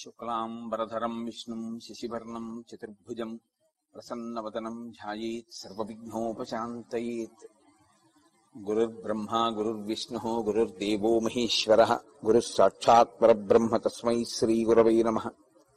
శుక్లాంబరధరం విష్ణుం శశివర్ణం చతుర్భుజం ప్రసన్నవదనం ధ్యాయేత్ సర్వవిఘ్నోపశాంతయేత్. గురుర్బ్రహ్మా గురుర్విష్ణుః గురుర్దేవో మహేశ్వరః గురుః సాక్షాత్ పరబ్రహ్మ తస్మై శ్రీగురవై నమః.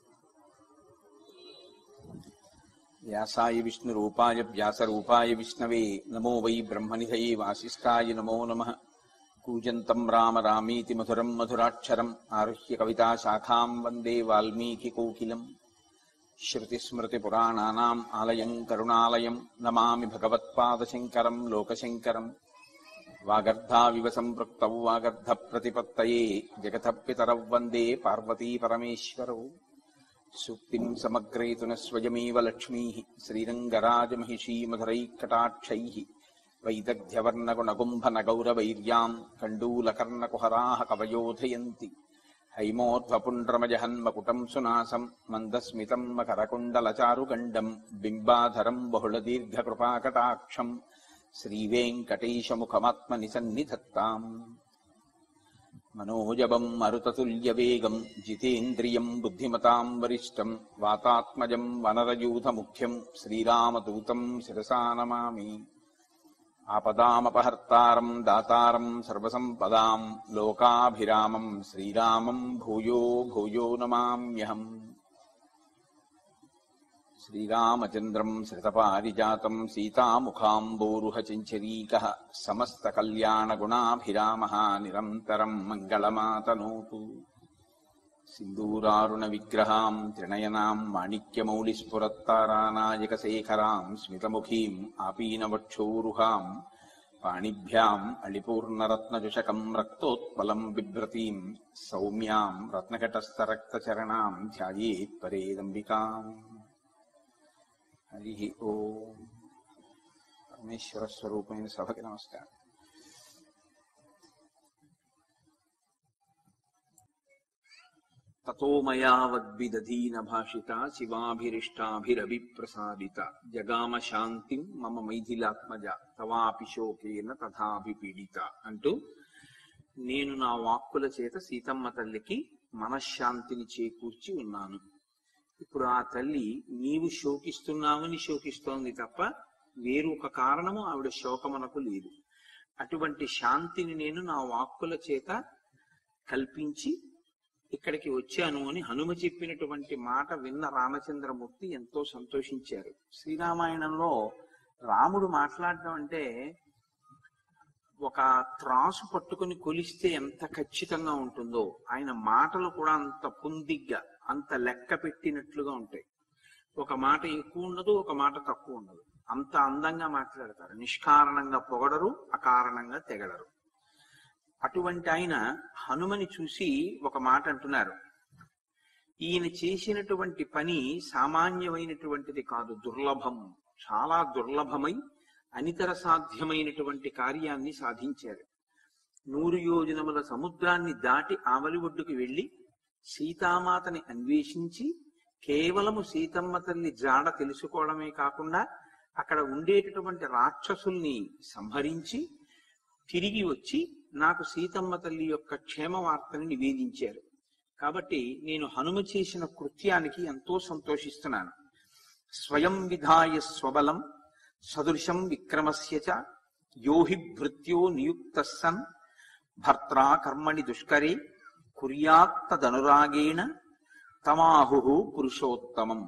వ్యాసాయ విష్ణురూపాయ వ్యాసరూపాయ విష్ణవే నమో వై బ్రహ్మనిధయే వాసిష్ఠాయ నమో నమః. కూజంతం రామ రామీతి మధురం మధురాక్షరం ఆరుహ్య కవితా శాఖాం వందే వాల్మీకి కోకిలం. శ్రుతిస్మృతిపురాణానాం ఆలయం కరుణాలయం నమామి భగవత్పాదశంకరం లోకశంకరం. వాగర్ధావివ సంపృక్తౌ వాగర్ధ ప్రతిపత్తయే జగతః పితరౌ వందే పార్వతీ పరమేశ్వరౌ. సూక్తిం సమగ్రేతున స్వయమేవ లక్ష్మీః శ్రీరంగరాజమహిషీ మధురైఃకటాక్షైః. వైదగ్ధ్యవర్ణగుణగుంభనగౌరవైర్యాం కండూలకర్ణకుహరాः కవయోధయంతి. హైమోర్ధ్వపుండ్రమజహన్మకుటం సునాసం మందస్మితం మకరకుండలచారుగండం బింబాధరం బహుళదీర్ఘకృపాకటాక్షం శ్రీవేంకటేశముఖమాత్మని సన్నిధత్తాం. మనోజవం మరుతతుల్యవేగం జితేంద్రియం బుద్ధిమతాం వరిష్టం వాతాత్మజం వనరయూథముఖ్యం శ్రీరామదూతం శిరసా నమామి. ఆపదామపహర్తారం దాతారం సర్వసంపదాం లోకాభిరామం శ్రీరామం భూయో భూయో నమామ్యహం. శ్రీరామచంద్రం శ్రితపారిజాతం సీతాముఖాంబోరుహచంచరీకః సమస్తకల్యాణగుణాభిరామः నిరంతరం మంగళమాతనోతు. సింధూరారుణ విగ్రహాం త్రినయనాం మాణిక్యమౌళిస్ఫురత్తారానాయకశేఖరాం స్మితముఖీం ఆపీనవక్షోరుహాం పాణిభ్యాం అళిపూర్ణరత్నజుషకం రక్తోత్పలం బిభ్రతీం సౌమ్యాం రత్నఘటస్థరక్తచరణాం ధ్యాయేత్ పరేదంబికాం. హరి ఓం. పరమేశ్వర స్వరూపమైన సభకి నమస్కారం. తతో మయా వద్విదధీన భాషిత శివాభిరిష్టాభిరభిప్రసాదిత జగామ శాంతిం మమ మైథిలాత్మజ తవాపి శోకేన తథాభిపీడిత అంటూ నేను నా వాక్కుల చేత సీతమ్మ తల్లికి మనశ్శాంతిని చేకూర్చి ఉన్నాను. ఇప్పుడు ఆ తల్లి నీవు శోకిస్తున్నావని శోకిస్తోంది తప్ప వేరొక కారణము ఆవిడ శోకమునకు లేదు. అటువంటి శాంతిని నేను నా వాక్కుల చేత కల్పించి ఇక్కడికి వచ్చాను అని హనుమ చెప్పినటువంటి మాట విన్న రామచంద్రమూర్తి ఎంతో సంతోషించారు. శ్రీరామాయణంలో రాముడు మాట్లాడడం అంటే ఒక త్రాసు పట్టుకుని కొలిస్తే ఎంత ఖచ్చితంగా ఉంటుందో ఆయన మాటలు కూడా అంత పొందిగ్గా అంత లెక్క పెట్టినట్లుగా ఉంటాయి. ఒక మాట ఎక్కువ ఉండదు, ఒక మాట తక్కువ ఉండదు. అంత అందంగా మాట్లాడతారు. నిష్కారణంగా పొగడరు, అకారణంగా తెగడరు. అటువంటి ఆయన హనుమని చూసి ఒక మాట అంటున్నారు. ఈయన చేసినటువంటి పని సామాన్యమైనటువంటిది కాదు, దుర్లభం, చాలా దుర్లభమై అనితర సాధ్యమైనటువంటి కార్యాన్ని సాధించారు. 100 యోజనముల సముద్రాన్ని దాటి ఆవలి ఒడ్డుకు వెళ్లి సీతామాతని అన్వేషించి కేవలము సీతమ్మ తల్లి జాడ తెలుసుకోవడమే కాకుండా అక్కడ ఉండేటటువంటి రాక్షసుల్ని సంహరించి తిరిగి వచ్చి నాకు సీతమ్మ తల్లి యొక్క క్షేమ వార్తని నివేదించారు. కాబట్టి నేను హనుమ చేసిన కృత్యానికి ఎంతో సంతోషిస్తున్నాను. స్వయం విధాయ స్వబలం సదృశం విక్రమస్య చ యోహి భృత్యో నియుక్త సన్ భర్త్రా కర్మణి దుష్కరే కుర్యాత్తదనురాగేణ తమాహు పురుషోత్తమం.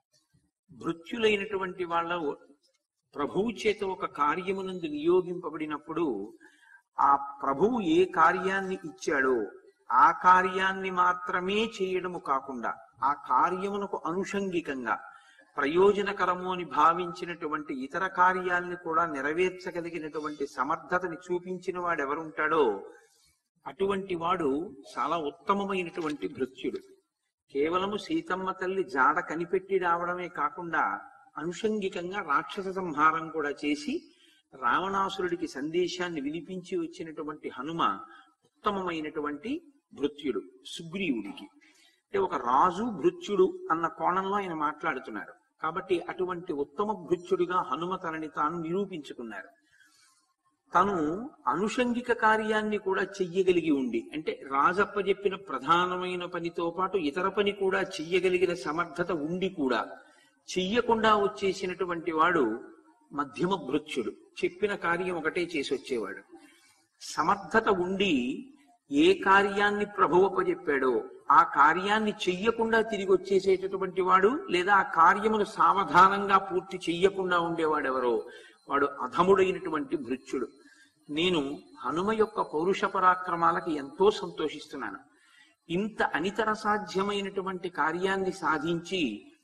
భృత్యులైనటువంటి వాళ్ళ ప్రభువు చేత ఒక కార్యమునందు నియోగింపబడినప్పుడు ఆ ప్రభువు ఏ కార్యాన్ని ఇచ్చాడో ఆ కార్యాన్ని మాత్రమే చేయడము కాకుండా ఆ కార్యమునకు అనుషంగికంగా ప్రయోజనకరము అని భావించినటువంటి ఇతర కార్యాల్ని కూడా నెరవేర్చగలిగినటువంటి సమర్థతని చూపించిన వాడు ఎవరుంటాడో అటువంటి వాడు చాలా ఉత్తమమైనటువంటి భృత్యుడు. కేవలము సీతమ్మ తల్లి జాడ కనిపెట్టి రావడమే కాకుండా అనుషంగికంగా రాక్షస సంహారం కూడా చేసి రావణాసురుడికి సందేశాన్ని వినిపించి వచ్చినటువంటి హనుమ ఉత్తమమైనటువంటి భృత్యుడు సుగ్రీవుడికి. అంటే ఒక రాజు భృత్యుడు అన్న కోణంలో ఆయన మాట్లాడుతున్నారు. కాబట్టి అటువంటి ఉత్తమ భృత్యుడిగా హనుమ తనని తాను నిరూపించుకున్నారు. తను అనుషంగిక కార్యాన్ని కూడా చెయ్యగలిగి ఉండి, అంటే రాజప్ప చెప్పిన ప్రధానమైన పనితో పాటు ఇతర పని కూడా చెయ్యగలిగిన సమర్థత ఉండి కూడా చెయ్యకుండా వచ్చేసినటువంటి వాడు మధ్యమ భృత్యుడు. చెప్పిన కార్యం ఒకటే చేసి వచ్చేవాడు. సమర్థత ఉండి ఏ కార్యాన్ని ప్రభువప్పజెప్పాడో ఆ కార్యాన్ని చెయ్యకుండా తిరిగి వచ్చేసేటటువంటి వాడు, లేదా ఆ కార్యమును సావధానంగా పూర్తి చెయ్యకుండా ఉండేవాడెవరో వాడు అధముడైనటువంటి భృత్యుడు. నేను హనుమ యొక్క పౌరుష పరాక్రమాలకి ఎంతో సంతోషిస్తున్నాను. ఇంత అనితర సాధ్యమైనటువంటి కార్యాన్ని సాధించి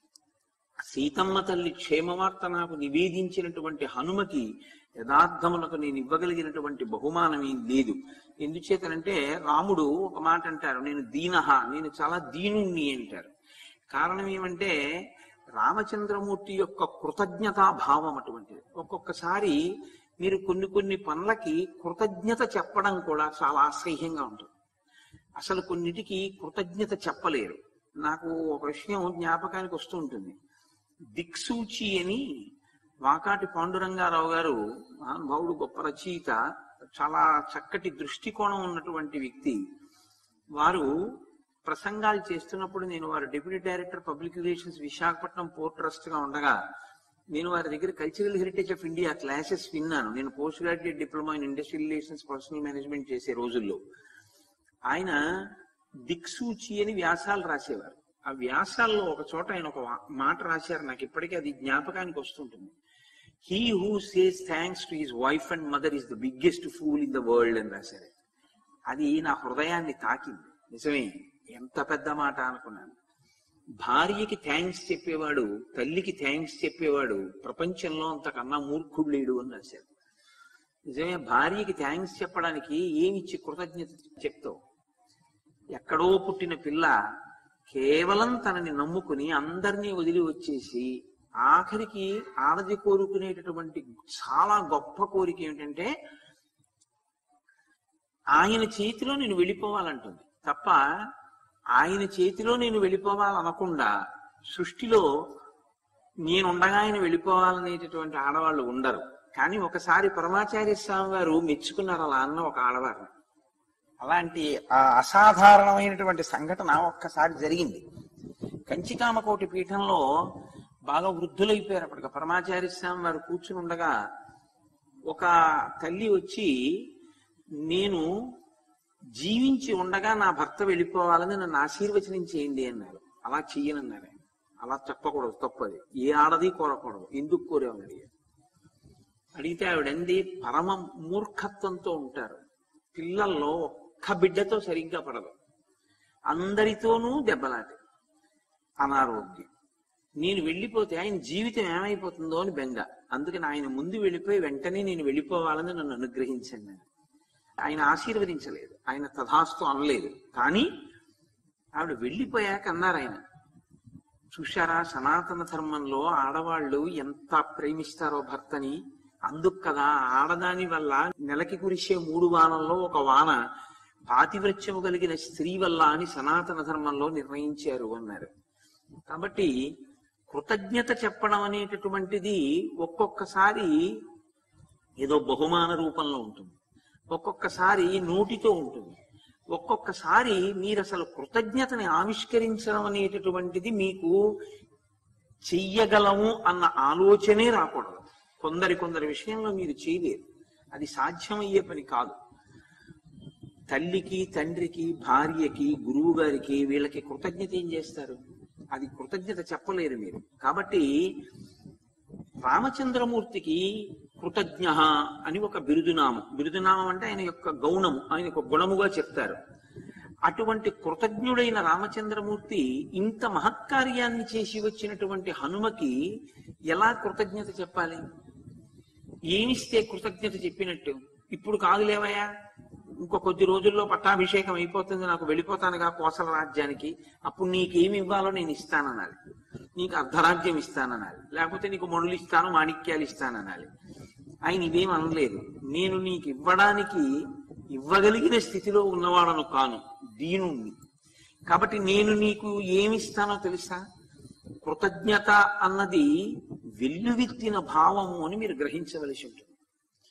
సీతమ్మ తల్లి క్షేమవార్త నాకు నివేదించినటువంటి హనుమకి యథార్థములకు నేను ఇవ్వగలిగినటువంటి బహుమానం ఏం లేదు. ఎందుచేతనంటే రాముడు ఒక మాట అంటారు, నేను దీనహ, నేను చాలా దీనుణ్ణి అంటారు. కారణం ఏమంటే రామచంద్రమూర్తి యొక్క కృతజ్ఞతా భావం అటువంటిది. ఒక్కొక్కసారి మీరు కొన్ని పనులకి కృతజ్ఞత చెప్పడం కూడా చాలా అసహ్యంగా ఉంటుంది. అసలు కొన్నిటికి కృతజ్ఞత చెప్పలేరు. నాకు ఒక విషయం జ్ఞాపకానికి వస్తూ ఉంటుంది. దిక్సూచి అని వాకాటి పాండురంగారావు గారు, మహానుభావుడు, గొప్ప రచయిత, చాలా చక్కటి దృష్టికోణం ఉన్నటువంటి వ్యక్తి. వారు ప్రసంగాలు చేస్తున్నప్పుడు నేను వారు deputy director public relations Visakhapatnam port trust గా ఉండగా నేను వారి దగ్గర cultural heritage of India classes విన్నాను. నేను post graduate diploma in industrial relations personnel management చేసే రోజుల్లో ఆయన దిక్సూచి అని వ్యాసాలు రాసేవారు. ఆ వ్యాసాల్లో ఒక చోట ఆయన ఒక మాట రాశారు, నాకు ఇప్పటికీ అది జ్ఞాపకానికి వస్తుంటుంది. He who says thanks to his wife and mother is the biggest fool in the world అని రాశారు. అది నా హృదయాన్ని తాకింది. నిజమే, ఎంత పెద్ద మాట అనుకున్నాను. భార్యకి థ్యాంక్స్ చెప్పేవాడు, తల్లికి థ్యాంక్స్ చెప్పేవాడు ప్రపంచంలో అంతకన్నా మూర్ఖుడు లేడు అని రాశారు. నిజమే, భార్యకి థ్యాంక్స్ చెప్పడానికి ఏమిచ్చి కృతజ్ఞత చెప్తావు? ఎక్కడో పుట్టిన పిల్ల కేవలం తనని నమ్ముకుని అందరినీ వదిలి వచ్చేసి ఆఖరికి ఆడది కోరుకునేటటువంటి చాలా గొప్ప కోరిక ఏమిటంటే ఆయన చేతిలో నేను వెళ్ళిపోవాలంటుంది తప్ప ఆయన చేతిలో నేను వెళ్ళిపోవాలనకుండా సృష్టిలో నేనుండగా ఆయన వెళ్ళిపోవాలనేటటువంటి ఆడవాళ్ళు ఉండరు. కానీ ఒకసారి పరమాచార్య స్వామి వారు మెచ్చుకున్నారు అలా అన్న ఒక ఆడవారు. అలాంటి అసాధారణమైనటువంటి సంఘటన ఒక్కసారి జరిగింది. కంచికామకోటి పీఠంలో బాగా వృద్ధులైపోయారు. అప్పటికి పరమాచార్య స్వామి వారు కూర్చుని ఉండగా ఒక తల్లి వచ్చి, నేను జీవించి ఉండగా నా భర్త వెళ్ళిపోవాలని నన్ను ఆశీర్వచనం చేయండి అన్నారు. అలా చెయ్యనన్నారు. అలా చెప్పకూడదు, తప్పది. ఏ ఆడది కోరకూడదు. ఎందుకు కోరేమని అడిగారు. అడిగితే ఆవిడంది, పరమ మూర్ఖత్వంతో ఉంటారు. పిల్లల్లో ఒక్క బిడ్డతో సరిగ్గా పడదు, అందరితోనూ దెబ్బలాట, అనారోగ్యం. నేను వెళ్ళిపోతే ఆయన జీవితం ఏమైపోతుందో అని బెంగ. అందుకని ఆయన ముందు వెళ్ళిపోయి వెంటనే నేను వెళ్ళిపోవాలని నన్ను అనుగ్రహించండి. ఆయన ఆశీర్వదించలేదు, ఆయన తథాస్తు అనలేదు. కానీ ఆవిడ వెళ్ళిపోయాక అన్నారు ఆయన, చూశారా సనాతన ధర్మంలో ఆడవాళ్ళు ఎంత ప్రేమిస్తారో భర్తని, అందుకు కదా ఆడదాని వల్ల నెలకి కురిసే 3 వానల్లో ఒక వాన పాతివ్రత్యము కలిగిన స్త్రీ వల్ల అని సనాతన ధర్మంలో నిర్ణయించారు అన్నారు. కాబట్టి కృతజ్ఞత చెప్పడం అనేటటువంటిది ఒక్కొక్కసారి ఏదో బహుమాన రూపంలో ఉంటుంది, ఒక్కొక్కసారి నోటితో ఉంటుంది, ఒక్కొక్కసారి మీరు అసలు కృతజ్ఞతని ఆవిష్కరించడం అనేటటువంటిది మీకు చెయ్యగలము అన్న ఆలోచనే రాకూడదు. కొందరి విషయంలో మీరు చేయలేరు, అది సాధ్యమయ్యే పని కాదు. తల్లికి, తండ్రికి, భార్యకి, గురువు గారికి, వీళ్ళకి కృతజ్ఞత ఏం చేస్తారు? అది కృతజ్ఞత చెప్పలేరు మీరు. కాబట్టి రామచంద్రమూర్తికి కృతజ్ఞ అని ఒక బిరుదునామం. బిరుదునామం అంటే ఆయన యొక్క గౌణము, ఆయన యొక్క గుణముగా చెప్తారు. అటువంటి కృతజ్ఞుడైన రామచంద్రమూర్తి ఇంత మహత్కార్యాన్ని చేసి వచ్చినటువంటి హనుమకి ఎలా కృతజ్ఞత చెప్పాలి? ఏమిస్తే కృతజ్ఞత చెప్పినట్టు? ఇప్పుడు కాదులేవయ్యా, ఇంకో కొద్ది రోజుల్లో పట్టాభిషేకం అయిపోతుంది, నాకు వెళ్ళిపోతానుగా కోసల రాజ్యానికి, అప్పుడు నీకేమి ఇవ్వాలో నేను ఇస్తాననాలి, నీకు అర్ధరాజ్యం ఇస్తాననాలి, లేకపోతే నీకు మణులు ఇస్తాను, మాణిక్యాలు ఇస్తాననాలి. ఆయన ఇవేం అనలేదు. నేను నీకు ఇవ్వడానికి ఇవ్వగలిగిన స్థితిలో ఉన్నవాడను కాను, దీనుణ్ణి. కాబట్టి నేను నీకు ఏమిస్తానో తెలుసా? కృతజ్ఞత అన్నది వెల్లువిత్తిన భావము అని మీరు గ్రహించవలసి ఉంటుంది.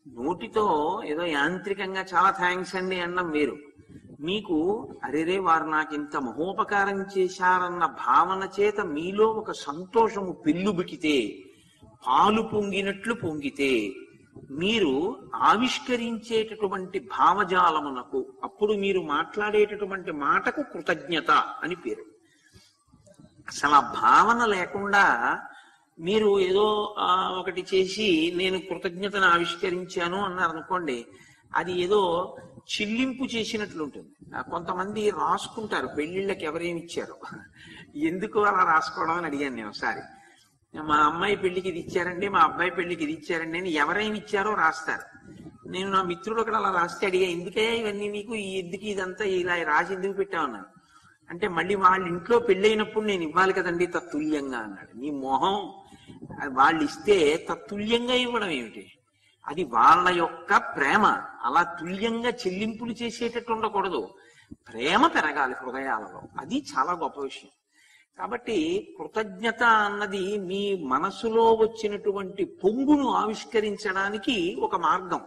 నోటితో ఏదో యాంత్రికంగా చాలా థ్యాంక్స్ అండి అన్నం వేరు. మీకు అరేరే వారు నాకు ఇంత మహోపకారం చేశారన్న భావన చేత మీలో ఒక సంతోషము పెళ్ళుబికితే, పాలు పొంగినట్లు పొంగితే, మీరు ఆవిష్కరించేటటువంటి భావజాలమునకు, అప్పుడు మీరు మాట్లాడేటటువంటి మాటకు కృతజ్ఞత అని పేరు. అసలు ఆ భావన లేకుండా మీరు ఏదో ఒకటి చేసి నేను కృతజ్ఞతను ఆవిష్కరించాను అన్నారు అనుకోండి, అది ఏదో చెల్లింపు చేసినట్లు ఉంటుంది. కొంతమంది రాసుకుంటారు పెళ్లిళ్ళకి ఎవరేమి ఇచ్చారో. ఎందుకు అలా రాసుకోవడం అని అడిగాను నేను ఒకసారి. మా అమ్మాయి పెళ్లికి ఇది ఇచ్చారండి, మా అబ్బాయి పెళ్లికి ఇది ఇచ్చారండి అని ఎవరేమి ఇచ్చారో రాస్తారు. నేను నా మిత్రుడు ఒకటి అలా రాస్తే అడిగా, ఎందుకే ఇవన్నీ నీకు, ఎందుకు ఇదంతా ఇలా రాసి ఎందుకు పెట్టామన్నాను. అంటే మళ్ళీ వాళ్ళ ఇంట్లో పెళ్ళైనప్పుడు నేను ఇవ్వాలి కదండి తత్తుల్యంగా అన్నాడు. నీ మొహం, వాళ్ళు ఇస్తే తత్తుల్యంగా ఇవ్వడం ఏమిటి? అది వాళ్ళ యొక్క ప్రేమ. అలా తుల్యంగా చెల్లింపులు చేసేటట్టు ఉండకూడదు. ప్రేమ పెరగాలి హృదయాలలో. అది చాలా గొప్ప విషయం. కాబట్టి కృతజ్ఞత అన్నది మీ మనసులో వచ్చినటువంటి పొంగును ఆవిష్కరించడానికి ఒక మార్గం.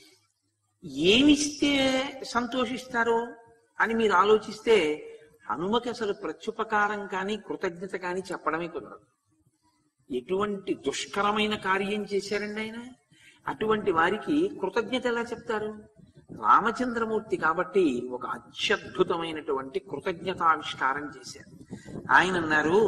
ఏమిస్తే సంతోషిస్తారో అని మీరు ఆలోచిస్తే హనుమకి అసలు ప్రత్యుపకారం కానీ కృతజ్ఞత కానీ చెప్పడమే కుదరదు. ఎటువంటి దుష్కరమైన కార్యం చేశారండి ఆయన. అటువంటి వారికి కృతజ్ఞత ఎలా చెప్తారు? రామచంద్రమూర్తి కాబట్టి ఒక అత్యద్భుతమైనటువంటి కృతజ్ఞతావిష్కారం చేశారు. ఆయన అన్నారు,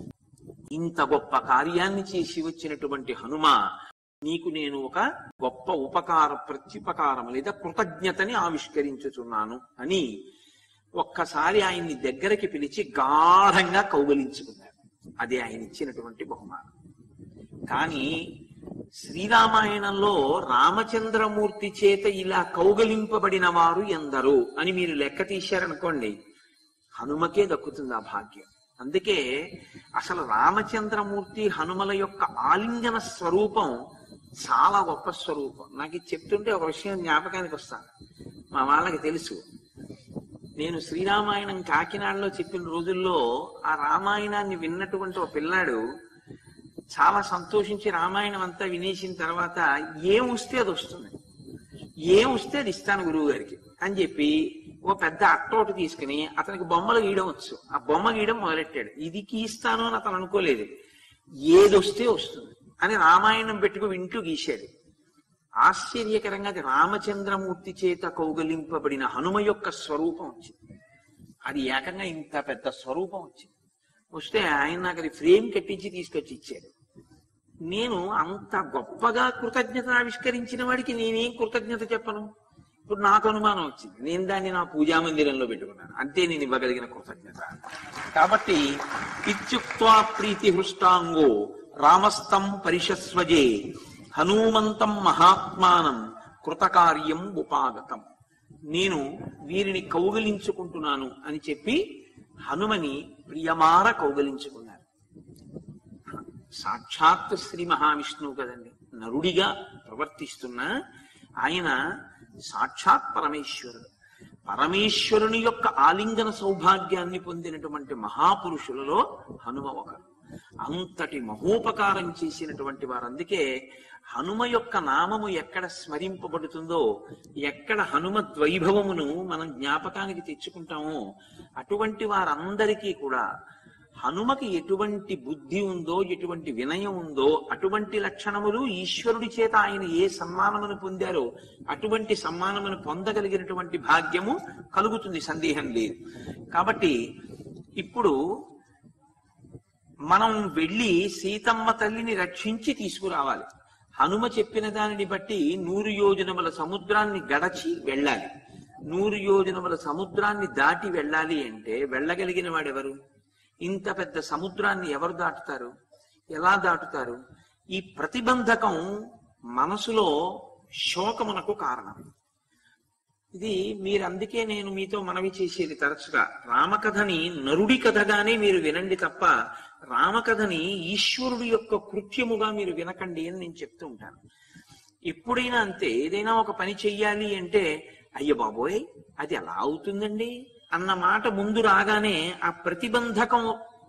ఇంత గొప్ప కార్యాన్ని చేసి వచ్చినటువంటి హనుమ, నీకు నేను ఒక గొప్ప ప్రత్యుపకారం లేదా కృతజ్ఞతని ఆవిష్కరించుచున్నాను అని ఒక్కసారి ఆయన్ని దగ్గరికి పిలిచి గాఢంగా కౌగలించుకున్నారు. అదే ఆయన ఇచ్చినటువంటి బహుమానం. కానీ శ్రీరామాయణంలో రామచంద్రమూర్తి చేత ఇలా కౌగలింపబడిన వారు ఎందరు అని మీరు లెక్క తీశారనుకోండి, హనుమకే దక్కుతుంది ఆ భాగ్యం. అందుకే అసలు రామచంద్రమూర్తి హనుమల యొక్క ఆలింగన స్వరూపం చాలా గొప్ప స్వరూపం. నాకు ఇది చెప్తుంటే ఒక విషయం జ్ఞాపకానికి వస్తాను. మా వాళ్ళకి తెలుసు, నేను శ్రీరామాయణం కాకినాడలో చెప్పిన రోజుల్లో ఆ రామాయణాన్ని విన్నటువంటి ఒక పిల్లాడు చాలా సంతోషించి రామాయణం అంతా వినేసిన తర్వాత ఏం వస్తే అది వస్తుంది, ఏం వస్తే అది ఇస్తాను గురువు గారికి అని చెప్పి ఓ పెద్ద అట్టోటి తీసుకుని అతనికి బొమ్మలు గీయడం వచ్చు. ఆ బొమ్మ గీయడం మొదలెట్టాడు. ఇది గీస్తాను అని అతను అనుకోలేదు. ఏది వస్తే వస్తుంది అని రామాయణం పెట్టుకు వింటూ గీశాడు. ఆశ్చర్యకరంగా అది రామచంద్రమూర్తి చేత కౌగలింపబడిన హనుమ యొక్క స్వరూపం వచ్చింది. అది ఏకంగా ఇంత పెద్ద స్వరూపం వచ్చింది. వస్తే ఆయన నాకు అది ఫ్రేమ్ కట్టించి తీసుకొచ్చి ఇచ్చాడు. నేను అంత గొప్పగా కృతజ్ఞత ఆవిష్కరించిన వాడికి నేనేం కృతజ్ఞత చెప్పను? ఇప్పుడు నాకు అనుమానం వచ్చింది, నేను దాన్ని నా పూజా మందిరంలో పెట్టుకున్నాను. అంతే నేను ఇవ్వగలిగిన కృతజ్ఞత. కాబట్టి ఇత్యుక్త్వా ప్రీతి హృష్టాంగో రామస్తం పరిషస్వజే హనుమంతం మహాత్మానం కృతకార్యం ఉపాగతం. నేను వీరిని కౌగిలించుకుంటున్నాను అని చెప్పి హనుమని ప్రియమార కౌగిలించుకున్నారు. సాక్షాత్ శ్రీ మహావిష్ణువు కదండి, నరుడిగా ప్రవర్తిస్తున్న ఆయన సాక్షాత్ పరమేశ్వరుడు. పరమేశ్వరుని యొక్క ఆలింగన సౌభాగ్యాన్ని పొందినటువంటి మహాపురుషులలో హనుమ ఒకరు. అంతటి మహోపకారం చేసినటువంటి వారు. అందుకే హనుమ యొక్క నామము ఎక్కడ స్మరింపబడుతుందో, ఎక్కడ హనుమద్వైభవమును మనం జ్ఞాపకానికి తెచ్చుకుంటామో, అటువంటి వారందరికీ కూడా హనుమకి ఎటువంటి బుద్ధి ఉందో, ఎటువంటి వినయం ఉందో, అటువంటి లక్షణములు ఈశ్వరుడి చేత ఆయన ఏ సన్మానమును పొందారో అటువంటి సన్మానమును పొందగలిగినటువంటి భాగ్యము కలుగుతుంది, సందేహం లేదు. కాబట్టి ఇప్పుడు మనం వెళ్ళి సీతమ్మ తల్లిని రక్షించి తీసుకురావాలి. హనుమ చెప్పిన దానిని బట్టి 100 యోజనముల సముద్రాన్ని గడచి వెళ్ళాలి. 100 యోజనముల సముద్రాన్ని దాటి వెళ్ళాలి అంటే వెళ్ళగలిగిన వాడెవరు? ఇంత పెద్ద సముద్రాన్ని ఎవరు దాటుతారు? ఎలా దాటుతారు? ఈ ప్రతిబంధకం మనసులో శోకమునకు కారణం. ఇది అందుకే నేను మీతో మనవి చేసేది తరచుగా, రామకథని నరుడి కథగానే మీరు వినండి తప్ప రామకథని ఈశ్వరుడి యొక్క కృత్యముగా మీరు వినకండి అని నేను చెప్తూ ఉంటాను. ఎప్పుడైనా అంతే, ఏదైనా ఒక పని చెయ్యాలి అంటే అయ్య బాబోయ్ అది ఎలా అవుతుందండి అన్న మాట ముందు రాగానే, ఆ ప్రతిబంధకం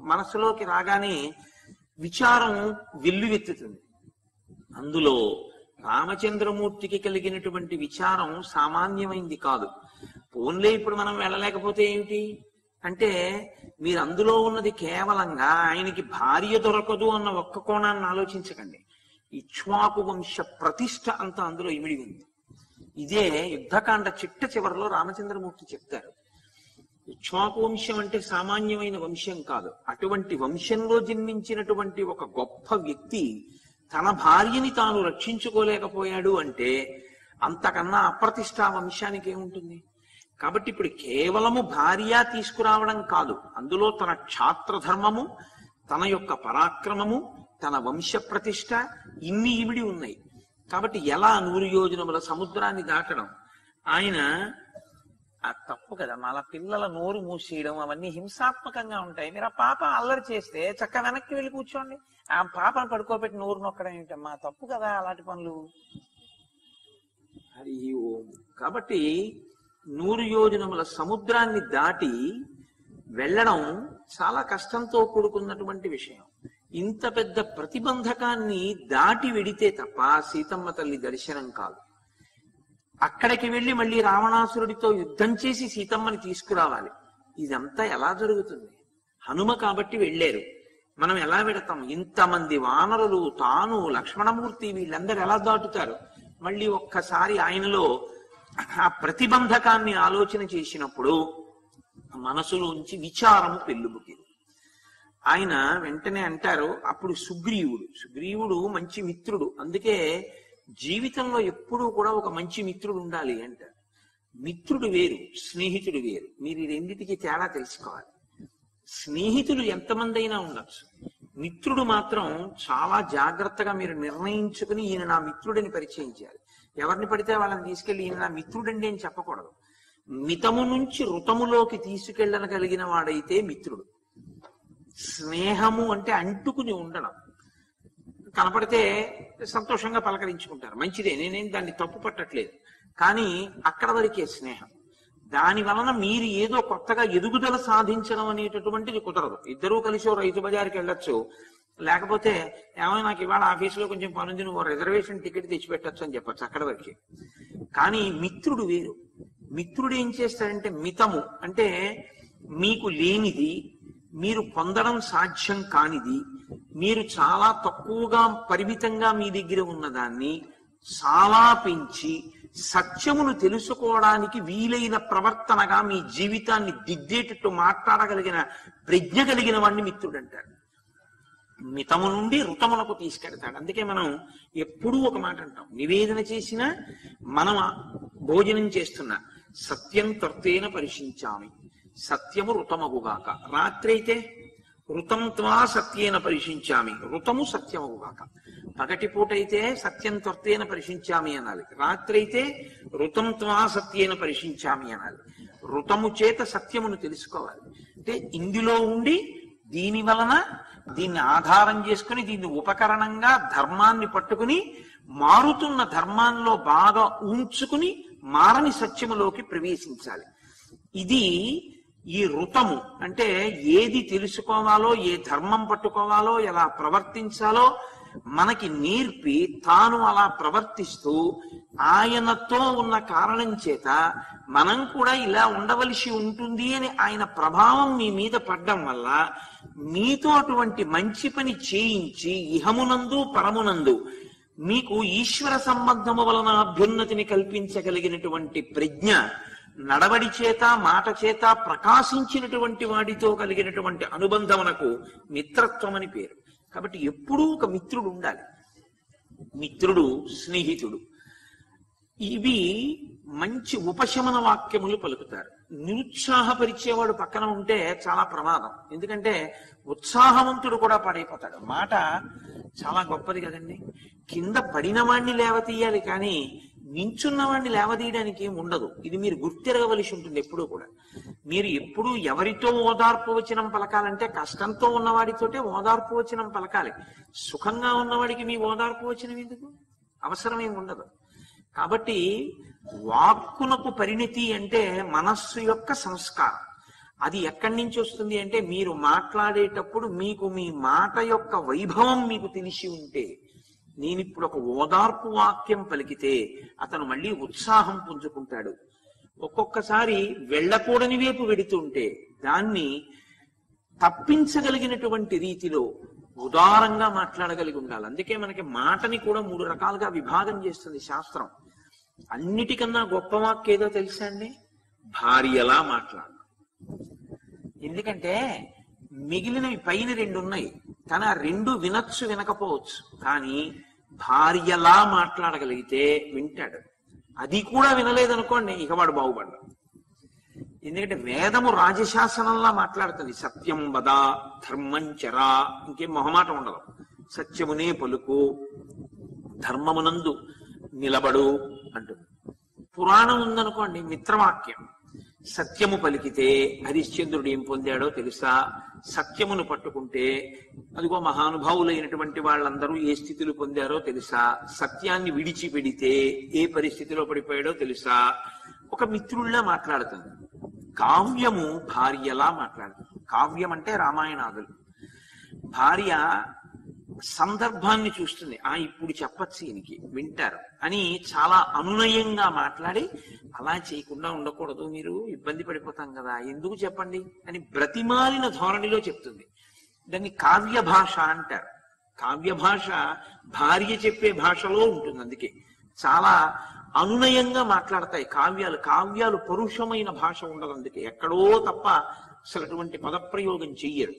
మనసులోకి రాగానే విచారం వెల్లువెత్తుతుంది. అందులో రామచంద్రమూర్తికి కలిగినటువంటి విచారం సామాన్యమైంది కాదు. పోన్లే ఇప్పుడు మనం వెళ్ళలేకపోతే ఏమిటి అంటే, మీరు అందులో ఉన్నది కేవలంగా ఆయనకి భార్య దొరకదు అన్న ఒక్క కోణాన్ని ఆలోచించకండి. ఇక్ష్వాకు వంశ ప్రతిష్ఠ అంతా అందులో ఇమిడి ఉంది. ఇదే యుద్ధకాండ చిట్ట చివరిలో రామచంద్రమూర్తి చెప్తారు. ఇక్ష్వాకు వంశం అంటే సామాన్యమైన వంశం కాదు. అటువంటి వంశంలో జన్మించినటువంటి ఒక గొప్ప వ్యక్తి తన భార్యని తాను రక్షించుకోలేకపోయాడు అంటే అంతకన్నా అప్రతిష్ఠా వంశానికి ఏముంటుంది? కాబట్టి ఇప్పుడు కేవలము భార్య తీసుకురావడం కాదు, అందులో తన క్షాత్రధర్మము, తన యొక్క పరాక్రమము, తన వంశ ప్రతిష్ట ఇన్ని ఇమిడి ఉన్నాయి. కాబట్టి ఎలా 100 యోజనముల సముద్రాన్ని దాటడం ఆయన తప్పు కదా. మన పిల్లల నోరు మూసేయడం అవన్నీ హింసాత్మకంగా ఉంటాయి. మీరు ఆ పాప అల్లరి చేస్తే చక్క వెనక్కి వెళ్ళి కూర్చోండి. ఆ పాపను పడుకోబెట్టి నోరు నొక్కడం ఏమిటమ్మా, తప్పు కదా అలాంటి పనులు. హరి ఓం. కాబట్టి 100 యోజనముల సముద్రాన్ని దాటి వెళ్ళడం చాలా కష్టంతో కూడుకున్నటువంటి విషయం. ఇంత పెద్ద ప్రతిబంధకాన్ని దాటి వెడితే తప్ప సీతమ్మ తల్లి దర్శనం కాదు. అక్కడికి వెళ్ళి మళ్ళీ రావణాసురుడితో యుద్ధం చేసి సీతమ్మని తీసుకురావాలి. ఇదంతా ఎలా జరుగుతుంది? హనుమ కాబట్టి వెళ్ళారు. మనం ఎలా వెడతాం? ఇంతమంది వానరులు, తాను, లక్ష్మణమూర్తి వీళ్ళందరూ ఎలా దాటుతారు? మళ్ళీ ఒక్కసారి ఆయనలో ఆ ప్రతిబంధకాన్ని ఆలోచన చేసినప్పుడు మనసులోంచి విచారము పెళ్ళుబుకింది. ఆయన వెంటనే అంటారు, అప్పుడు సుగ్రీవుడు మంచి మిత్రుడు. అందుకే జీవితంలో ఎప్పుడూ కూడా ఒక మంచి మిత్రుడు ఉండాలి అంటారు. మిత్రుడు వేరు, స్నేహితుడు వేరు. మీరు ఈ రెండిటికి తేడా తెలుసుకోవాలి. స్నేహితులు ఎంతమంది అయినా ఉండొచ్చు, మిత్రుడు మాత్రం చాలా జాగ్రత్తగా మీరు నిర్ణయించుకుని ఈయన నా మిత్రుడిని పరిచయం చేయాలి. ఎవరిని పడితే వాళ్ళని తీసుకెళ్లి ఈయన నా మిత్రుడండి అని చెప్పకూడదు. మితము నుంచి ఋతములోకి తీసుకెళ్ళగలిగిన వాడైతే మిత్రుడు. స్నేహము అంటే అంటుకుని ఉండడం. కనపడితే సంతోషంగా పలకరించుకుంటారు, మంచిదే, నేనేం దాన్ని తప్పు పట్టట్లేదు. కానీ అక్కడ వరకే స్నేహం. దాని వలన మీరు ఏదో కొత్తగా ఎదుగుదల సాధించడం అనేటటువంటిది కుదరదు. ఇద్దరూ కలిసి రైతు బజార్కి వెళ్ళొచ్చు, లేకపోతే ఏమైనా నాకు ఇవాళ ఆఫీసులో కొంచెం పనుంది, నువ్వు రిజర్వేషన్ టికెట్ తెచ్చిపెట్టచ్చు అని చెప్పచ్చు, అక్కడ వరకే. కానీ మిత్రుడు వేరు. మిత్రుడు ఏం చేస్తాడంటే మితము అంటే మీకు లేనిది, మీరు పొందడం సాధ్యం కానిది, మీరు చాలా తక్కువగా పరిమితంగా మీ దగ్గర ఉన్నదాన్ని చాలా పెంచి సత్యమును తెలుసుకోవడానికి వీలైన ప్రవర్తనగా మీ జీవితాన్ని దిద్దేటట్టు మాట్లాడగలిగిన ప్రజ్ఞ కలిగిన వాడిని మిత్రుడు అంటారు. మితము నుండి ఋతమునకు తీసుకెడతాడు. అందుకే మనం ఎప్పుడూ ఒక మాట అంటాం, నివేదన చేసినా మనం భోజనం చేస్తున్నా సత్యం త్వర్తేన పరిశించామి, సత్యము ఋతమగుగాక. రాత్రి అయితే ఋతం త్వా సత్యేన పరిశించామి, ఋతము సత్యమగుగాక. పగటిపూట అయితే సత్యం త్వర్తేన పరిశించామి అనాలి, రాత్రి అయితే ఋతం త్వా సత్యేన పరిశించామి అనాలి. ఋతము చేత సత్యమును తెలుసుకోవాలి. అంటే ఇందులో ఉండి దీని వలన దీన్ని ఆధారం చేసుకుని దీన్ని ఉపకరణంగా ధర్మాన్ని పట్టుకుని మారుతున్న ధర్మాల్లో బాగా ఉంచుకుని మారని సత్యములోకి ప్రవేశించాలి. ఇది ఈ ఋతము అంటే ఏది తెలుసుకోవాలో, ఏ ధర్మం పట్టుకోవాలో, ఎలా ప్రవర్తించాలో మనకి నేర్పి తాను అలా ప్రవర్తిస్తూ ఆయనతో ఉన్న కారణం చేత మనం కూడా ఇలా ఉండవలసి ఉంటుంది అని ఆయన ప్రభావం మీ మీద పడ్డం వల్ల మీతో అటువంటి మంచి పని చేయించి ఇహమునందు పరమునందు మీకు ఈశ్వర సంబంధము వలన అభ్యున్నతిని కల్పించగలిగినటువంటి ప్రజ్ఞ, నడవడి చేత మాట చేత ప్రకాశించినటువంటి వాడితో కలిగినటువంటి అనుబంధమునకు మిత్రత్వం అని పేరు. కాబట్టి ఎప్పుడూ ఒక మిత్రుడు ఉండాలి. మిత్రుడు, స్నేహితుడు, ఇవి మంచి ఉపశమన వాక్యములు పలుకుతారు. నిరుత్సాహపరిచేవాడు పక్కన ఉంటే చాలా ప్రమాదం. ఎందుకంటే ఉత్సాహవంతుడు కూడా పాడైపోతాడు. మాట చాలా గొప్పది కదండి. కింద పడిన వాణ్ణి లేవతీయాలి, కానీ నించున్న వాడిని లేవదీయడానికి ఏం ఉండదు. ఇది మీరు గుర్తెరగవలసి ఉంటుంది ఎప్పుడూ కూడా. మీరు ఎప్పుడు ఎవరితో ఓదార్పు వచనం పలకాలంటే కష్టంతో ఉన్నవాడితోటే ఓదార్పు వచనం పలకాలి. సుఖంగా ఉన్నవాడికి మీ ఓదార్పు వచనం ఎందుకు? అవసరమేం ఉండదు. కాబట్టి వాక్కునకు పరిణితి అంటే మనస్సు యొక్క సంస్కారం. అది ఎక్కడి నుంచి వస్తుంది అంటే మీరు మాట్లాడేటప్పుడు మీకు మీ మాట యొక్క వైభవం మీకు తెలిసి ఉంటే, నేనిప్పుడు ఒక ఓదార్పు వాక్యం పలికితే అతను మళ్ళీ ఉత్సాహం పుంజుకుంటాడు. ఒక్కొక్కసారి వెళ్ళకూడని వైపు వెడుతుంటే దాన్ని తప్పించగలిగినటువంటి రీతిలో ఉదారంగా మాట్లాడగలిగి ఉండాలి. అందుకే మనకి మాటని కూడా 3 రకాలుగా విభాగం చేస్తుంది శాస్త్రం. అన్నిటికన్నా గొప్ప వాక్యం ఏదో తెలుసా అండి? భార్యలా మాట్లాడడం. ఎందుకంటే మిగిలినవి పైన 2 ఉన్నాయి, కానీ ఆ 2 వినొచ్చు వినకపోవచ్చు, కానీ భార్యలా మాట్లాడగలిగితే వింటాడు. అది కూడా వినలేదనుకోండి, ఇక వాడు బాగుపడ్డాడు. ఎందుకంటే వేదము రాజశాసనంలా మాట్లాడుతుంది. సత్యం వద, ధర్మం చరా, ఇంకేం మొహమాటం ఉండదు. సత్యమునే పలుకు, ధర్మమునందు నిలబడు అంటుంది. పురాణం ఉందనుకోండి, మిత్రవాక్యం. సత్యము పలికితే హరిశ్చంద్రుడు ఏం పొందాడో తెలుసా? సత్యమును పట్టుకుంటే అదిగో మహానుభావులైనటువంటి వాళ్ళందరూ ఏ స్థితిలో పొందారో తెలుసా? సత్యాన్ని విడిచిపెడితే ఏ పరిస్థితిలో పడిపోయాడో తెలుసా? ఒక మిత్రుల్లా మాట్లాడుతుంది. కావ్యము భార్యలా మాట్లాడుతుంది. కావ్యం అంటే రామాయణాదులు. భార్య సందర్భాన్ని చూస్తుంది. ఇప్పుడు చెప్పచ్చు, ఈయనకి వింటారు అని చాలా అనునయంగా మాట్లాడి, అలా చేయకుండా ఉండకూడదు, మీరు ఇబ్బంది పడిపోతాం కదా, ఎందుకు చెప్పండి అని బ్రతిమాలిన ధోరణిలో చెప్తుంది. దాన్ని కావ్య భాష అంటారు. కావ్య భాష భార్య చెప్పే భాషలో ఉంటుంది. అందుకే చాలా అనునయంగా మాట్లాడతాయి కావ్యాలు. కావ్యాలు పరుషమైన భాష ఉండదు. అందుకే ఎక్కడో తప్ప అసలు అటువంటి పదప్రయోగం చెయ్యరు.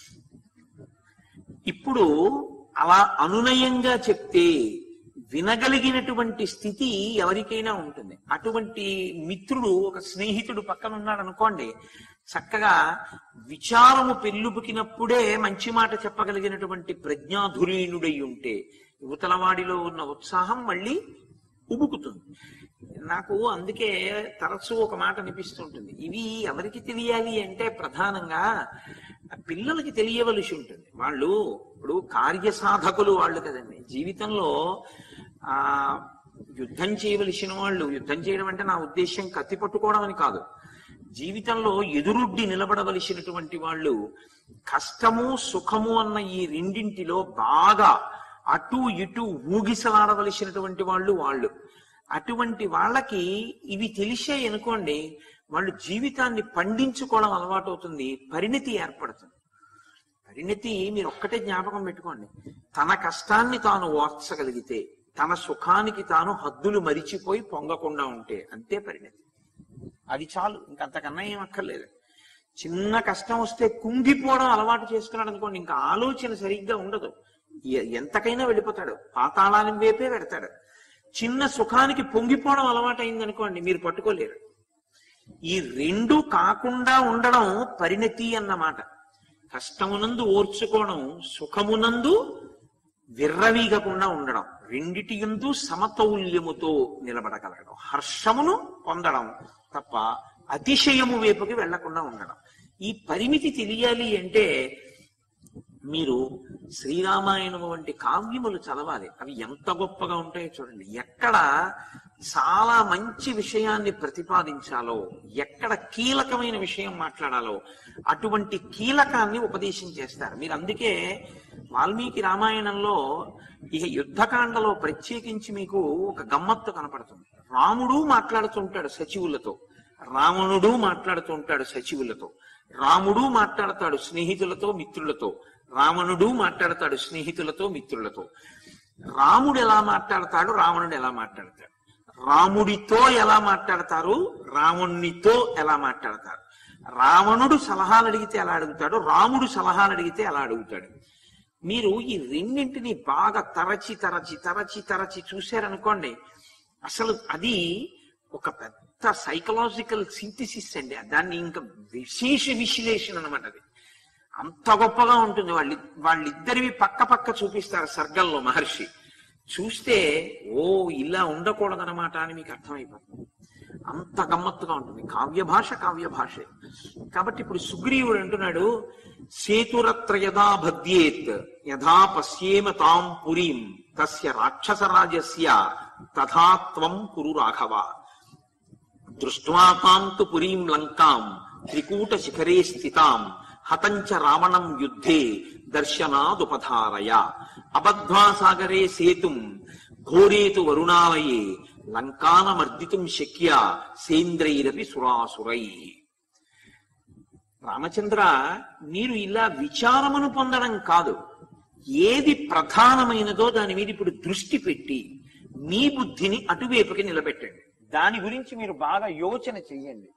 ఇప్పుడు అలా అనునయంగా చెప్తే వినగలిగినటువంటి స్థితి ఎవరికైనా ఉంటుంది. అటువంటి మిత్రుడు, ఒక స్నేహితుడు పక్కన ఉన్నాడు అనుకోండి, చక్కగా విచారము పెళ్ళుపుకినప్పుడే మంచి మాట చెప్పగలిగినటువంటి ప్రజ్ఞాధురీనుడై ఉంటే యువతలవాడిలో ఉన్న ఉత్సాహం మళ్ళీ ఉబుకుతుంది. నాకు అందుకే తరచూ ఒక మాట అనిపిస్తుంటుంది, ఇవి ఎవరికి తెలియాలి అంటే ప్రధానంగా పిల్లలకి తెలియవలసి ఉంటుంది. వాళ్ళు ఇప్పుడు కార్యసాధకులు వాళ్ళు కదండి. జీవితంలో యుద్ధం చేయవలసిన వాళ్ళు, యుద్ధం చేయడం అంటే నా ఉద్దేశం కత్తి పట్టుకోవడం అని కాదు, జీవితంలో ఎదురుడ్డి నిలబడవలసినటువంటి వాళ్ళు, కష్టము సుఖము అన్న ఈ రెండింటిలో బాగా అటు ఇటు ఊగిసలాడవలసినటువంటి వాళ్ళు. అటువంటి వాళ్ళకి ఇవి తెలిసాయి అనుకోండి, వాళ్ళు జీవితాన్ని పండించుకోవడం అలవాటు అవుతుంది, పరిణతి ఏర్పడుతుంది. పరిణతి మీరు ఒక్కటే జ్ఞాపకం పెట్టుకోండి, తన కష్టాన్ని తాను ఓర్చగలిగితే, తన సుఖానికి తాను హద్దులు మరిచిపోయి పొంగకుండా ఉంటే అంతే పరిణతి. అది చాలు, ఇంకంతకన్నా ఏం అక్కర్లేదు. చిన్న కష్టం వస్తే కుంగిపోవడం అలవాటు చేసుకున్నాడు అనుకోండి, ఇంకా ఆలోచన సరిగ్గా ఉండదు, ఎంతకైనా వెళ్ళిపోతాడు, పాతాళాన్ని వైపే పెడతాడు. చిన్న సుఖానికి పొంగిపోవడం అలవాటు అయిందనుకోండి, మీరు పట్టుకోలేరు. ఈ 2 కాకుండా ఉండడం పరిణతి అన్నమాట. కష్టమునందు ఓర్చుకోవడం, సుఖమునందు విర్రవీగకుండా ఉండడం, రెండిటి యందు సమతౌల్యముతో నిలబడగలగడం, హర్షమును పొందడం తప్ప అతిశయము వైపుకి వెళ్లకుండా ఉండడం. ఈ పరిమితి తెలియాలి అంటే మీరు శ్రీరామాయణము వంటి కావ్యములు చదవాలి. అవి ఎంత గొప్పగా ఉంటాయో చూడండి. ఎక్కడ చాలా మంచి విషయాన్ని ప్రతిపాదించాలో, ఎక్కడ కీలకమైన విషయం మాట్లాడాలో అటువంటి కీలకాన్ని ఉపదేశం చేస్తారు. మీరు అందుకే వాల్మీకి రామాయణంలో ఇక యుద్ధకాండలో ప్రత్యేకించి మీకు ఒక గమ్మత్తు కనపడుతుంది. రాముడు మాట్లాడుతుంటాడు సచివులతో, రావణుడు మాట్లాడుతూ ఉంటాడు సచివులతో, రాముడు మాట్లాడతాడు స్నేహితులతో మిత్రులతో, రావణుడు మాట్లాడతాడు స్నేహితులతో మిత్రులతో. రాముడు ఎలా మాట్లాడతాడు, రావణుడు ఎలా మాట్లాడతాడు, రాముడితో ఎలా మాట్లాడతారు, రావణునితో ఎలా మాట్లాడతారు, రావణుడు సలహాలు అడిగితే ఎలా అడుగుతాడు, రాముడు సలహాలు అడిగితే ఎలా అడుగుతాడు. మీరు ఈ రెండింటిని బాగా తరచి తరచి తరచి తరచి చూశారనుకోండి, అసలు అది ఒక పెద్ద సైకలాజికల్ సింథసిస్ అండి. దాన్ని ఇంకా విశేష విశ్లేషణ అనమాట. అది అంత గొప్పగా ఉంటుంది. వాళ్ళిద్దరివి పక్క పక్క చూపిస్తారు సర్గంలో మహర్షి. చూస్తే ఓ ఇలా ఉండకూడదనమాట అని మీకు అర్థమైపోతుంది. అంత గమ్మత్తుగా ఉంటుంది. కావ్య భాష కావ్య భాషే. కాబట్టి ఇప్పుడు సుగ్రీవుడు అంటున్నాడు, సేతురత్ర యదా భద్యేత్ యథా పశ్యేమ తాం పురీం తస్య రాక్షసరాజస్య తథా త్వం కురు రాఘవ దృష్ట్వా తాం తు పురీం లంకాం త్రికూట శిఖరే స్థితాం హతంచ రావణం యుద్ధే దర్శనాదుపధారయ అబద్ధ్వాసాగరే సేతుం ఘోరేతు వరుణాలయే లంకానమర్దితుం శక్య సేంద్రైరపి సురాసురై. రామచంద్ర, మీరు ఇలా విచారమును పొందడం కాదు, ఏది ప్రధానమైనదో దాని మీద ఇప్పుడు దృష్టి పెట్టి మీ బుద్ధిని అటువైపుకి నిలబెట్టండి. దాని గురించి మీరు బాగా యోచన చెయ్యండి.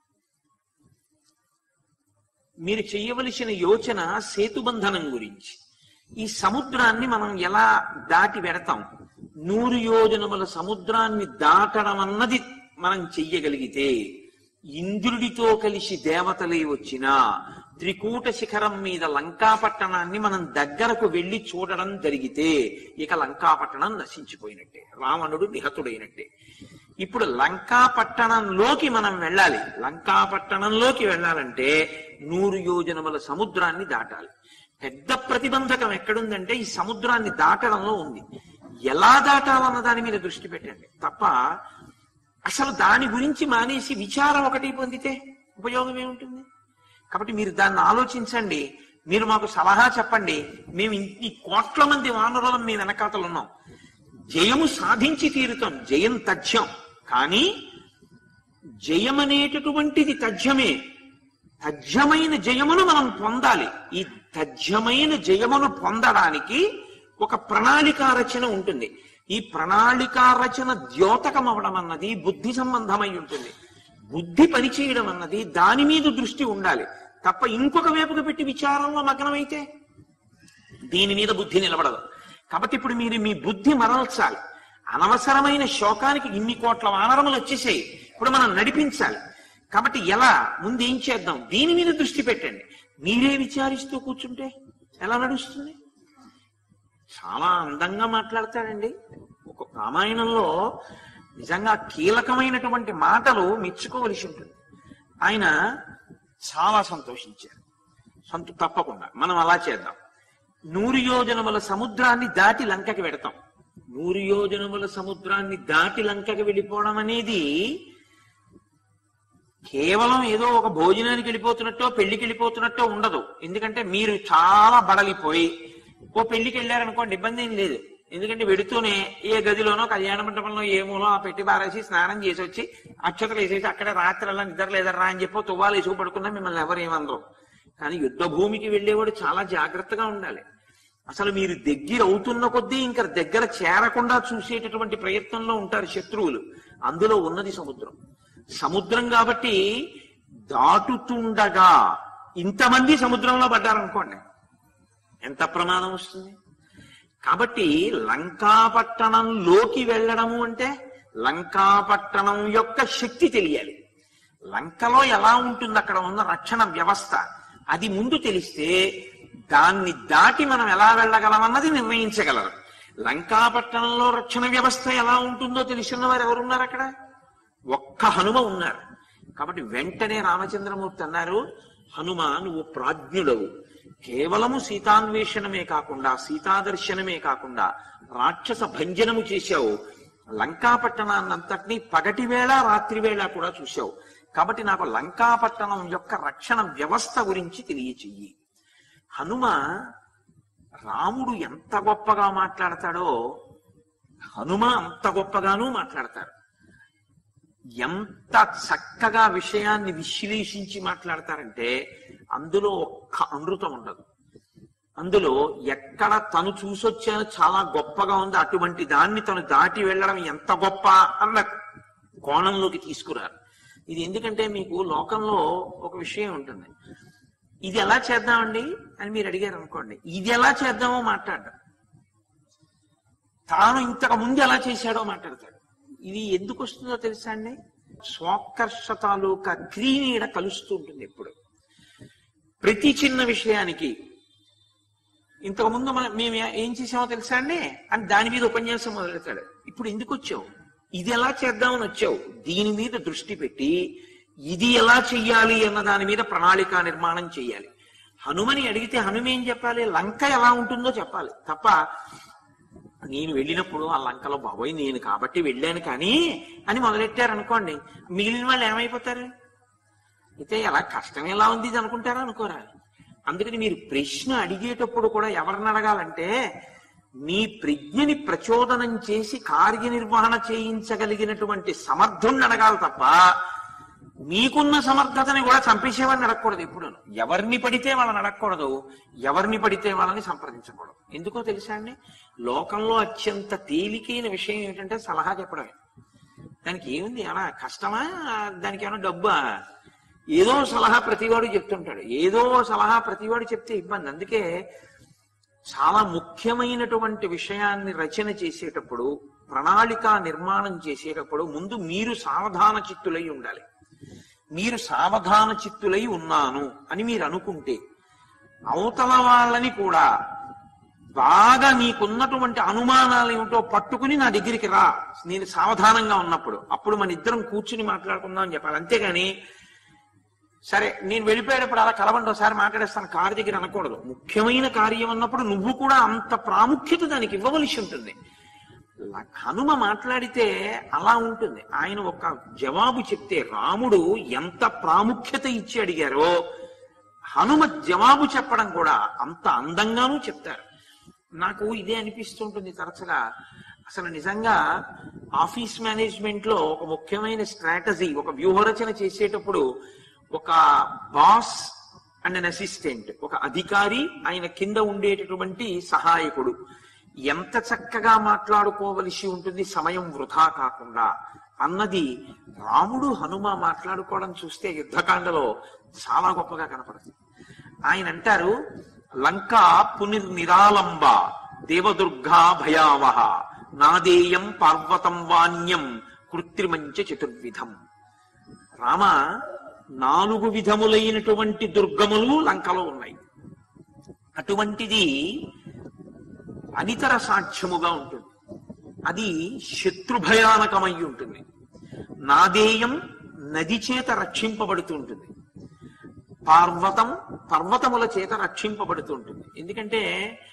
మీరు చెయ్యవలసిన యోచన సేతుబంధనం గురించి. ఈ సముద్రాన్ని మనం ఎలా దాటి వెడతాం? 100 యోజనముల సముద్రాన్ని దాటడం అన్నది మనం చెయ్యగలిగితే, ఇంద్రుడితో కలిసి దేవతలే వచ్చినా త్రికూట శిఖరం మీద లంకాపట్టణాన్ని మనం దగ్గరకు వెళ్లి చూడడం జరిగితే ఇక లంకాపట్టణం నశించిపోయినట్టే, రావణుడు నిహతుడైనట్టే. ఇప్పుడు లంకాపట్టణంలోకి మనం వెళ్ళాలి. లంకాపట్టణంలోకి వెళ్ళాలంటే 100 యోజనముల సముద్రాన్ని దాటాలి. పెద్ద ప్రతిబంధకం ఎక్కడుందంటే ఈ సముద్రాన్ని దాటడంలో ఉంది. ఎలా దాటాలన్న దాని మీద దృష్టి పెట్టండి తప్ప అసలు దాని గురించి మానేసి విచారం ఒకటి పొందితే ఉపయోగం ఏముంటుంది? కాబట్టి మీరు దాన్ని ఆలోచించండి. మీరు మాకు సలహా చెప్పండి. మేము ఈ కోట్ల మంది వానరులం మీ వెనకాతలు ఉన్నాం. జయము సాధించి తీరుతాం. జయం తథ్యం. కానీ జయమనేటటువంటిది తథ్యమే. తథ్యమైన జయమును మనం పొందాలి. ఈ తథ్యమైన జయమును పొందడానికి ఒక ప్రణాళికా రచన ఉంటుంది. ఈ ప్రణాళికా రచన ద్యోతకం అవడం అన్నది బుద్ధి సంబంధమై ఉంటుంది. బుద్ధి పనిచేయడం అన్నది దాని మీద దృష్టి ఉండాలి తప్ప ఇంకొక వైపుకు పెట్టి విచారంలో మగ్నమైతే దీని మీద బుద్ధి నిలబడదు. కాబట్టి ఇప్పుడు మీరు మీ బుద్ధి మరల్చాలి. అనవసరమైన శోకానికి ఇన్ని కోట్ల వానరములు వచ్చేసాయి, ఇప్పుడు మనం నడిపించాలి. కాబట్టి ఎలా? ముందు ఏం చేద్దాం? దీని మీద దృష్టి పెట్టండి. మీరే విచారిస్తూ కూర్చుంటే ఎలా నడుస్తుంది? చాలా అందంగా మాట్లాడతాడండి. ఒక రామాయణంలో నిజంగా కీలకమైనటువంటి మాటలు మెచ్చుకోవలసి ఉంటుంది. ఆయన చాలా సంతోషించారు. తప్పకుండా మనం అలా చేద్దాం. 100 యోజనముల సముద్రాన్ని దాటి లంకకి వెడతాం. 100 యోజనముల సముద్రాన్ని దాటి లంకకి వెళ్ళిపోవడం అనేది కేవలం ఏదో ఒక భోజనానికి వెళ్ళిపోతున్నట్టో పెళ్లికి వెళ్ళిపోతున్నట్టో ఉండదు. ఎందుకంటే మీరు చాలా బడలిపోయి ఓ పెళ్లికి వెళ్ళారనుకోండి, ఇబ్బంది ఏం లేదు. ఎందుకంటే వెడుతూనే ఏ గదిలోనో కళ్యాణ మండపంలో ఏమోలో ఆ పెట్టి బారేసి స్నానం చేసి వచ్చి అక్షతలు వేసేసి అక్కడే రాత్రల్లా నిద్ర లేదర్రా అని చెప్పి తువ్వాలు వేసుకు పడుకున్నా మిమ్మల్ని ఎవరు ఏమనరు. కానీ యుద్ధ భూమికి వెళ్ళేవాడు చాలా జాగ్రత్తగా ఉండాలి. అసలు మీరు దగ్గర అవుతున్న కొద్దీ ఇంకా దగ్గర చేరకుండా చూసేటటువంటి ప్రయత్నంలో ఉంటారు శత్రువులు. అందులో ఉన్నది సముద్రం. సముద్రం కాబట్టి దాటుతుండగా ఇంతమంది సముద్రంలో పడ్డారనుకోండి, ఎంత ప్రమాదం వస్తుంది? కాబట్టి లంకాపట్టణంలోకి వెళ్ళడము అంటే లంకాపట్టణం యొక్క శక్తి తెలియాలి. లంకలో ఎలా ఉంటుంది అక్కడ ఉన్న రక్షణ వ్యవస్థ, అది ముందు తెలిస్తే దాన్ని దాటి మనం ఎలా వెళ్ళగలమన్నది నిర్ణయించగలరు. లంకాపట్టణంలో రక్షణ వ్యవస్థ ఎలా ఉంటుందో తెలిసిన వారు ఎవరున్నారు అక్కడ? ఒక్క హనుమ ఉన్నారు. కాబట్టి వెంటనే రామచంద్రమూర్తి అన్నారు, హనుమ నువ్వు ప్రాజ్ఞుడవు. కేవలము సీతాన్వేషణమే కాకుండా సీతాదర్శనమే కాకుండా రాక్షస భంజనము చేశావు. లంకాపట్టణాన్నంతటినీ పగటి వేళ రాత్రి వేళ కూడా చూశావు. కాబట్టి నాకు లంకాపట్టణం యొక్క రక్షణ వ్యవస్థ గురించి తెలియచెయ్యి. హనుమ రాముడు ఎంత గొప్పగా మాట్లాడతాడో హనుమ అంత గొప్పగానూ మాట్లాడతారు. ఎంత చక్కగా విషయాన్ని విశ్లేషించి మాట్లాడతారంటే అందులో ఒక్క అమృతం ఉండదు. అందులో ఎక్కడ తను చూసొచ్చాను చాలా గొప్పగా ఉంది, అటువంటి దాన్ని తను దాటి వెళ్ళడం ఎంత గొప్ప అన్న కోణంలోకి తీసుకురారు. ఇది ఎందుకంటే మీకు లోకంలో ఒక విషయం ఉంటుంది, ఇది ఎలా చేద్దామండి అని మీరు అడిగారు అనుకోండి, ఇది ఎలా చేద్దామో మాట్లాడతాడు. తాను ఇంతకు ముందు ఎలా చేశాడో మాట్లాడతాడు. ఇది ఎందుకు వస్తుందో తెలుసా అండి? స్వాకర్ష తాలూకా క్రీనీడ కలుస్తూ ఉంటుంది ఎప్పుడు. ప్రతి చిన్న విషయానికి ఇంతకుముందు మేము ఏం చేసామో తెలుసా అండి అని దాని మీద ఉపన్యాసం మొదలెడతాడు. ఇప్పుడు ఎందుకు వచ్చావు? ఇది ఎలా చేద్దామని వచ్చావు. దీని మీద దృష్టి పెట్టి ఇది ఎలా చెయ్యాలి అన్న దాని మీద ప్రణాళిక నిర్మాణం చెయ్యాలి. హనుమని అడిగితే హనుమ ఏం చెప్పాలి? లంక ఎలా ఉంటుందో చెప్పాలి తప్ప నేను వెళ్ళినప్పుడు ఆ లంకలో బాబోయ్ నేను కాబట్టి వెళ్ళాను కానీ అని మొదలెట్టారనుకోండి, మిగిలిన వాళ్ళు ఏమైపోతారు? అయితే ఎలా కష్టం ఎలా ఉంది ఇది అనుకుంటారా అనుకోరా? అందుకని మీరు ప్రశ్న అడిగేటప్పుడు కూడా ఎవరిని అడగాలంటే మీ ప్రజ్ఞని ప్రచోదనం చేసి కార్యనిర్వహణ చేయించగలిగినటువంటి సమర్థుణ్ణి అడగాలి తప్ప మీకున్న సమర్థతని కూడా చంపేసేవాడిని అడగకూడదు. ఎప్పుడు ఎవరిని పడితే వాళ్ళని అడగకూడదు, ఎవరిని పడితే వాళ్ళని సంప్రదించకూడదు. ఎందుకో తెలుసా అండి, లోకంలో అత్యంత తేలికైన విషయం ఏంటంటే సలహా చెప్పడమే. దానికి ఏముంది, అలా కష్టమా, దానికి ఏమైనా డబ్బా? ఏదో సలహా ప్రతివాడు చెప్తుంటాడు, ఏదో సలహా ప్రతివాడు చెప్తే ఇబ్బంది. అందుకే చాలా ముఖ్యమైనటువంటి విషయాన్ని రచన చేసేటప్పుడు, ప్రణాళిక నిర్మాణం చేసేటప్పుడు ముందు మీరు సావధాన చిత్తులై ఉండాలి. మీరు సావధాన చిత్తులై ఉన్నాను అని మీరు అనుకుంటే అవతల వాళ్ళని కూడా బాగా నీకున్నటువంటి అనుమానాలు ఏమిటో పట్టుకుని నా దగ్గరికి రా, నేను సావధానంగా ఉన్నప్పుడు, అప్పుడు మన ఇద్దరం కూర్చుని మాట్లాడుకుందాం అని చెప్పాలి. అంతేగాని సరే నేను వెళ్ళిపోయేటప్పుడు అలా కలవండి ఒకసారి మాట్లాడేస్తాను కారు దగ్గర అనకూడదు. ముఖ్యమైన కార్యం అన్నప్పుడు నువ్వు కూడా అంత ప్రాముఖ్యత దానికి ఇవ్వవలసి ఉంటుంది. హనుమ మాట్లాడితే అలా ఉంటుంది. ఆయన ఒక జవాబు చెప్తే రాముడు ఎంత ప్రాముఖ్యత ఇచ్చి అడిగారో హనుమ జవాబు చెప్పడం కూడా అంత అందంగానూ చెప్తారు. నాకు ఇదే అనిపిస్తుంటుంది తరచుగా. అసలు నిజంగా ఆఫీస్ మేనేజ్మెంట్ లో ఒక ముఖ్యమైన స్ట్రాటజీ, ఒక వ్యూహరచన చేసేటప్పుడు ఒక బాస్ అండ్ అన్ అసిస్టెంట్, ఒక అధికారి, ఆయన కింద ఉండేటటువంటి సహాయకుడు ఎంత చక్కగా మాట్లాడుకోవలసి ఉంటుంది సమయం వృధా కాకుండా అన్నది రాముడు హనుమ మాట్లాడుకోవడం చూస్తే యుద్ధకాండలో చాలా గొప్పగా కనపడుతుంది. ఆయన అంటారు, లంకా పునిర్నిరాలంబ దేవదుర్గా భయావహ నాదేయం పార్వతం వాణ్యం కృత్రిమంచ చతుర్విధం. రామ, 4 విధములైనటువంటి దుర్గములు లంకలో ఉన్నాయి. అటువంటిది అనితర సాక్ష్యముగా ఉంటుంది, అది శత్రుభయానకమై ఉంటుంది. నాదేయం నది చేత రక్షింపబడుతూ ఉంటుంది, పర్వతముల చేత రక్షింపబడుతూ ఉంటుంది. ఎందుకంటే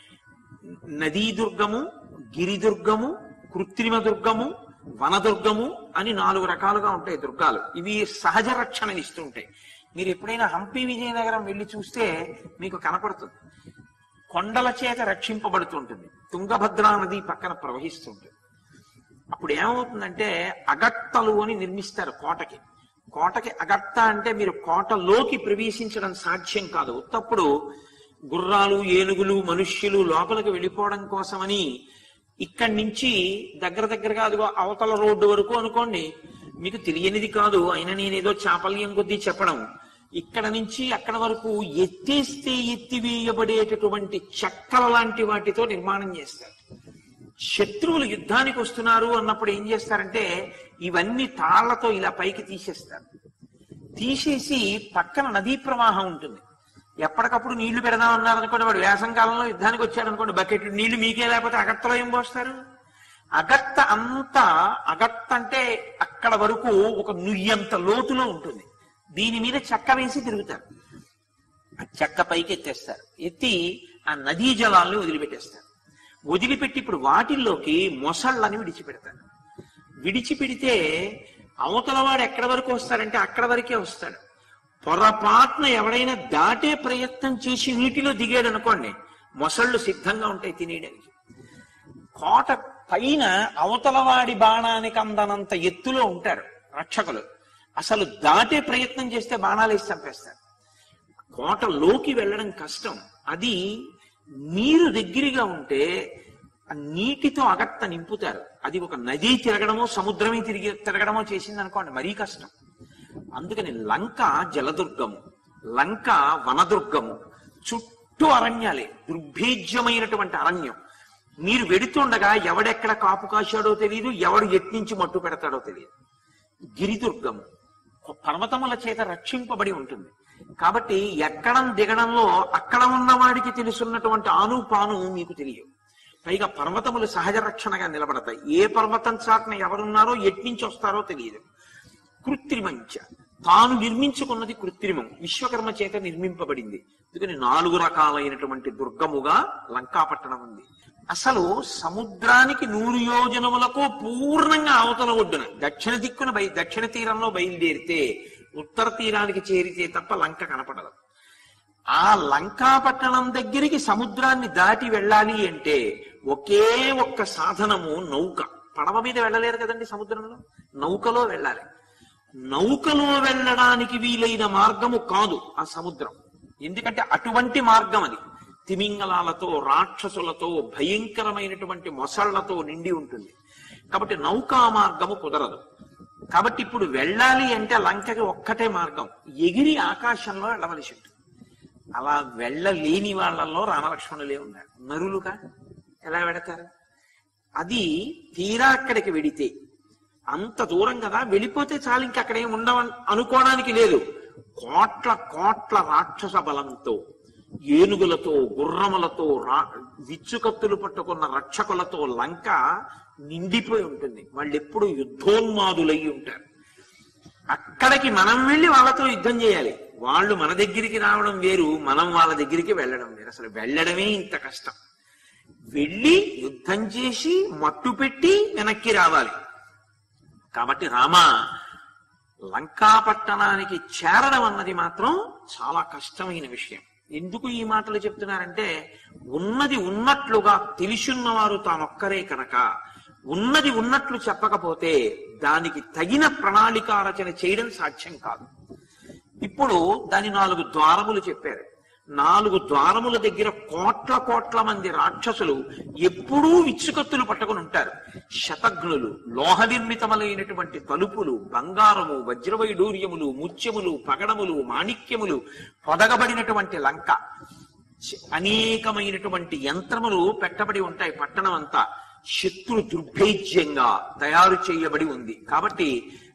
నదీ దుర్గము, గిరిదుర్గము, కృత్రిమ దుర్గము, వనదుర్గము అని 4 రకాలుగా ఉంటాయి దుర్గాలు. ఇవి సహజ రక్షణని ఇస్తుంటాయి. మీరు ఎప్పుడైనా హంపి విజయనగరం వెళ్ళి చూస్తే మీకు కనపడుతుంది. కొండల చేత రక్షింపబడుతుంటుంది, తుంగభద్రా నది పక్కన ప్రవహిస్తుంటుంది. అప్పుడు ఏమవుతుందంటే అగట్టలు అని నిర్మిస్తారు కోటకి. కోటకి అగట్ట అంటే మీరు కోటలోకి ప్రవేశించడం సాధ్యం కాదు. ఉత్తప్పుడు గుర్రాలు, ఏనుగులు, మనుష్యులు లోపలికి వెళ్ళిపోవడం కోసమని ఇక్కడి నుంచి దగ్గరగా అదిగో అవతల రోడ్డు వరకు అనుకోండి, మీకు తెలియనిది కాదు, అయినా నేనేదో చాపల్యం కొద్దీ చెప్పడం, ఇక్కడ నుంచి అక్కడ వరకు ఎత్తేస్తే ఎత్తివేయబడేటటువంటి చెక్కల లాంటి వాటితో నిర్మాణం చేస్తారు. శత్రువులు యుద్ధానికి వస్తున్నారు అన్నప్పుడు ఏం చేస్తారంటే ఇవన్నీ తాళ్లతో ఇలా పైకి తీసేస్తారు. తీసేసి పక్కన నదీ ప్రవాహం ఉంటుంది, ఎప్పటికప్పుడు నీళ్లు పెడదామన్నారు అనుకోండి, వాడు వేసవి కాలంలో యుద్ధానికి వచ్చాడు అనుకోండి, బకెట్ నీళ్లు మీకే లేకపోతే అగట్టలో ఏం పోస్తారు? అగట్ట అంటే అక్కడ వరకు ఒక నుయ్యంత లోతులో ఉంటుంది. దీని మీద చెక్క వేసి తిరుగుతారు, ఆ చెక్క పైకి ఎత్తేస్తారు, ఎత్తి ఆ నదీ జలాల్ని వదిలిపెట్టేస్తారు. వదిలిపెట్టి ఇప్పుడు వాటిల్లోకి మొసళ్ళని విడిచిపెడతారు. విడిచిపెడితే అవతల వాడు ఎక్కడి వరకు వస్తాడంటే అక్కడ వరకే వస్తాడు. పొరపాటున ఎవడైనా దాటే ప్రయత్నం చేసి నీటిలో దిగాడు అనుకోండి, మొసళ్ళు సిద్ధంగా ఉంటాయి తినేయడానికి. కోట పైన అవతల వాడి బాణానికి అందనంత ఎత్తులో ఉంటారు రక్షకులు. అసలు దాటే ప్రయత్నం చేస్తే బాణాలు వేసి చంపేస్తారు. కోటలోకి వెళ్ళడం కష్టం. అది నీరు దగ్గరగా ఉంటే ఆ నీటితో అగట్ట నింపుతారు. అది ఒక నది తిరగడమో సముద్రమే తిరగడమో చేసింది అనుకోండి, మరీ కష్టం. అందుకని లంక జలదుర్గము, లంక వనదుర్గము, చుట్టూ అరణ్యాలే, దుర్భేద్యమైనటువంటి అరణ్యం. మీరు వెడుతుండగా ఎవడెక్కడ కాపు కాశాడో తెలియదు, ఎవడు ఎట్నుంచి మట్టు పెడతాడో తెలియదు. గిరిదుర్గము పర్వతముల చేత రక్షింపబడి ఉంటుంది. కాబట్టి ఎక్కడం దిగడంలో అక్కడ ఉన్నవాడికి తెలుసున్నటువంటి ఆనుపాను మీకు తెలియదు. పైగా పర్వతములు సహజ రక్షణగా నిలబడతాయి. ఏ పర్వతం చాటున ఎవరున్నారో ఎట్నుంచి వస్తారో తెలియదు. కృత్రిమంచ, తాను నిర్మించుకున్నది కృత్రిమం, విశ్వకర్మ చేత నిర్మింపబడింది. అందుకని 4 రకాలైనటువంటి దుర్గముగా లంకాపట్టణం ఉంది. అసలు సముద్రానికి 100 యోజనములకు పూర్ణంగా అవతల ఒడ్డున దక్షిణ తీరంలో బయలుదేరితే ఉత్తర తీరానికి చేరితే తప్ప లంక కనపడదు. ఆ లంకాపట్టణం దగ్గరికి సముద్రాన్ని దాటి వెళ్ళాలి అంటే ఒకే ఒక్క సాధనము నౌక. పడవ మీద వెళ్ళలేరు కదండి సముద్రంలో, నౌకలో వెళ్ళాలి. నౌకలో వెళ్ళడానికి వీలైన మార్గము కాదు ఆ సముద్రం. ఎందుకంటే అటువంటి మార్గం అది తిమింగలాలతో, రాక్షసులతో, భయంకరమైనటువంటి మొసళ్లతో నిండి ఉంటుంది. కాబట్టి నౌకా మార్గము కుదరదు. కాబట్టి ఇప్పుడు వెళ్ళాలి అంటే లంకకి ఒక్కటే మార్గం, ఎగిరి ఆకాశంలో వెళ్ళవలసి ఉంటుంది. అలా వెళ్ళలేని వాళ్ళల్లో రామలక్ష్మణులే ఉన్నారు. నరులుగా ఎలా వెడతారు? అది తీరా అక్కడికి వెడితే అంత దూరం కదా, వెళ్ళిపోతే చాలు, ఇంక అక్కడ ఏమి ఉండవని అనుకోవడానికి లేదు. కోట్ల కోట్ల రాక్షస బలంతో, ఏనుగులతో, గుర్రములతో, విచ్చుకత్తులు పట్టుకున్న రక్షకులతో లంక నిండిపోయి ఉంటుంది. వాళ్ళు ఎప్పుడు యుద్ధోన్మాదులై ఉంటారు. అక్కడికి మనం వెళ్ళి వాళ్ళతో యుద్ధం చేయాలి. వాళ్ళు మన దగ్గరికి రావడం వేరు, మనం వాళ్ళ దగ్గరికి వెళ్ళడం వేరు. అసలు వెళ్ళడమే ఇంత కష్టం. వెళ్ళి యుద్ధం చేసి మట్టు పెట్టి వెనక్కి రావాలి. కాబట్టి రామ లంకాపట్టణానికి చేరడం అన్నది మాత్రం చాలా కష్టమైన విషయం. ఎందుకు ఈ మాటలు చెప్తున్నారంటే, ఉన్నది ఉన్నట్లుగా తెలిసున్నవారు తానొక్కరే కనుక ఉన్నది ఉన్నట్లు చెప్పకపోతే దానికి తగిన ప్రణాళిక రచన చేయడం సాధ్యం కాదు. ఇప్పుడు దాని 4 ద్వారములు చెప్పారు. 4 ద్వారముల దగ్గర కోట్ల కోట్ల మంది రాక్షసులు ఎప్పుడూ విచ్చుకత్తులు పట్టుకుని ఉంటారు. శతఘ్నులు, లోహ నిర్మితములైనటువంటి తలుపులు, బంగారము, వజ్రవైడూర్యములు, ముత్యములు, పగడములు, మాణిక్యములు పొదగబడినటువంటి లంక. అనేకమైనటువంటి యంత్రములు పెట్టబడి ఉంటాయి. పట్టణం అంతా శత్రు దుర్భేద్యంగా తయారు చేయబడి ఉంది. కాబట్టి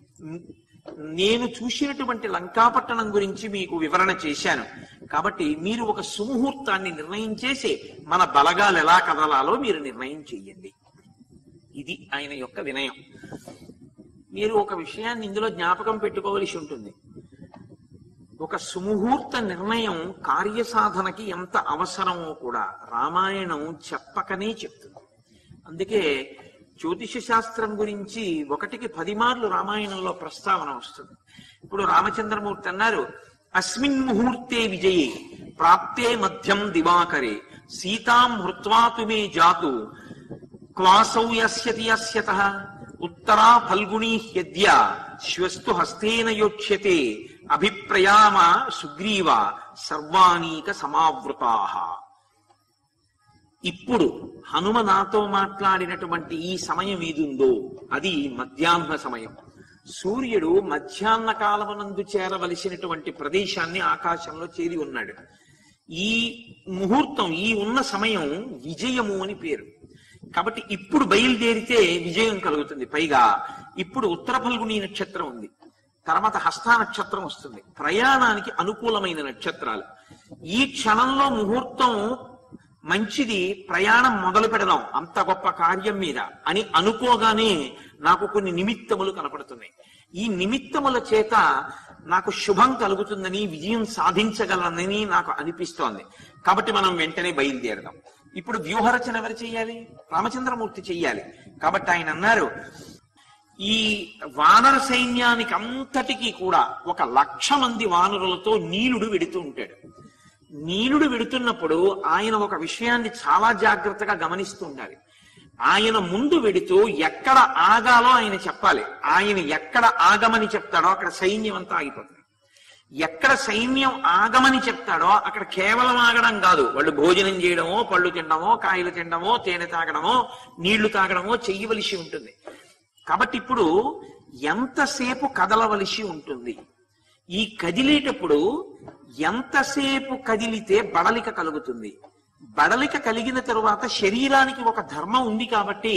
నేను చూసినటువంటి లంకాపట్టణం గురించి మీకు వివరణ చేశాను. కాబట్టి మీరు ఒక సుముహూర్తాన్ని నిర్ణయం చేసి మన బలగాలు ఎలా కదలాలో మీరు నిర్ణయం చెయ్యండి. ఇది ఆయన యొక్క వినయం. మీరు ఒక విషయాన్ని ఇందులో జ్ఞాపకం పెట్టుకోవలసి ఉంటుంది. ఒక సుముహూర్త నిర్ణయం కార్యసాధనకి ఎంత అవసరమో కూడా రామాయణం చెప్పకనే చెప్తుంది. అందుకే జ్యోతిష శాస్త్రం గురించి 1కి 10 మార్లు రామాయణంలో ప్రస్తావన వస్తుంది. ఇప్పుడు రామచంద్రమూర్తి అన్నారు, అస్మిన్ ముహూర్తే విజయే ప్రాప్తే మధ్యం దివాకరే సీతాం హృత్వా తుమే జాతు క్వాసౌ యస్యతి యస్యతః ఉత్తరా ఫల్గుణీ హ్యద్య శ్వస్తు హస్తేన యోక్ష్యతే అభిప్రయామ సుగ్రీవ సర్వాణీక సమావృతాః. ఇప్పుడు హనుమ నాతో మాట్లాడినటువంటి ఈ సమయం ఏదుందో అది మధ్యాహ్న సమయం. సూర్యుడు మధ్యాహ్న కాలమునందు చేరవలసినటువంటి ప్రదేశాన్ని ఆకాశంలో చేరి ఉన్నాడు. ఈ ముహూర్తం, ఈ ఉన్న సమయం విజయము అని పేరు. కాబట్టి ఇప్పుడు బయలుదేరితే విజయం కలుగుతుంది. పైగా ఇప్పుడు ఉత్తర ఫల్గుణీ నక్షత్రం ఉంది, తర్వాత హస్త నక్షత్రం వస్తుంది. ప్రయాణానికి అనుకూలమైన నక్షత్రాలు. ఈ క్షణంలో ముహూర్తం మంచిది, ప్రయాణం మొదలు పెడదాం అంత గొప్ప కార్యం మీద అని అనుకోగానే నాకు కొన్ని నిమిత్తములు కనపడుతున్నాయి. ఈ నిమిత్తముల చేత నాకు శుభం కలుగుతుందని, విజయం సాధించగలనని నాకు అనిపిస్తోంది. కాబట్టి మనం వెంటనే బయలుదేరదాం. ఇప్పుడు వ్యూహరచన ఎవరు చెయ్యాలి? రామచంద్రమూర్తి చెయ్యాలి. కాబట్టి ఆయన అన్నారు, ఈ వానర సైన్యానికి అంతటికీ కూడా 1,00,000 మంది వానరులతో నీలుడు వెడుతూ ఉంటాడు. నీలుడు వెడుతున్నప్పుడు ఆయన ఒక విషయాన్ని చాలా జాగ్రత్తగా గమనిస్తూ ఉండాలి. ఆయన ముందు వెడుతూ ఎక్కడ ఆగాలో ఆయన చెప్పాలి. ఆయన ఎక్కడ ఆగమని చెప్తాడో అక్కడ సైన్యం అంతా ఆగిపోతుంది. ఎక్కడ సైన్యం ఆగమని చెప్తాడో అక్కడ కేవలం ఆగడం కాదు, వాళ్ళు భోజనం చేయడమో, పళ్ళు తినడమో, కాయలు తినడమో, తేనె తాగడమో, నీళ్లు తాగడమో చెయ్యవలసి ఉంటుంది. కాబట్టి ఇప్పుడు ఎంతసేపు కదలవలసి ఉంటుంది. ఈ కదిలేటప్పుడు ఎంతసేపు కదిలితే బడలిక కలుగుతుంది. బడలిక కలిగిన తరువాత శరీరానికి ఒక ధర్మం ఉంది. కాబట్టి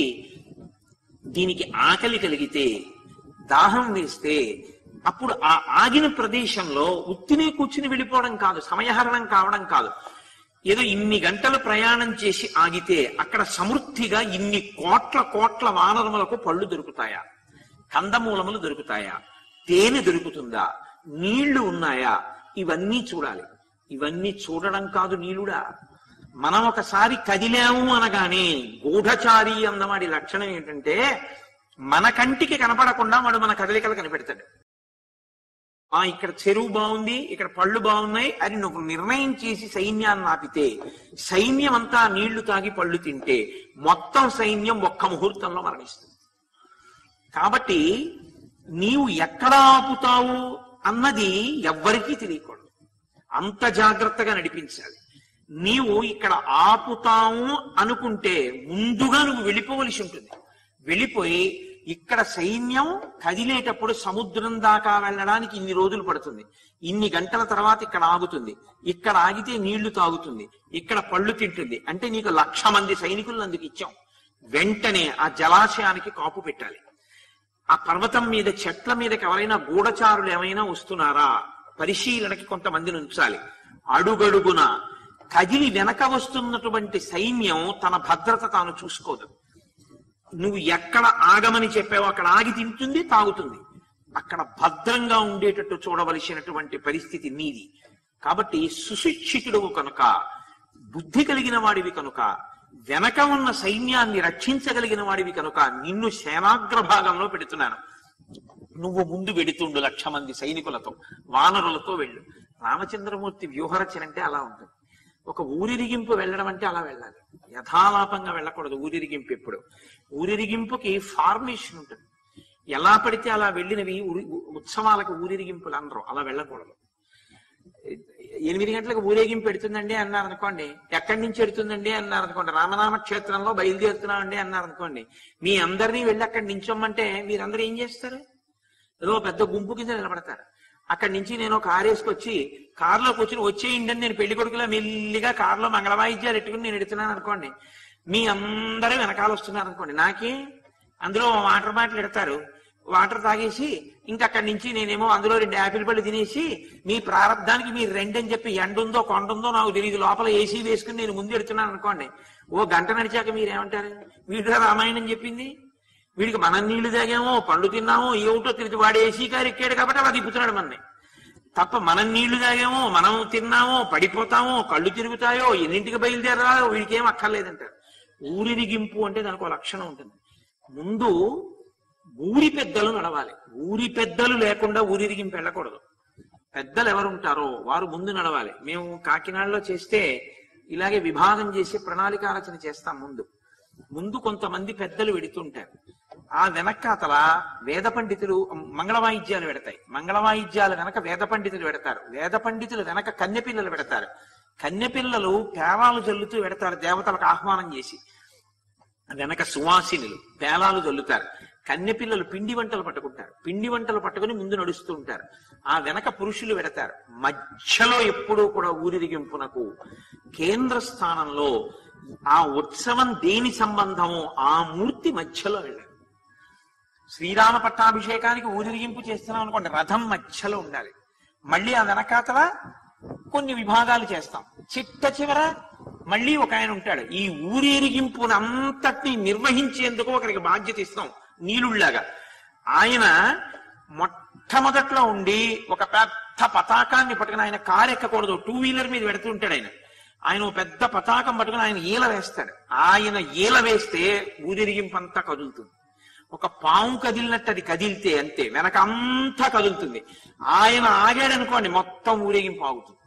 దీనికి ఆకలి కలిగితే, దాహం వేస్తే అప్పుడు ఆ ఆగిన ప్రదేశంలో ఉత్తినే కూర్చుని వెళ్ళిపోవడం కాదు, సమయహరణం కావడం కాదు. ఏదో ఇన్ని గంటలు ప్రయాణం చేసి ఆగితే అక్కడ సమృద్ధిగా ఇన్ని కోట్ల కోట్ల వానరములకు పళ్ళు దొరుకుతాయా, కందమూలములు దొరుకుతాయా, తేనె దొరుకుతుందా, నీళ్లు ఉన్నాయా, ఇవన్నీ చూడాలి. ఇవన్నీ చూడడం కాదు నీలుడా. మనం ఒకసారి కదిలాము అనగానే గూఢచారి అన్నవాడి లక్షణం ఏంటంటే మన కంటికి కనపడకుండా వాడు మన కదలికలు కనిపెడతాడు. ఇక్కడ చెరువు బాగుంది, ఇక్కడ పళ్ళు బాగున్నాయి అని నువ్వు నిర్ణయం చేసి సైన్యాన్ని ఆపితే, సైన్యం అంతా నీళ్లు తాగి పళ్ళు తింటే మొత్తం సైన్యం ఒక్క ముహూర్తంలో మరణిస్తుంది. కాబట్టి నీవు ఎక్కడ ఆపుతావు అన్నది ఎవ్వరికీ తెలియకూడదు. అంత జాగ్రత్తగా నడిపించాలి. నీవు ఇక్కడ ఆపుతావు అనుకుంటే ముందుగా నువ్వు వెళ్ళిపోవలసి ఉంటుంది. వెళ్ళిపోయి ఇక్కడ సైన్యం కదిలేటప్పుడు సముద్రం దాకా వెళ్ళడానికి ఇన్ని రోజులు పడుతుంది, ఇన్ని గంటల తర్వాత ఇక్కడ ఆగుతుంది, ఇక్కడ ఆగితే నీళ్లు తాగుతుంది, ఇక్కడ పళ్ళు తింటుంది అంటే నీకు 1,00,000 మంది సైనికులను అందుకు ఇచ్చాం. వెంటనే ఆ జలాశయానికి కాపు పెట్టాలి. ఆ పర్వతం మీద చెట్ల మీదకి ఎవరైనా గూఢచారులు ఏమైనా వస్తున్నారా పరిశీలనకి కొంతమందిని ఉంచాలి. అడుగడుగున కదిలి వెనక వస్తున్నటువంటి సైన్యం తన భద్రత తాను చూసుకోదు. నువ్వు ఎక్కడ ఆగమని చెప్పావో అక్కడ ఆగి తింటుంది, తాగుతుంది. అక్కడ భద్రంగా ఉండేటట్టు చూడవలసినటువంటి పరిస్థితి నీది. కాబట్టి సుశిక్షితుడు కనుక, బుద్ధి కలిగిన వాడివి కనుక, వెనక ఉన్న సైన్యాన్ని రక్షించగలిగిన వాడివి కనుక నిన్ను సేనాగ్రభాగంలో పెడుతున్నాను. నువ్వు ముందు వెడుతుండు 1,00,000 మంది సైనికులతో, వానరులతో వెళ్ళు. రామచంద్రమూర్తి వ్యూహరచన అంటే అలా ఉంటుంది. ఒక ఊరిరిగింపు వెళ్ళడం అంటే అలా వెళ్ళాలి, యథాలాపంగా వెళ్ళకూడదు. ఊరిరిగింపు ఎప్పుడు, ఊరిరిగింపుకి ఫార్మేషన్ ఉంటుంది. ఎలా పడితే అలా వెళ్ళినవి ఉత్సవాలకు ఊరిరిగింపులు అనరు, అలా వెళ్ళకూడదు. 8 గంటలకు ఊరేగింపు పెడుతుందండి అన్నారు అనుకోండి, ఎక్కడి నుంచి పెడుతుందండి అన్నారు అనుకోండి, రామనామ క్షేత్రంలో బయలుదేరుతున్నామండి అన్నారు అనుకోండి, మీ అందరినీ వెళ్ళి అక్కడ నించోమ్మంటే మీరందరూ ఏం చేస్తారు? ఏదో పెద్ద గుంపు కింద నిలబడతారు. అక్కడి నుంచి నేను కారు వేసుకొచ్చి కారులో కూర్చుని వచ్చేయండి అని నేను పెళ్లి కొడుకులా మెల్లిగా కారులో మంగళవాయిద్యాలు ఎట్టుకుని నేను ఎడుతున్నాను అనుకోండి, మీ అందరూ వెనకాల వస్తున్నారు అనుకోండి, నాకే అందులో వాటర్ బాటిల్ ఎడతారు, వాటర్ తాగేసి ఇంకా అక్కడి నుంచి నేనేమో అందులో 2 యాపిల్ పళ్ళు తినేసి మీ ప్రారంధానికి మీరు 2 అని చెప్పి ఎండుందో కొండుందో నాకు తెలియదు లోపల ఏసీ వేసుకుని నేను ముందు ఎడుతున్నాను అనుకోండి, ఓ గంట నడిచాక మీరేమంటారు? వీడిగా రామాయణం చెప్పింది, వీడికి మనం నీళ్లు తాగామో పండు తిన్నామో ఏమిటో తెలిసి వాడు ఏసీ కారు ఎక్కాడు కాబట్టి అలా తిప్పుతున్నాడు మనని తప్ప, మనం నీళ్లు తాగామో మనం తిన్నామో పడిపోతామో కళ్ళు తిరుగుతాయో ఎన్నింటికి బయలుదేరాలో వీడికి ఏం అక్కర్లేదంటారు. ఊరిరిగింపు అంటే దానికి ఒక లక్షణం ఉంటుంది. ముందు ఊరి పెద్దలు నడవాలి. ఊరి పెద్దలు లేకుండా ఊరిరిగింపు వెళ్ళకూడదు. పెద్దలు ఎవరుంటారో వారు ముందు నడవాలి. మేము కాకినాడలో చేస్తే ఇలాగే విభాగం చేసి ప్రణాళికారచన చేస్తాం. ముందు కొంతమంది పెద్దలు వెడుతుంటారు, ఆ వెనకాతల వేద పండితులు మంగళ వాయిద్యాలు పెడతాయి, మంగళ వాయిద్యాలు వెనక వేద పండితులు పెడతారు, వేద పండితులు వెనక కన్యపిల్లలు పెడతారు, కన్యపిల్లలు పేలాలు జల్లుతూ పెడతారు దేవతలకు ఆహ్వానం చేసి, వెనక సువాసినులు పేలాలు జల్లుతారు, కన్యపిల్లలు పిండి వంటలు పట్టుకుంటారు, పిండి వంటలు పట్టుకుని ముందు నడుస్తూ ఉంటారు, ఆ వెనక పురుషులు పెడతారు. మధ్యలో ఎప్పుడూ కూడా ఊరిరిగింపునకు కేంద్ర స్థానంలో ఆ ఉత్సవం దేని సంబంధమో ఆ మూర్తి మధ్యలో వెళ్ళాలి. శ్రీరామ పట్టాభిషేకానికి ఊరిరిగింపు చేస్తున్నాం అనుకోండి, రథం మధ్యలో ఉండాలి. మళ్ళీ ఆ వెనకాతల కొన్ని విభాగాలు చేస్తాం, చిట్ట చివర మళ్ళీ ఒక ఆయన ఉంటాడు. ఈ ఊరేరిగింపునంతటిని నిర్వహించేందుకు ఒకరికి బాధ్యత ఇస్తాం, నీలుళ్లాగా. ఆయన మొట్టమొదట్లో ఉండి ఒక పెద్ద పతాకాన్ని పట్టుకుని, ఆయన కారు ఎక్కకూడదు, 2 వీలర్ మీద పెడుతుంటాడు ఆయన పెద్ద పతాకం పట్టుకుని ఆయన ఈల వేస్తాడు. ఆయన ఈల వేస్తే ఊరిరిగింపు అంతా కదులుతుంది. ఒక పాము కదిలినట్టు అది కదిలితే అంతే, వెనక అంతా కదులుతుంది. ఆయన ఆగాడనుకోండి మొత్తం ఊరేగింపు ఆగుతుంది.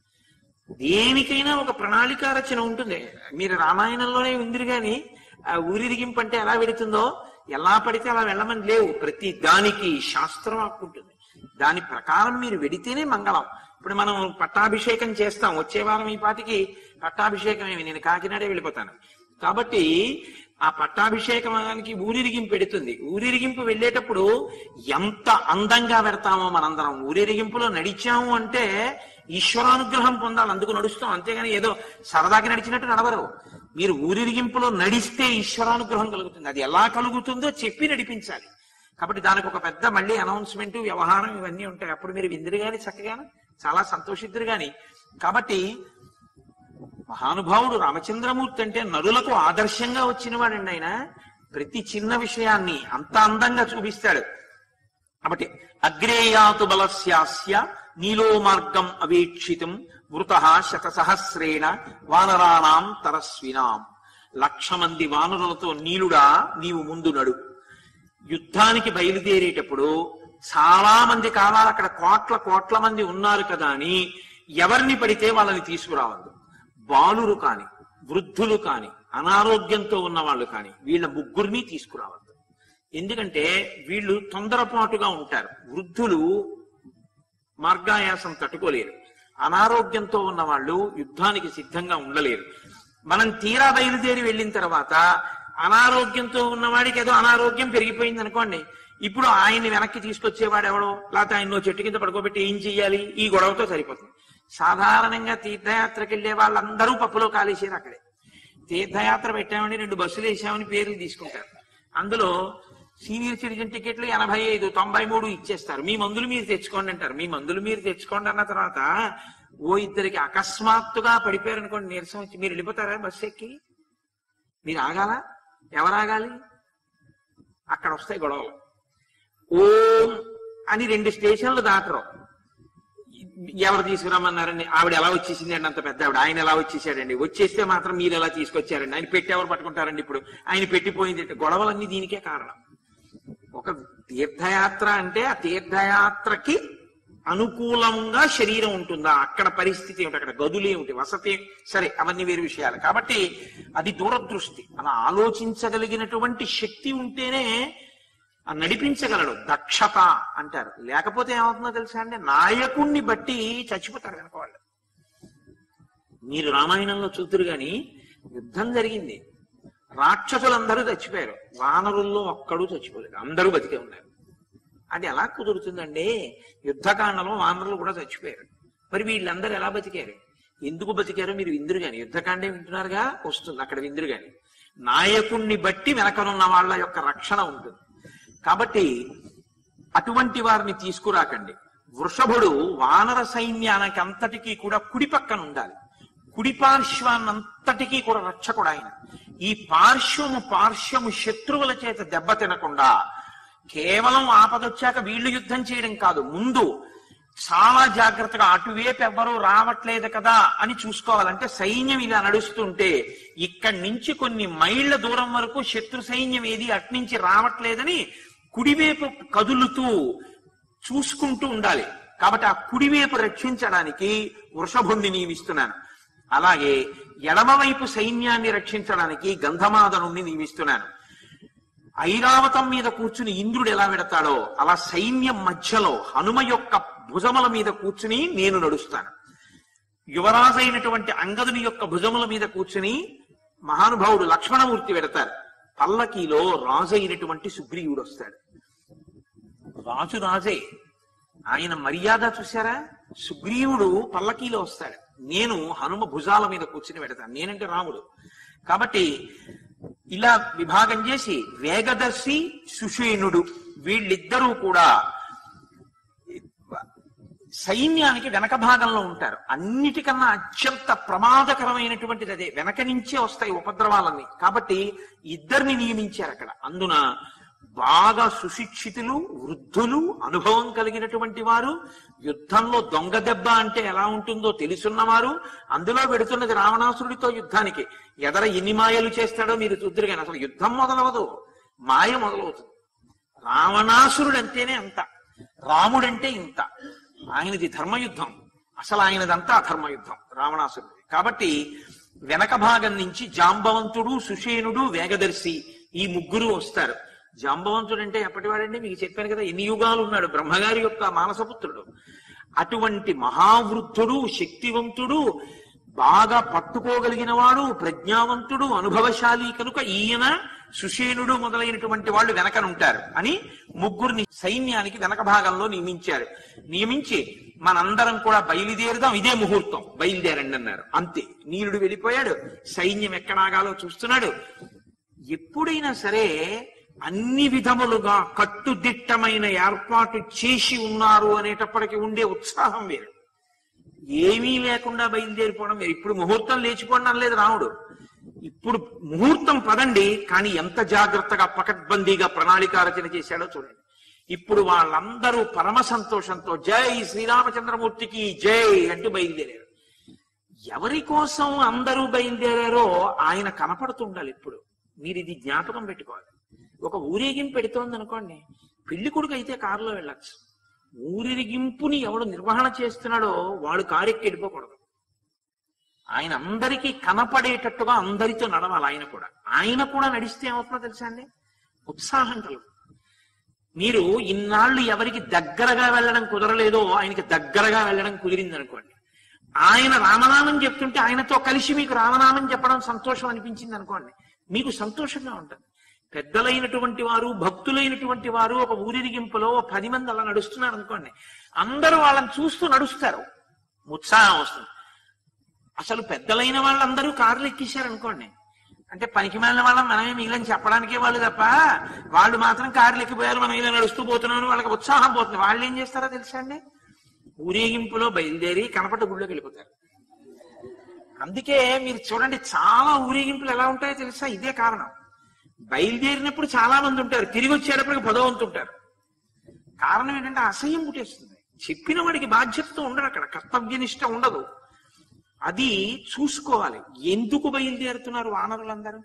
దేనికైనా ఒక ప్రణాళిక రచన ఉంటుంది. మీరు రామాయణంలోనే ఉంది కానీ ఆ ఊరిరిగింపు అంటే ఎలా వెడుతుందో, ఎలా పడితే అలా వెళ్ళమని లేవు. ప్రతి దానికి శాస్త్రం ఆకుంటుంది, దాని ప్రకారం మీరు వెడితేనే మంగళం. ఇప్పుడు మనం పట్టాభిషేకం చేస్తాం, వచ్చే వారం ఈ పాటికి పట్టాభిషేకం ఏమి, నేను కాకినాడే వెళ్ళిపోతాను. కాబట్టి ఆ పట్టాభిషేకానికి ఊరిరిగింపు పెడుతుంది. ఊరిరిగింపు వెళ్ళేటప్పుడు ఎంత అందంగా పెడతామో మనందరం. ఊరిరిగింపులో నడిచాము అంటే ఈశ్వరానుగ్రహం పొందాలి, అందుకు నడుస్తాం. అంతేగాని ఏదో సరదాకి నడిచినట్టు నడవరు. మీరు ఊరిరిగింపులో నడిస్తే ఈశ్వరానుగ్రహం కలుగుతుంది. అది ఎలా కలుగుతుందో చెప్పి నడిపించాలి. కాబట్టి దానికి ఒక పెద్ద మళ్ళీ అనౌన్స్మెంట్, వ్యవహారం ఇవన్నీ ఉంటాయి. అప్పుడు మీరు విందురు గాని చక్కగానే చాలా సంతోషిద్దురు గాని. కాబట్టి మహానుభావుడు రామచంద్రమూర్తి అంటే నరులకు ఆదర్శంగా వచ్చిన వాడండి. ఆయన ప్రతి చిన్న విషయాన్ని అంత అందంగా చూపిస్తాడు. కాబట్టి అగ్రేయాతు బలస్యాస్య నీలో మార్గం అవేక్షితం వృత 100 వానరాణాం తరస్వినాం. 1,00,000 మంది వానరులతో నీలుడా నీవు ముందు నడు. యుద్ధానికి బయలుదేరేటప్పుడు చాలా మంది కావాలి, అక్కడ కోట్ల కోట్ల మంది ఉన్నారు కదా అని ఎవరిని పడితే వాళ్ళని తీసుకురావద్దు. బాలురు కాని, వృద్ధులు కాని, అనారోగ్యంతో ఉన్న వాళ్ళు కాని వీళ్ళ ముగ్గురిని తీసుకురావద్దు. ఎందుకంటే వీళ్ళు తొందరపాటుగా ఉంటారు. వృద్ధులు మార్గాయాసం తట్టుకోలేరు, అనారోగ్యంతో ఉన్న వాళ్ళు యుద్ధానికి సిద్ధంగా ఉండలేరు. మనం తీరా బయలుదేరి వెళ్ళిన తర్వాత అనారోగ్యంతో ఉన్నవాడికి ఏదో అనారోగ్యం పెరిగిపోయింది అనుకోండి, ఇప్పుడు ఆయన్ని వెనక్కి తీసుకొచ్చేవాడు ఎవడో, లేకపోతే ఆయన చెట్టు కింద పడుకోబెట్టి ఏం చెయ్యాలి? ఈ గొడవతో సరిపోతుంది. సాధారణంగా తీర్థయాత్రకి వెళ్ళే వాళ్ళందరూ పప్పులో కాలేసారు. అక్కడే తీర్థయాత్ర పెట్టామని 2 బస్సులు వేసామని పేర్లు తీసుకుంటారు. అందులో సీనియర్ సిటిజన్ టికెట్లు 85, 93 ఇచ్చేస్తారు. మీ మందులు మీరు తెచ్చుకోండి అంటారు. మీ మందులు మీరు తెచ్చుకోండి అన్న తర్వాత ఇద్దరికి అకస్మాత్తుగా పడిపోయారు అనుకోండి, నీరసం వచ్చి మీరు వెళ్ళిపోతారా బస్సు ఎక్కి? మీరు ఆగాల? ఎవరు ఆగాలి? అక్కడ వస్తాయి గొడవలు. ఓం అని 2 స్టేషన్లు దాటరు. ఎవరు తీసుకురామన్నారండి? ఆవిడ ఎలా వచ్చేసింది అండి, అంత పెద్ద ఆవిడ. ఆయన ఎలా వచ్చేసాడండి? వచ్చేస్తే మాత్రం మీరు ఎలా తీసుకొచ్చారండి? ఆయన పెట్టి ఎవరు పట్టుకుంటారండి? ఇప్పుడు ఆయన పెట్టిపోయింది. గొడవలన్నీ దీనికే కారణం. ఒక తీర్థయాత్ర అంటే ఆ తీర్థయాత్రకి అనుకూలంగా శరీరం ఉంటుందా, అక్కడ పరిస్థితి ఏమిటి, అక్కడ గదులు ఏమిటి, వసతి, సరే అవన్నీ వేరు విషయాలు. కాబట్టి అది దూరదృష్టి. అలా ఆలోచించగలిగినటువంటి శక్తి ఉంటేనే నడిపించగలడు. దక్షత అంటారు. లేకపోతే ఏమవుతుందో తెలుసా అండి, నాయకుణ్ణి బట్టి చచ్చిపోతారు కనుక వాళ్ళు. మీరు రామాయణంలో చూతురు గాని యుద్ధం జరిగింది, రాక్షసులందరూ చచ్చిపోయారు, వానరుల్లో ఒక్కడూ చచ్చిపోలేదు, అందరూ బతికే ఉన్నారు. అది ఎలా కుదురుతుందండి? యుద్ధకాండలో వానరులు కూడా చచ్చిపోయారు. మరి వీళ్ళందరూ ఎలా బతికారు? ఎందుకు బతికారో మీరు విందురు గాని, యుద్ధకాండే వింటున్నారుగా, వస్తుంది అక్కడ విందురు గాని. నాయకుణ్ణి బట్టి వెనకనున్న వాళ్ళ యొక్క రక్షణ ఉంటుంది. కాబట్టి అటువంటి వారిని తీసుకురాకండి. వృషభుడు వానర సైన్యానికి అంతటికీ కూడా కుడి పక్కన ఉండాలి. కుడి పార్శ్వాన్నంతటికీ కూడా రక్షకుడు ఆయన. ఈ పార్శ్వము శత్రువుల చేత దెబ్బ తినకుండా కేవలం ఆపదొచ్చాక వీళ్ళు యుద్ధం చేయడం కాదు, ముందు చాలా జాగ్రత్తగా అటువైపు ఎవ్వరూ రావట్లేదు కదా అని చూసుకోవాలంటే సైన్యం ఇలా నడుస్తుంటే ఇక్కడి నుంచి కొన్ని మైళ్ళ దూరం వరకు శత్రు సైన్యం ఏది అట్నుంచి రావట్లేదని కుడివైపు కదులుతూ చూసుకుంటూ ఉండాలి. కాబట్టి ఆ కుడివైపు రక్షించడానికి వృషభుణ్ణి నియమిస్తున్నాను. అలాగే ఎడమవైపు సైన్యాన్ని రక్షించడానికి గంధమాదనుణ్ణి నియమిస్తున్నాను. ఐరావతం మీద కూర్చుని ఇంద్రుడు ఎలా పెడతాడో అలా సైన్యం మధ్యలో హనుమ యొక్క భుజముల మీద కూర్చుని నేను నడుస్తాను. యువరాజు అయినటువంటి అంగదుని యొక్క భుజముల మీద కూర్చుని మహానుభావుడు లక్ష్మణమూర్తి పెడతారు. పల్లకీలో రాజు అయినటువంటి సుగ్రీవుడు వస్తాడు. రాజు రాజే, ఆయన మర్యాద చూశారా? సుగ్రీవుడు పల్లకీలో వస్తాడు, నేను హనుమ భుజాల మీద కూర్చుని పెడతాను. నేనంటే రాముడు. కాబట్టి ఇలా విభాగం చేసి వేగదర్శి సుషేనుడు వీళ్ళిద్దరూ కూడా సైన్యానికి వెనక భాగంలో ఉంటారు. అన్నిటికన్నా అత్యంత ప్రమాదకరమైనటువంటిది అదే, వెనక నుంచే వస్తాయి ఉపద్రవాలన్నీ. కాబట్టి ఇద్దరిని నియమించారు అక్కడ. అందున బాగా సుశిక్షితులు, వృద్ధులు, అనుభవం కలిగినటువంటి వారు, యుద్ధంలో దొంగ దెబ్బ అంటే ఎలా ఉంటుందో తెలుసున్నవారు. అందులో పెడుతున్నది రావణాసురుడితో యుద్ధానికి. ఎదర ఎన్ని మాయలు చేస్తాడో మీరు చూద్దరు కానీ అసలు యుద్ధం మొదలవదు, మాయ మొదలవుతుంది. రావణాసురుడు అంటేనే అంత, రాముడంటే ఇంత. ఆయనది ధర్మయుద్ధం, అసలు ఆయనదంతా అధర్మయుద్ధం రావణాసురుడి. కాబట్టి వెనక భాగం నుంచి జాంబవంతుడు, సుషేనుడు, వేగదర్శి ఈ ముగ్గురు వస్తారు. జాంబవంతుడు అంటే ఎప్పటివాడండి? మీకు చెప్పాను కదా, ఎన్ని యుగాలు ఉన్నాడు, బ్రహ్మగారి యొక్క మానసపుత్రుడు. అటువంటి మహావృద్ధుడు, శక్తివంతుడు, బాగా పట్టుకోగలిగిన వాడు, ప్రజ్ఞావంతుడు, అనుభవశాలి కనుక ఈయన సుషేనుడు మొదలైనటువంటి వాళ్ళు వెనకనుంటారు అని ముగ్గురిని సైన్యానికి వెనక భాగంలో నియమించారు. నియమించి మనందరం కూడా బయలుదేరుదాం, ఇదే ముహూర్తం, బయలుదేరండి అన్నారు. అంతే, నీలుడు వెళ్ళిపోయాడు, సైన్యం ఎక్కడాగాలో చూస్తున్నాడు. ఎప్పుడైనా సరే అన్ని విధములుగా కట్టుదిట్టమైన ఏర్పాటు చేసి ఉన్నారు అనేటప్పటికీ ఉండే ఉత్సాహం వేరు. ఏమీ లేకుండా బయలుదేరిపోవడం వేరు. ఇప్పుడు ముహూర్తం లేచిపోవడం అనలేదు రాముడు, ఇప్పుడు ముహూర్తం పదండి, కానీ ఎంత జాగ్రత్తగా పకడ్బందీగా ప్రణాళిక రచన చేశాడో చూడండి. ఇప్పుడు వాళ్ళందరూ పరమ సంతోషంతో జై శ్రీరామచంద్రమూర్తికి జై అంటూ బయలుదేరారు. ఎవరి కోసం అందరూ బయలుదేరారో ఆయన కనపడుతుండాలి. ఇప్పుడు మీరు ఇది జ్ఞాపకం పెట్టుకోవాలి. ఒక ఊరేగింపు పెడుతోంది అనుకోండి, పెళ్లి కొడుకు అయితే కారులో వెళ్ళచ్చు. ఊరిరిగింపుని ఎవడు నిర్వహణ చేస్తున్నాడో వాడు కారెక్కి వెళ్ళిపోకూడదు. ఆయన అందరికీ కనపడేటట్టుగా అందరితో నడవాలి. ఆయన కూడా నడిస్తే ఏమవుతుందో తెలుసా అండి? ఉత్సాహం కలుగు. మీరు ఇన్నాళ్ళు ఎవరికి దగ్గరగా వెళ్ళడం కుదరలేదో ఆయనకి దగ్గరగా వెళ్ళడం కుదిరింది అనుకోండి. ఆయన రామనామం చెప్తుంటే ఆయనతో కలిసి మీకు రామనామం చెప్పడం సంతోషం అనిపించింది అనుకోండి, మీకు సంతోషంగా ఉంటుంది. పెద్దలైనటువంటి వారు, భక్తులైనటువంటి వారు ఒక ఊరిరిగింపులో 10 మంది అలా నడుస్తున్నారు అనుకోండి, అందరూ వాళ్ళని చూస్తూ నడుస్తారు, ఉత్సాహం వస్తుంది. అసలు పెద్దలైన వాళ్ళందరూ కార్లు ఎక్కేశారనుకోండి, అంటే పనికి మాలిన వాళ్ళం మనమే మిగిలిన చెప్పడానికే వాళ్ళు తప్ప, వాళ్ళు మాత్రం కార్లు ఎక్కిపోయారు, మనం ఇలా నడుస్తూ పోతున్నామని వాళ్ళకి ఉత్సాహం పోతుంది. వాళ్ళు ఏం చేస్తారో తెలుసా అండి? ఊరేగింపులో బయలుదేరి కనపడ్డ గుళ్ళోకి వెళ్ళిపోతారు. అందుకే మీరు చూడండి, చాలా ఊరేగింపులు ఎలా ఉంటాయో తెలుసా? ఇదే కారణం. బయలుదేరినప్పుడు చాలా మంది ఉంటారు, తిరిగి వచ్చేటప్పటికి 10వ వంతు ఉంటారు. కారణం ఏంటంటే అసహ్యం పుట్టేస్తుంది. చెప్పిన వాడికి బాధ్యతతో ఉండడు, అక్కడ కర్తవ్యనిష్ట ఉండదు. అది చూసుకోవాలి. ఎందుకు బయలుదేరుతున్నారు వానరులందరూ?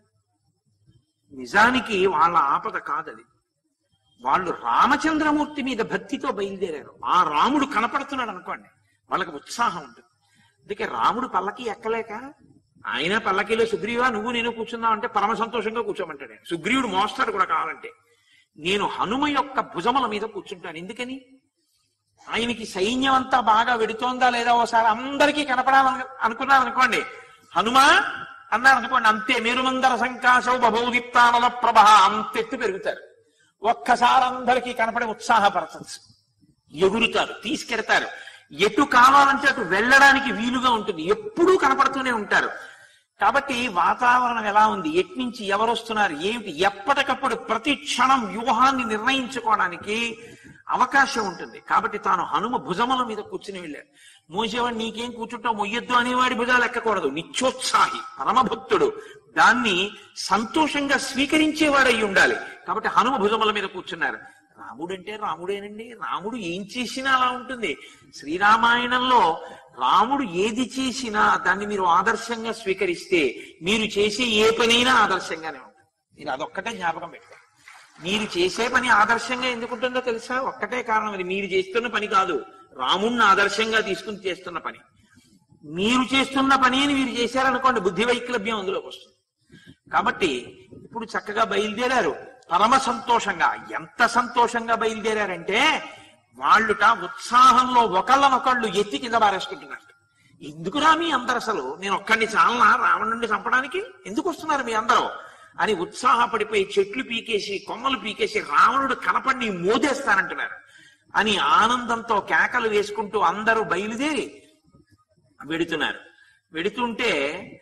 నిజానికి వాళ్ళ ఆపద కాదది. వాళ్ళు రామచంద్రమూర్తి మీద భక్తితో బయలుదేరారు. ఆ రాముడు కనపడుతున్నాడు అనుకోండి, వాళ్ళకి ఉత్సాహం ఉంటుంది. అందుకే రాముడు పల్లకి ఎక్కలేక, ఆయన పల్లకీలో సుగ్రీవా నువ్వు నేను కూర్చున్నావు అంటే పరమ సంతోషంగా కూర్చోమంటాడు. సుగ్రీవుడు మోస్తాడు కూడా కావాలంటే. నేను హనుమ యొక్క భుజముల మీద కూర్చుంటాను. ఎందుకని? ఆయనకి సైన్యం అంతా బాగా వెడుతోందా లేదా ఓసారి అందరికీ కనపడాలని అనుకున్నారు అనుకోండి, హనుమా అన్నారు అనుకోండి, అంతే మేరుమందర సంకాశం బభౌదీప్తానల ప్రభ అంతెత్తు పెరుగుతారు. ఒక్కసారి అందరికీ కనపడి ఉత్సాహపరచచ్చు, ఎగురుతారు, తీసుకెడతారు. ఎటు కావాలంటే అటు వెళ్ళడానికి వీలుగా ఉంటుంది. ఎప్పుడూ కనపడుతూనే ఉంటారు. కాబట్టి వాతావరణం ఎలా ఉంది, ఎట్నుంచి ఎవరు వస్తున్నారు, ఏమిటి, ఎప్పటికప్పుడు ప్రతి క్షణం వ్యూహాన్ని నిర్ణయించుకోవడానికి అవకాశం ఉంటుంది. కాబట్టి తాను హనుమ భుజముల మీద కూర్చుని వెళ్ళాడు. మోసేవాడు నీకేం కూర్చుంటావు, మొయ్యొద్దు అనేవాడి భుజాలు ఎక్కకూడదు. నిత్యోత్సాహి, పరమభక్తుడు, దాన్ని సంతోషంగా స్వీకరించేవాడై ఉండాలి. కాబట్టి హనుమ భుజముల మీద కూర్చున్నారు. రాముడు అంటే రాముడేనండి. రాముడు ఏం చేసినా అలా ఉంటుంది. శ్రీరామాయణంలో రాముడు ఏది చేసినా దాన్ని మీరు ఆదర్శంగా స్వీకరిస్తే మీరు చేసే ఏ పనైనా ఆదర్శంగానే ఉంటుంది. మీరు అదొక్కటే జ్ఞాపకం పెట్టుకోండి. మీరు చేసే పని ఆదర్శంగా ఎందుకుంటుందో తెలుసా? ఒక్కటే కారణం, అది మీరు చేస్తున్న పని కాదు, రాముణ్ణి ఆదర్శంగా తీసుకుని చేస్తున్న పని. మీరు చేస్తున్న పని అని మీరు చేశారనుకోండి, బుద్ధి వైక్లభ్యం అందులోకి వస్తుంది. కాబట్టి ఇప్పుడు చక్కగా బయలుదేరారు పరమ సంతోషంగా. ఎంత సంతోషంగా బయలుదేరారంటే వాళ్ళుట ఉత్సాహంలో ఒకళ్ళనొకళ్ళు ఎత్తి కింద పారేసుకుంటున్నారు. ఎందుకురా మీ అందరు, అసలు నేను ఒక్కడిని చాలనా రావణుడిని చంపడానికి, ఎందుకు వస్తున్నారు మీ అందరూ అని ఉత్సాహపడిపోయి చెట్లు పీకేసి కొమ్మలు పీకేసి రావణుడు కనపడి మోదేస్తానంటున్నారు అని ఆనందంతో కేకలు వేసుకుంటూ అందరూ బయలుదేరి వెడుతున్నారు. వెడుతుంటే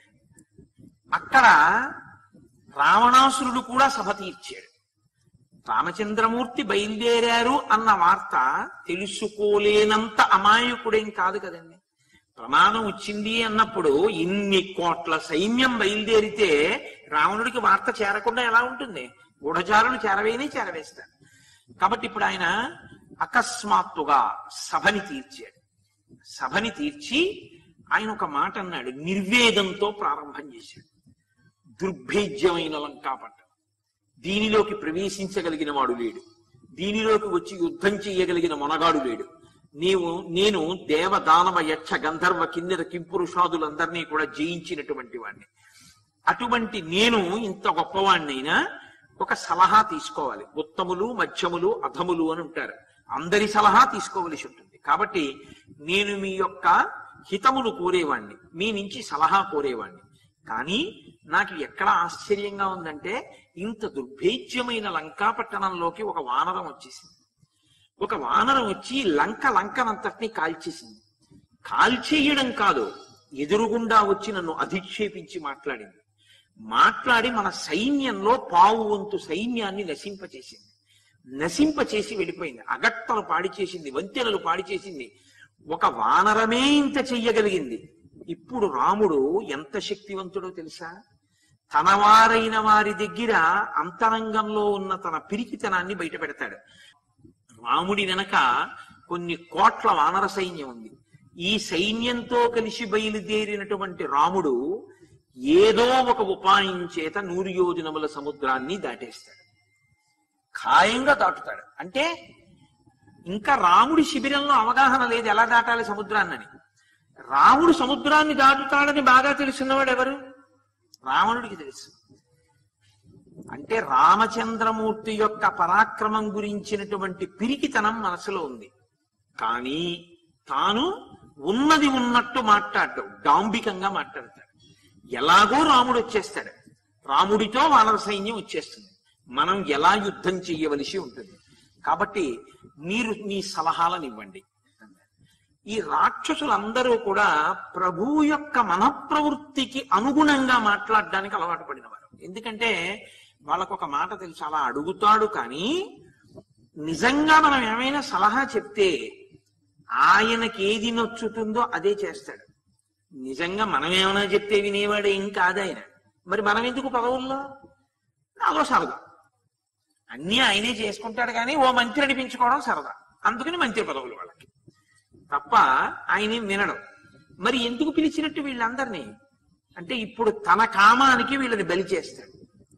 అక్కడ రావణాసురుడు కూడా సభ తీర్చాడు. రామచంద్రమూర్తి బయలుదేరారు అన్న వార్త తెలుసుకోలేనంత అమాయకుడేం కాదు కదండి. ప్రమాదం వచ్చింది అన్నప్పుడు ఇన్ని కోట్ల సైన్యం బయలుదేరితే రావణుడికి వార్త చేరకుండా ఎలా ఉంటుంది? గూఢచారులు చేరవేస్తారు. కాబట్టి ఇప్పుడు ఆయన అకస్మాత్తుగా సభని తీర్చాడు. సభని తీర్చి ఆయన ఒక మాట అన్నాడు, నిర్వేదంతో ప్రారంభం చేశాడు. దుర్భేద్యమైన లంకాపట్నం, దీనిలోకి ప్రవేశించగలిగిన వాడు లేడు, దీనిలోకి వచ్చి యుద్ధం చేయగలిగిన మొనగాడు లేడు. నేను దేవ దానవ యక్ష గంధర్వ కిన్నెర కింపురుషాదులందరినీ కూడా జయించినటువంటి వాడిని. అటువంటి నేను ఇంత గొప్పవాడినైనా ఒక సలహా తీసుకోవాలి. ఉత్తములు, మధ్యములు, అధములు అని ఉంటారు. అందరి సలహా తీసుకోవలసి ఉంటుంది. కాబట్టి నేను మీ యొక్క హితమును కోరేవాణ్ణి, మీ నుంచి సలహా కోరేవాణ్ణి. కానీ నాకు ఎక్కడ ఆశ్చర్యంగా ఉందంటే, ఇంత దుర్భేద్యమైన లంకాపట్టణంలోకి ఒక వానరం వచ్చేసింది. ఒక వానరం వచ్చి లంకనంతటినీ కాల్చేసింది. కాల్చేయడం కాదు, ఎదురుగుండా వచ్చి నన్ను అధిక్షేపించి మాట్లాడి మన సైన్యంలో పావు వంతు సైన్యాన్ని నశింపచేసి వెళ్ళిపోయింది. అగట్టలు పాడి చేసింది, వంతెనలు పాడి చేసింది. ఒక వానరమే ఇంత చెయ్యగలిగింది. ఇప్పుడు రాముడు ఎంత శక్తివంతుడో తెలుసా? తనవారైన వారి దగ్గర అంతరంగంలో ఉన్న తన పిరికితనాన్ని బయట పెడతాడు. రాముడి వెనక కొన్ని కోట్ల వానర సైన్యం ఉంది. ఈ సైన్యంతో కలిసి బయలుదేరినటువంటి రాముడు ఏదో ఒక ఉపాయం చేత 100 యోజనముల సముద్రాన్ని దాటేస్తాడు. ఖాయంగా దాటుతాడు. అంటే ఇంకా రాముడి శిబిరంలో అవగాహన లేదు ఎలా దాటాలి సముద్రాన్నని. రాముడు సముద్రాన్ని దాటుతాడని బాగా తెలుసున్నవాడు ఎవరు? రావణుడికి తెలుసు. అంటే రామచంద్రమూర్తి యొక్క పరాక్రమం గురించినటువంటి పిరికితనం మనసులో ఉంది. కానీ తాను ఉన్నది ఉన్నట్టు మాట్లాడటం, డాంబికంగా మాట్లాడతాడు. ఎలాగో రాముడు వచ్చేస్తాడు, రాముడితో వానర సైన్యం వచ్చేస్తుంది, మనం ఎలా యుద్ధం చెయ్యవలసి ఉంటుంది. కాబట్టి మీరు మీ సలహాలను ఇవ్వండి. ఈ రాక్షసులందరూ కూడా ప్రభువు యొక్క మనఃప్రవృత్తికి అనుగుణంగా మాట్లాడడానికి అలవాటు పడినవారు. ఎందుకంటే వాళ్ళకు ఒక మాట తెలుసు, అలా అడుగుతాడు కానీ నిజంగా మనం ఏమైనా సలహా చెప్తే ఆయనకి ఏది నచ్చుతుందో అదే చేస్తాడు. నిజంగా మనం ఏమైనా చెప్తే వినేవాడు ఏం కాదు ఆయన. మరి మనం ఎందుకు పదవుల్లో? అదో సరదా, అన్నీ ఆయనే చేసుకుంటాడు కానీ ఓ మంత్రి అనిపించుకోవడం సరదా, అందుకని మంత్రి పదవులు వాళ్ళకి తప్ప ఆయనేం వినడం. మరి ఎందుకు పిలిచినట్టు వీళ్ళందరినీ అంటే ఇప్పుడు తన కామానికి వీళ్ళని బలి చేస్తాడు,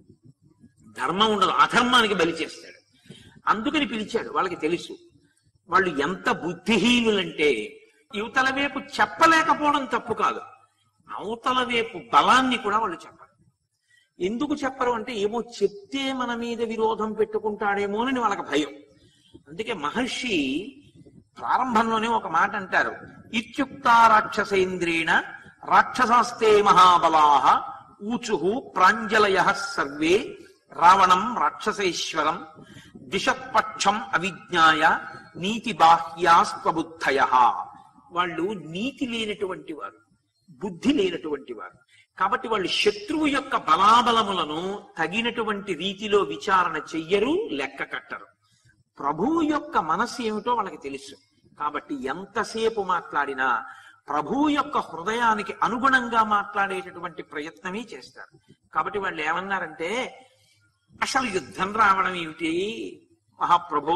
ధర్మం ఉండదు అధర్మానికి బలి చేస్తాడు, అందుకని పిలిచాడు. వాళ్ళకి తెలుసు వాళ్ళు ఎంత బుద్ధిహీనులంటే యువతల వైపు చెప్పలేకపోవడం తప్పు కాదు, అవతల వైపు బలాన్ని కూడా వాళ్ళు చెప్పరు. ఎందుకు చెప్పరు అంటే ఏమో చెప్తే మన మీద విరోధం పెట్టుకుంటాడేమోనని వాళ్ళకి భయం. అందుకే మహర్షి ప్రారంభంలోనే ఒక మాట అంటారు, ఇత్యుక్త రాక్షసేంద్రేణ రాక్షసాస్తే మహాబలాః ఊచుః ప్రాంజలయః సర్వే రావణం రాక్షసేశ్వరం దిశపక్షం అవిజ్ఞాయ నీతి బాహ్యాస్వబుద్ధయః. వాళ్ళు నీతి లేనటువంటి వారు, బుద్ధి లేనటువంటి వారు. కాబట్టి వాళ్ళు శత్రువు యొక్క బలాబలములను తగినటువంటి రీతిలో విచారణ చెయ్యరు, లెక్క కట్టరు. ప్రభువు యొక్క మనస్సు ఏమిటో వాళ్ళకి తెలుసు. కాబట్టి ఎంతసేపు మాట్లాడినా ప్రభువు యొక్క హృదయానికి అనుగుణంగా మాట్లాడేటటువంటి ప్రయత్నమే చేస్తారు. కాబట్టి వాళ్ళు ఏమన్నారంటే, అసలు యుద్ధం రావడం ఏమిటి మహాప్రభో,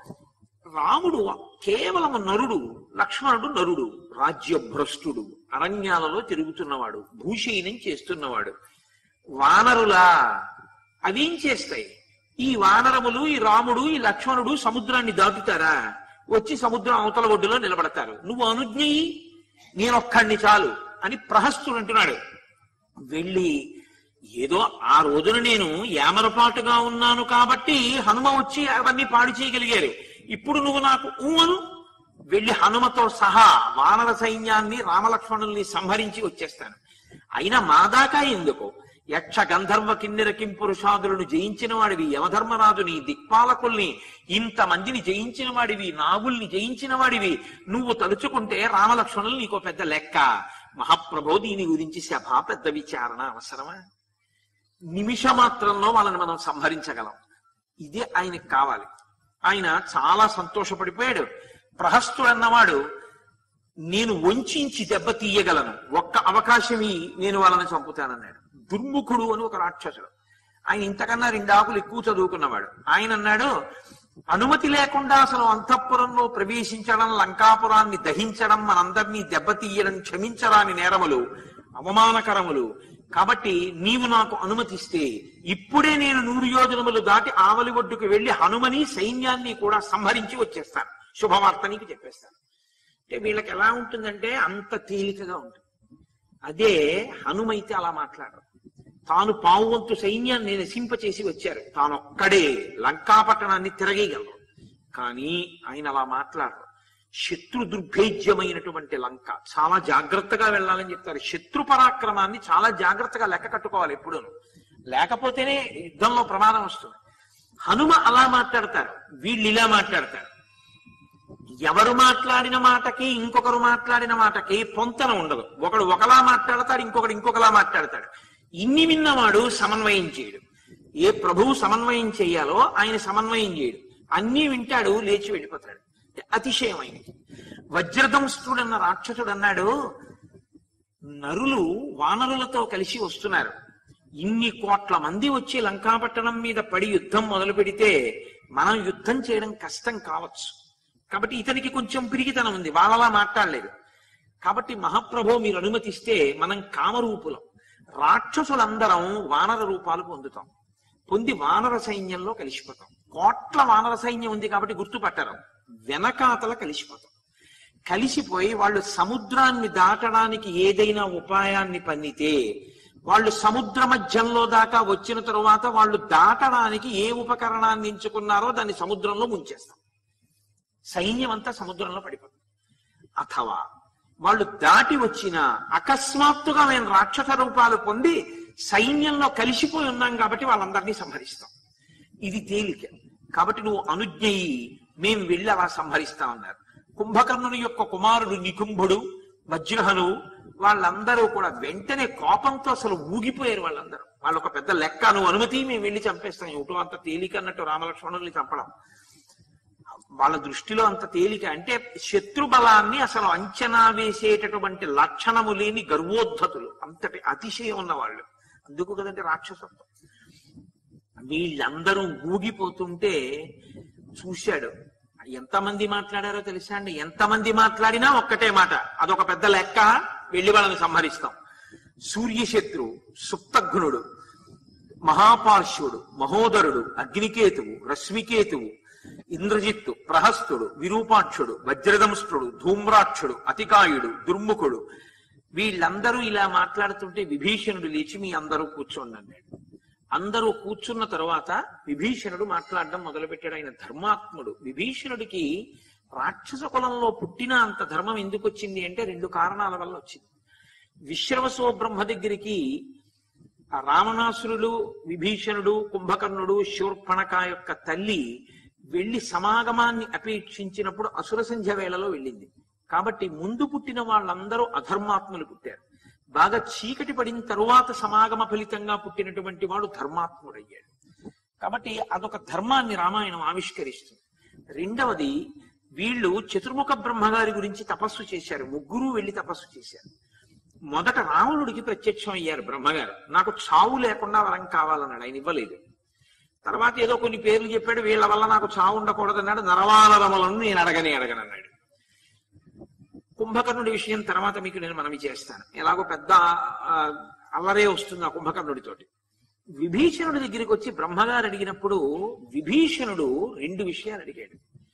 రాముడు కేవలం నరుడు, లక్ష్మణుడు నరుడు, రాజ్యభ్రష్టుడు, అరణ్యాలలో తిరుగుతున్నవాడు, భూషయనం చేస్తున్నవాడు. వానరులా అవేం చేస్తాయి? ఈ వానరములు, ఈ రాముడు, ఈ లక్ష్మణుడు సముద్రాన్ని దాటుతారా? వచ్చి సముద్రం అవతల ఒడ్డులో నిలబడతారు. నువ్వు అనుజ్ఞయి, నేనొక్కడిని చాలు అని ప్రహస్తుడు అంటున్నాడు. వెళ్ళి ఏదో ఆ రోజున నేను ఏమరపాటుగా ఉన్నాను కాబట్టి హనుమ వచ్చి అవన్నీ పాడు చేయగలిగారు. ఇప్పుడు నువ్వు నాకు అను, వెళ్ళి హనుమతో సహా వానర సైన్యాన్ని రామలక్ష్మణుల్ని సంహరించి వచ్చేస్తాను. అయినా మా దాకా ఎందుకు? యక్ష గంధర్వ కిన్నెర కింపురుషాదులను జయించిన వాడివి, యమధర్మరాజుని, దిక్పాలకుల్ని, ఇంతమందిని జయించిన వాడివి, నాగుల్ని జయించిన వాడివి, నువ్వు తలుచుకుంటే రామలక్ష్మణులు నీకో పెద్ద లెక్క. మహాప్రభో, దీని గురించి సభా పెద్ద విచారణ అవసరమా? నిమిషమాత్రంలో వాళ్ళని మనం సంహరించగలం. ఇదే ఆయనకు కావాలి. ఆయన చాలా సంతోషపడిపోయాడు. ప్రహస్తుడు అన్నవాడు నేను వంచి దెబ్బ తీయగలను, ఒక్క అవకాశం నేను వాళ్ళని చంపుతానన్నాడు. దుర్ముఖుడు అని ఒక రాక్షసుడు, ఆయన ఇంతకన్నా 2 ఆకులు ఎక్కువ చదువుకున్నవాడు. ఆయన అన్నాడు, అనుమతి లేకుండా అసలు అంతఃపురంలో ప్రవేశించడం, లంకాపురాన్ని దహించడం, మనందరినీ దెబ్బతీయడం క్షమించరాని నేరములు, అవమానకరములు. కాబట్టి నీవు నాకు అనుమతిస్తే ఇప్పుడే నేను 100 యోజనములు దాటి ఆవలి ఒడ్డుకు వెళ్లి హనుమని సైన్యాన్ని కూడా సంహరించి వచ్చేస్తాను, శుభవార్త నీకు చెప్పేస్తాను. అంటే వీళ్ళకి ఎలా ఉంటుందంటే అంత తేలికగా ఉంటుంది. అదే హనుమైతే అలా మాట్లాడరు. తాను పావువంతు సైన్యాన్ని నశింపచేసి వచ్చారు, తానొక్కడే లంకాపట్టణాన్ని తిరగేయగలరు. కానీ ఆయన అలా మాట్లాడరు. శత్రు దుర్భేద్యమైనటువంటి లంక చాలా జాగ్రత్తగా వెళ్ళాలని చెప్తారు. శత్రు పరాక్రమాన్ని చాలా జాగ్రత్తగా లెక్క కట్టుకోవాలి ఎప్పుడూను, లేకపోతేనే యుద్ధంలో ప్రమాదం వస్తుంది. హనుమ అలా మాట్లాడతారు, వీళ్ళు ఇలా మాట్లాడతారు. ఎవరు మాట్లాడిన మాటకి ఇంకొకరు మాట్లాడిన మాటకి పొంతన ఉండదు. ఒకడు ఒకలా మాట్లాడతాడు, ఇంకొకడు ఇంకొకలా మాట్లాడతాడు. ఇన్ని విన్నవాడు సమన్వయం చేయడు. ఏ ప్రభువు సమన్వయం చేయాలో ఆయన సమన్వయం చేయడు. అన్నీ వింటాడు, లేచి వెళ్ళిపోతాడు. అతిశయమైనది. వజ్రదంష్ట్రుడు అన్న రాక్షసుడు అన్నాడు, నరులు వానరులతో కలిసి వస్తున్నారు, ఇన్ని కోట్ల మంది వచ్చి లంకాపట్టణం మీద పడి యుద్ధం మొదలు పెడితే మనం యుద్ధం చేయడం కష్టం కావచ్చు. కాబట్టి ఇతనికి కొంచెం పిరిగితనం ఉంది, వాళ్ళలా మాట్లాడలేదు. కాబట్టి మహాప్రభో మీరు అనుమతిస్తే మనం కామరూపులం, రాక్షసులందరం వానర రూపాలు పొందుతాం, పొంది వానర సైన్యంలో కలిసిపోతాం. కోట్ల వానర సైన్యం ఉంది కాబట్టి గుర్తుపట్టరు. వెనకాతల కలిసిపోతారు. కలిసిపోయి వాళ్ళు సముద్రాన్ని దాటడానికి ఏదైనా ఉపాయాన్ని పన్నితే, వాళ్ళు సముద్ర మధ్యంలో దాకా వచ్చిన తరువాత వాళ్ళు దాటడానికి ఏ ఉపకరణాన్ని ఎంచుకున్నారో దాన్ని సముద్రంలో ముంచేస్తాం. సైన్యం అంతా సముద్రంలో పడిపోతుంది. అథవా వాళ్ళు దాటి వచ్చిన అకస్మాత్తుగా మేము రాక్షస రూపాలు పొంది సైన్యంలో కలిసిపోయి ఉన్నాం కాబట్టి వాళ్ళందరినీ సంహరిస్తాం. ఇది తేలిక. కాబట్టి నువ్వు అనుజ్ఞయి, మేం వెళ్ళి అలా సంహరిస్తామన్నారు. కుంభకర్ణుని యొక్క కుమారుడు నికుంభుడు, వజ్రహను వాళ్ళందరూ కూడా వెంటనే కోపంతో అసలు ఊగిపోయారు. వాళ్ళందరూ వాళ్ళు ఒక పెద్ద లెక్క, నువ్వు అనుమతి మేము వెళ్ళి చంపేస్తాం. ఏమిటో అంత తేలిక అన్నట్టు రామలక్ష్మణుల్ని చంపడం వాళ్ళ దృష్టిలో అంత తేలిక. అంటే శత్రు బలాన్ని అసలు అంచనా వేసేటటువంటి లక్షణము లేని గర్వోద్ధతులు, అంతటి అతిశయం ఉన్నవాళ్ళు. అందుకు కదంటే రాక్షసత్వం. వీళ్ళందరూ ఊగిపోతుంటే చూశాడు. ఎంతమంది మాట్లాడారో తెలుసా అండి? ఎంతమంది మాట్లాడినా ఒక్కటే మాట, అదొక పెద్ద లెక్క, వెళ్ళి వాళ్ళని సంహరిస్తాం. సూర్యశత్రువు, సుప్తఘ్నుడు, మహాపార్శ్వుడు, మహోదరుడు, అగ్నికేతువు, రశ్మికేతువు, ఇంద్రజిత్తు, ప్రహస్తుడు, విరూపాక్షుడు, వజ్రదంష్ట్రుడు, ధూమ్రాక్షుడు, అతికాయుడు, దుర్ముఖుడు, వీళ్ళందరూ ఇలా మాట్లాడుతుంటే విభీషణుడు లేచి మీ అందరూ కూర్చోండి అన్నాడు. అందరూ కూర్చున్న తరువాత విభీషణుడు మాట్లాడడం మొదలుపెట్టాడు. ఆయన ధర్మాత్ముడు. విభీషణుడికి రాక్షస కులంలో పుట్టిన అంత ధర్మం ఎందుకు వచ్చింది అంటే 2 కారణాల వల్ల వచ్చింది. విశ్రవసో బ్రహ్మ దగ్గరికి రావణాసురుడు, విభీషణుడు, కుంభకర్ణుడు, శూర్పణఖ యొక్క తల్లి వెళ్లి సమాగమాన్ని అపేక్షించినప్పుడు అసుర సంధ్య వేళలో వెళ్ళింది. కాబట్టి ముందు పుట్టిన వాళ్ళందరూ అధర్మాత్ములు పుట్టారు. బాగా చీకటి పడిన తరువాత సమాగమ ఫలితంగా పుట్టినటువంటి వాడు ధర్మాత్ముడయ్యాడు. కాబట్టి అదొక ధర్మాన్ని రామాయణం ఆవిష్కరిస్తుంది. రెండవది, వీళ్ళు చతుర్ముఖ బ్రహ్మగారి గురించి తపస్సు చేశారు. 3 వెళ్ళి తపస్సు చేశారు. మొదట రావణుడికి ప్రత్యక్షం అయ్యారు బ్రహ్మగారు. నాకు చావు లేకుండా వరం కావాలన్నాడు. ఆయన ఇవ్వలేదు. తర్వాత ఏదో కొన్ని పేర్లు చెప్పాడు, వీళ్ళ వల్ల నాకు చావు ఉండకూడదన్నాడు. నరవానరములను నేను అడగనన్నాడు. కుంభకర్ణుడి విషయం తర్వాత మీకు నేను మనవి చేస్తాను. ఎలాగో పెద్ద అల్లరే వస్తుంది ఆ కుంభకర్ణుడితోటి. విభీషణుడి దగ్గరికి వచ్చి బ్రహ్మగారు అడిగినప్పుడు విభీషణుడు 2 విషయాలు అడిగాడు.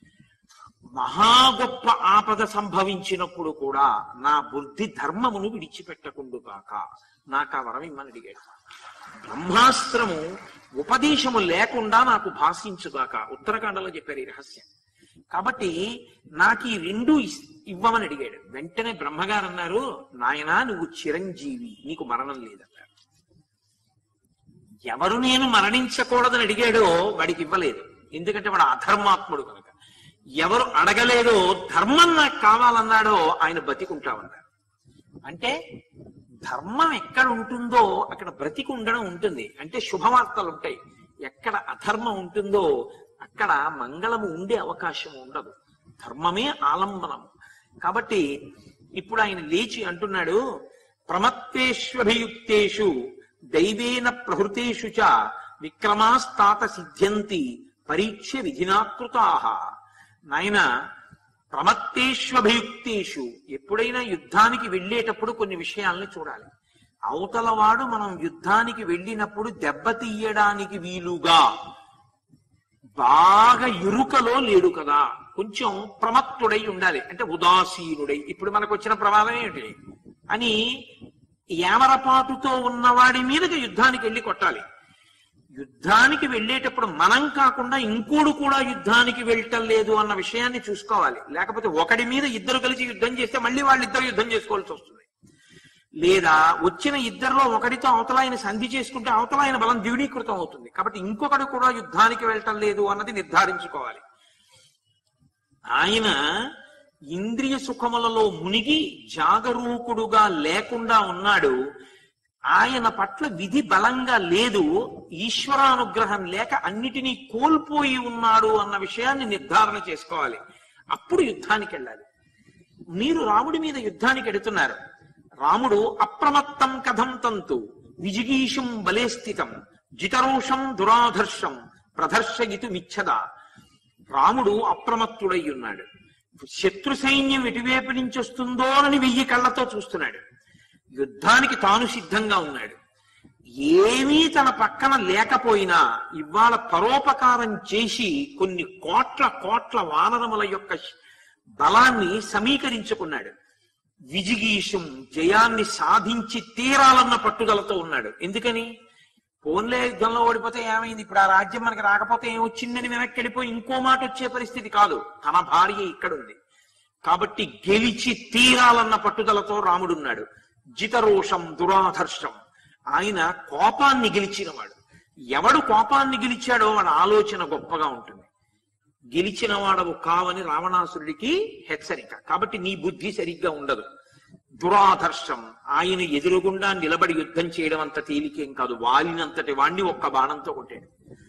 మహా గొప్ప ఆపద సంభవించినప్పుడు కూడా నా బుద్ధి ధర్మమును విడిచిపెట్టకుండు కాక నాకు ఆ వరం ఇమ్మని అడిగాడు. బ్రహ్మాస్త్రము ఉపదేశము లేకుండా నాకు భాషించుగాక. ఉత్తరాఖండలో చెప్పారు ఈ రహస్యం. కాబట్టి నాకు ఈ 2 ఇవ్వమని అడిగాడు. వెంటనే బ్రహ్మగారు అన్నారు, నాయనా నువ్వు చిరంజీవి, నీకు మరణం లేదన్నారు. ఎవరు నేను మరణించకూడదని అడిగాడో వాడికి ఇవ్వలేదు. ఎందుకంటే వాడు అధర్మాత్ముడు కనుక. ఎవరు అడగలేదో ధర్మం నాకు కావాలన్నాడో ఆయన బతికుంటామన్నారు. అంటే ధర్మం ఎక్కడ ఉంటుందో అక్కడ బ్రతికి ఉండడం ఉంటుంది. అంటే శుభవార్తలు ఉంటాయి. ఎక్కడ అధర్మం ఉంటుందో అక్కడ మంగళము ఉండే అవకాశం ఉండదు. ధర్మమే ఆలంబనము. కాబట్టి ఇప్పుడు ఆయన లేచి అంటున్నాడు, ప్రమత్తేష్వభియుక్తేషు దైవేన ప్రహృతేషు చ విక్రమాస్తాత సిద్ధ్యంతి పరీక్ష విధినాకృతాః. నాయన, ప్రమత్తేష్వభియుక్తేషు, ఎప్పుడైనా యుద్ధానికి వెళ్ళేటప్పుడు కొన్ని విషయాల్ని చూడాలి. అవతలవాడు మనం యుద్ధానికి వెళ్ళినప్పుడు దెబ్బతీయడానికి వీలుగా బాగా ఇరుకలో లేడు కదా, కొంచెం ప్రమత్తుడై ఉండాలి. అంటే ఉదాసీనుడై, ఇప్పుడు మనకు వచ్చిన ప్రమాదం ఏమిటి అని ఏమరపాటుతో ఉన్నవాడి మీదకి యుద్ధానికి వెళ్ళి కొట్టాలి. యుద్ధానికి వెళ్ళేటప్పుడు మనం కాకుండా ఇంకోడు కూడా యుద్ధానికి వెళ్ళటం లేదు అన్న విషయాన్ని చూసుకోవాలి. లేకపోతే ఒకడి మీద ఇద్దరు కలిసి యుద్ధం చేస్తే మళ్ళీ వాళ్ళిద్దరు యుద్ధం చేసుకోవాల్సి వస్తుంది. లేదా వచ్చిన ఇద్దరిలో ఒకడితో అవతలాయన సంధి చేసుకుంటే అవతలాయన బలం ద్విగుణీకృతం అవుతుంది. కాబట్టి ఇంకొకడు కూడా యుద్ధానికి వెళ్ళటం లేదు అన్నది నిర్ధారించుకోవాలి. ఆయన ఇంద్రియ సుఖములలో మునిగి జాగరూకుడుగా లేకుండా ఉన్నాడు. ఆయన పట్ల విధి బలంగా లేదు, ఈశ్వరానుగ్రహం లేక అన్నిటినీ కోల్పోయి ఉన్నాడు అన్న విషయాన్ని నిర్ధారణ చేసుకోవాలి. అప్పుడు యుద్ధానికి వెళ్ళాలి. మీరు రాముడి మీద యుద్ధానికి ఎడుతున్నారు. రాముడు అప్రమత్తం కథం తంతు విజిగీషం బలే స్థితం జితరోషం దురాధర్షం ప్రదర్శయితు మిచ్చద. రాముడు అప్రమత్తుడై ఉన్నాడు. శత్రు సైన్యం ఎటువైపు నుంచి వస్తుందో అని 1000 కళ్ళతో చూస్తున్నాడు. యుద్ధానికి తాను సిద్ధంగా ఉన్నాడు. ఏమీ తన పక్కన లేకపోయినా ఇవాళ పరోపకారం చేసి కొన్ని కోట్ల కోట్ల వానరముల యొక్క బలాన్ని సమీకరించుకున్నాడు. విజిగీషం జయాన్ని సాధించి తీరాలన్న పట్టుదలతో ఉన్నాడు. ఎందుకని? పోన్లే యుద్ధంలో ఓడిపోతే ఏమైంది, ఇప్పుడు ఆ రాజ్యం మనకి రాకపోతే ఏమొచ్చిందని వెనక్కి వెళ్ళిపోయి ఇంకో మాట వచ్చే పరిస్థితి కాదు. తన భార్య ఇక్కడుంది కాబట్టి గెలిచి తీరాలన్న పట్టుదలతో రాముడున్నాడు. జితరోషం దురాధర్షం, ఆయన కోపాన్ని గెలిచినవాడు. ఎవడు కోపాన్ని గెలిచాడో వాడి ఆలోచన గొప్పగా ఉంటుంది. గెలిచిన వాడవు కావని రావణాసురుడికి హెచ్చరిక. కాబట్టి నీ బుద్ధి సరిగ్గా ఉండదు. దురాధర్షం, ఆయన ఎదురుగుండా నిలబడి యుద్ధం చేయడం అంత తేలికేం కాదు. వాలినంతటి వాణ్ణి ఒక్క బాణంతో కొట్టాడు.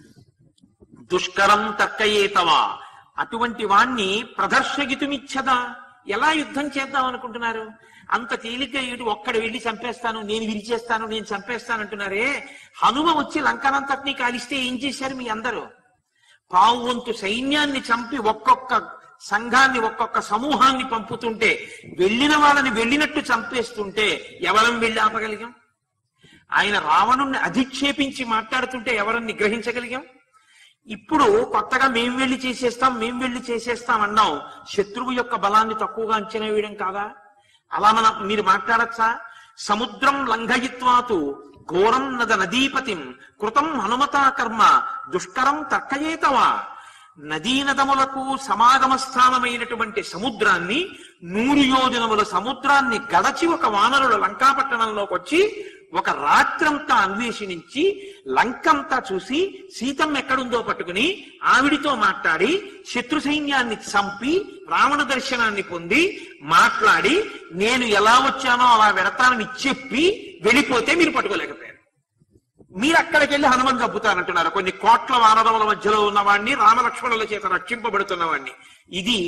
దుష్కరం తర్కయేతవా, అటువంటి వాణ్ణి ప్రదర్శగితుమిచ్చదా, ఎలా యుద్ధం చేద్దాం అనుకుంటున్నారు? అంత తేలిగ్గా ఏడు ఒక్కడు వెళ్ళి చంపేస్తాను, నేను విరిచేస్తాను, నేను చంపేస్తానంటున్నారే. హనుమ వచ్చి లంకనంతటినీ కాలిస్తే ఏం చేశారు మీ అందరూ? పావు వంతు సైన్యాన్ని చంపి ఒక్కొక్క సంఘాన్ని ఒక్కొక్క సమూహాన్ని పంపుతుంటే వెళ్ళిన వాళ్ళని వెళ్ళినట్టు చంపేస్తుంటే ఎవరం వెళ్ళి ఆపగలిగాం? ఆయన రావణుణ్ణి అధిక్షేపించి మాట్లాడుతుంటే ఎవరని నిగ్రహించగలిగాం? ఇప్పుడు కొత్తగా మేం వెళ్ళి చేసేస్తాం అన్నాం. శత్రువు యొక్క బలాన్ని తక్కువగా అంచనా వేయడం కాదా? అలా మీరు మాట్లాడచ్చా? సముద్రం లంఘయిత్వాతు ఘోరం నద నదీపతిం కృతం హనుమతా కర్మ దుష్కరం తర్కయేతవా. నదీనదములకు సమాగమ స్థానమైనటువంటి సముద్రాన్ని 100 యోజనముల సముద్రాన్ని గడచి ఒక వానరుడు లంకాపట్టణంలోకి వచ్చి ఒక రాత్రంతా అన్వేషించి లంకంతా చూసి సీతమ్మ ఎక్కడుందో పట్టుకుని ఆవిడితో మాట్లాడి శత్రు సైన్యాన్ని చంపి రావణ దర్శనాన్ని పొంది మాట్లాడి నేను ఎలా వచ్చానో అలా వెడతానని చెప్పి వెళ్ళిపోతే మీరు పట్టుకోలేకపోయారు. మీరు అక్కడికి వెళ్ళి హనుమని చంపుతానంటున్నారు. కొన్ని కోట్ల వానరముల మధ్యలో ఉన్నవాడిని, రామలక్ష్మణుల చేత రక్షింపబడుతున్నవాడిని. ఇది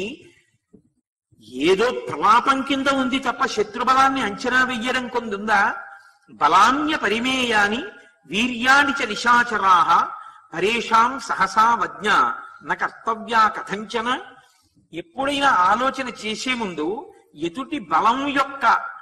ఏదో ప్రలాపం కింద ఉంది తప్ప శత్రుబలాన్ని అంచనా వెయ్యడం కొందుందా? బలాన్య పరిమేయాని వీర్యాని చ నిశాచరాః పరేషాం సహసా వజ్ఞ న కర్తవ్యా కథంచన. ఎప్పుడైనా ఆలోచన చేసే ముందు ఎదుటి బలం యొక్క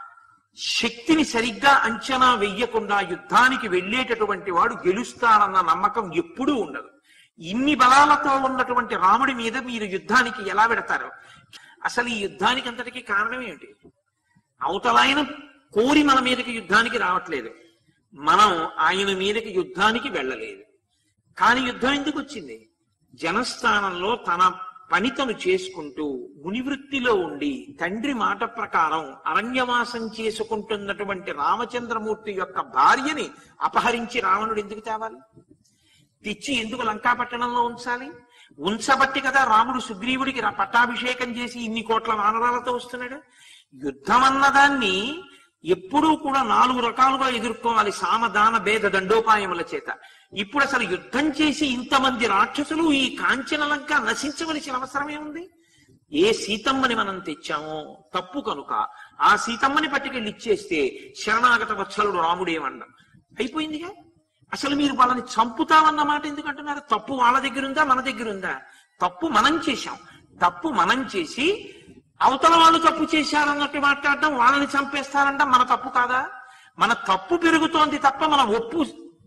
శక్తిని సరిగ్గా అంచనా వెయ్యకుండా యుద్ధానికి వెళ్ళేటటువంటి వాడు గెలుస్తాడన్న నమ్మకం ఎప్పుడూ ఉండదు. ఇన్ని బలాలతో ఉన్నటువంటి రాముడి మీద మీరు యుద్ధానికి ఎలా పెడతారు? అసలు ఈ యుద్ధానికి అంతటికీ కారణం ఏమిటి? అవతలాయన కోరి మన మీదకి యుద్ధానికి రావట్లేదు, మనం ఆయన మీదకి యుద్ధానికి వెళ్ళలేదు. కానీ యుద్ధం ఎందుకు వచ్చింది? జనస్థానంలో తన పనితను చేసుకుంటూ మునివృత్తిలో ఉండి తండ్రి మాట ప్రకారం అరణ్యవాసం చేసుకుంటున్నటువంటి రామచంద్రమూర్తి యొక్క భార్యని అపహరించి రావణుడు ఎందుకు తేవాలి? తెచ్చి ఎందుకు లంకాపట్టణంలో ఉంచాలి? ఉంచబట్టి కదా రాముడు సుగ్రీవుడికి పట్టాభిషేకం చేసి ఇన్ని కోట్ల వానరాలతో వస్తున్నాడు. యుద్ధం అన్నదాన్ని ఎప్పుడూ కూడా 4 రకాలుగా ఎదుర్కోవాలి, సామదాన భేద దండోపాయముల చేత. ఇప్పుడు అసలు యుద్ధం చేసి ఇంతమంది రాక్షసులు ఈ కాంచన లంక నశించవలసిన అవసరమే ఉంది? ఏ సీతమ్మని మనం తెచ్చామో తప్పు కనుక ఆ సీతమ్మని పట్టుకెళ్ళి ఇచ్చేస్తే శరణాగత వత్సలుడు రాముడేమన్నాం అయిపోయిందిగా. అసలు మీరు వాళ్ళని చంపుతామన్న మాట ఎందుకు అంటున్నారు? తప్పు వాళ్ళ దగ్గర ఉందా, మన దగ్గర ఉందా? తప్పు మనం చేశాం. తప్పు మనం చేసి అవతల వాళ్ళు తప్పు చేశారన్నట్టు మాట్లాడటం, వాళ్ళని చంపేస్తారంటాం మన తప్పు కాదా? మన తప్పు పెరుగుతోంది తప్ప మన ఒప్పు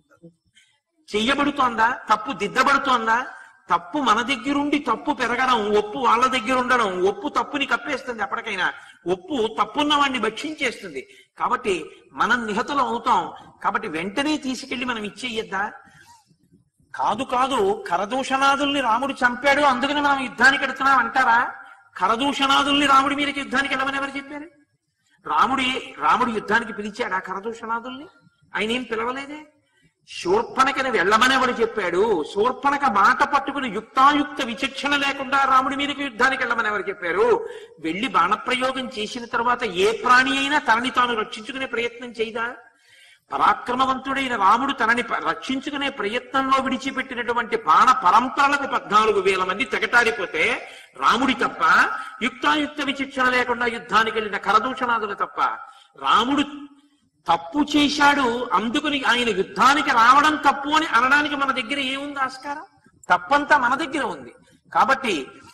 చెయ్యబడుతోందా? తప్పు దిద్దబడుతోందా? తప్పు మన దగ్గరుండి తప్పు పెరగడం, ఒప్పు వాళ్ళ దగ్గర ఉండడం, ఒప్పు తప్పుని కప్పేస్తుంది. ఎప్పటికైనా ఒప్పు తప్పున్న వాడిని భక్షించేస్తుంది. కాబట్టి మనం నిహతులం అవుతాం. కాబట్టి వెంటనే తీసుకెళ్లి మనం ఇచ్చేయద్దా? కాదు కాదు, కరదూషణాదుల్ని రాముడు చంపాడు అందుకని మనం యుద్ధానికి వెడుతున్నాం అంటారా? కరదూషణాదుల్ని రాముడి మీదకి యుద్ధానికి వెళ్ళమని ఎవరు చెప్పారు? రాముడు యుద్ధానికి పిలిచాడా కరదూషణాదుల్ని? ఆయన ఏం పిలవలేదే. శూర్పణకని వెళ్ళమని ఎవరు చెప్పాడు? శూర్పణక మాట పట్టుకుని యుక్తాయుక్త విచక్షణ లేకుండా రాముడి మీదకి యుద్ధానికి వెళ్ళమని ఎవరు చెప్పారు? వెళ్లి బాణప్రయోగం చేసిన తర్వాత ఏ ప్రాణి అయినా తనని తాను రక్షించుకునే ప్రయత్నం చేయదా? పరాక్రమవంతుడైన రాముడు తనని రక్షించుకునే ప్రయత్నంలో విడిచిపెట్టినటువంటి బాణ పరంపరలకు 14,000 మంది తెగటారిపోతే రాముడి తప్ప, యుక్తాయుక్త విచక్షణ లేకుండా యుద్ధానికి వెళ్ళిన కరదూషణాదులు తప్ప? రాముడు తప్పు చేశాడు అందుకని ఆయన యుద్ధానికి రావడం తప్పు అని అనడానికి మన దగ్గర ఏముంది ఆస్కారం? తప్పంతా మన దగ్గర ఉంది. కాబట్టి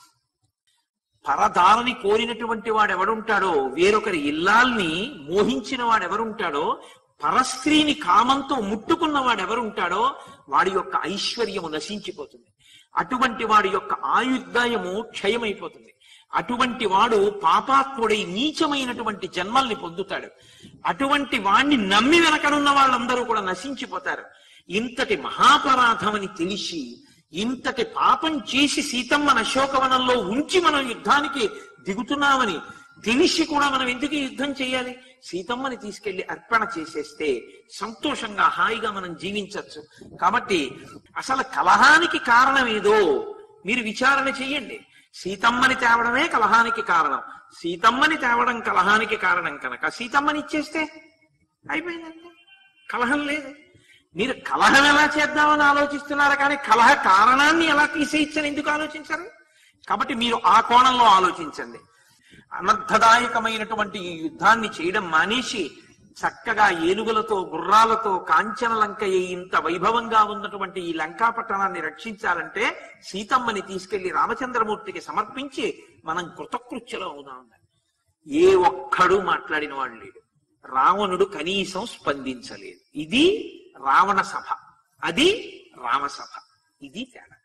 పరదాలని కోరినటువంటి వాడు ఎవడుంటాడో, వేరొకరి ఇల్లాల్ని మోహించిన వాడు ఎవరుంటాడో పరస్త్రీని కామంతో ముట్టుకున్నవాడు ఎవరుంటాడో వాడి యొక్క ఐశ్వర్యము నశించిపోతుంది, అటువంటి వాడి యొక్క ఆయుర్దాయము క్షయమైపోతుంది, అటువంటి వాడు పాపాత్ముడై నీచమైనటువంటి జన్మల్ని పొందుతాడు, అటువంటి వాణ్ణి నమ్మి వెనకనున్న వాళ్ళందరూ కూడా నశించిపోతారు. ఇంతటి మహాపరాధమని తెలిసి, ఇంతటి పాపం చేసి సీతమ్మను అశోకవనంలో ఉంచి మనం యుద్ధానికి దిగుతున్నామని తెలిసి కూడా మనం ఎందుకు యుద్ధం చేయాలి? సీతమ్మని తీసుకెళ్లి అర్పణ చేసేస్తే సంతోషంగా హాయిగా మనం జీవించవచ్చు. కాబట్టి అసలు కలహానికి కారణం ఏదో మీరు విచారణ చెయ్యండి. సీతమ్మని తేవడమే కలహానికి కారణం, సీతమ్మని తేవడం కలహానికి కారణం కనుక సీతమ్మని ఇచ్చేస్తే అయిపోయిందండి, కలహం లేదు. మీరు కలహం ఎలా చేద్దామని ఆలోచిస్తున్నారు కానీ కలహ కారణాన్ని ఎలా తీసేయచ్చని ఎందుకు ఆలోచించరు? కాబట్టి మీరు ఆ కోణంలో ఆలోచించండి. అనర్థదాయకమైనటువంటి ఈ యుద్ధాన్ని చేయడం మానేసి చక్కగా ఏనుగులతో గుర్రాలతో కాంచన లంక ఇంత వైభవంగా ఉన్నటువంటి ఈ లంకా పట్టణాన్ని రక్షించాలంటే సీతమ్మని తీసుకెళ్లి రామచంద్రమూర్తికి సమర్పించి మనం కృతకృత్యలో అవుదాం. ఏ ఒక్కడు మాట్లాడిన వాడు లేడు, రావణుడు కనీసం స్పందించలేదు. ఇది రావణ సభ, అది రామసభ, ఇది తేడా.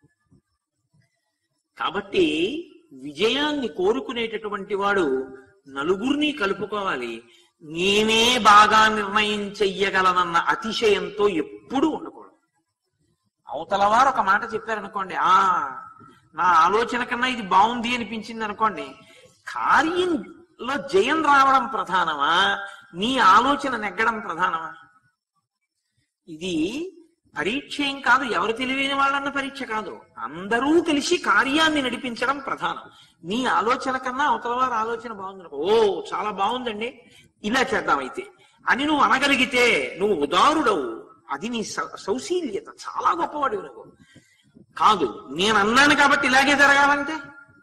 కాబట్టి విజయాన్ని కోరుకునేటటువంటి వాడు నలుగురిని కలుపుకోవాలి. నేనే బాగా నిర్ణయం చెయ్యగలనన్న అతిశయంతో ఎప్పుడూ ఉండకూడదు. అవతల వారు ఒక మాట చెప్పారనుకోండి, నా ఆలోచన కన్నా ఇది బాగుంది అనిపించింది అనుకోండి, కార్యంలో జయం రావడం ప్రధానమా, నీ ఆలోచన నెగ్గడం ప్రధానమా? ఇది పరీక్ష ఏం కాదు, ఎవరు తెలివైన వాళ్ళన్న పరీక్ష కాదు. అందరూ కలిసి కార్యాన్ని నడిపించడం ప్రధానం. నీ ఆలోచన కన్నా అవతల వారి ఆలోచన బాగుంది, ఓ చాలా బాగుందండి, ఇలా చేద్దామైతే అని నువ్వు అనగలిగితే నువ్వు ఉదారుడవు. అది నీ సౌశీల్యత, చాలా గొప్పవాడివి. నువ్వు కాదు నేను అన్నాను కాబట్టి ఇలాగే జరగాలంటే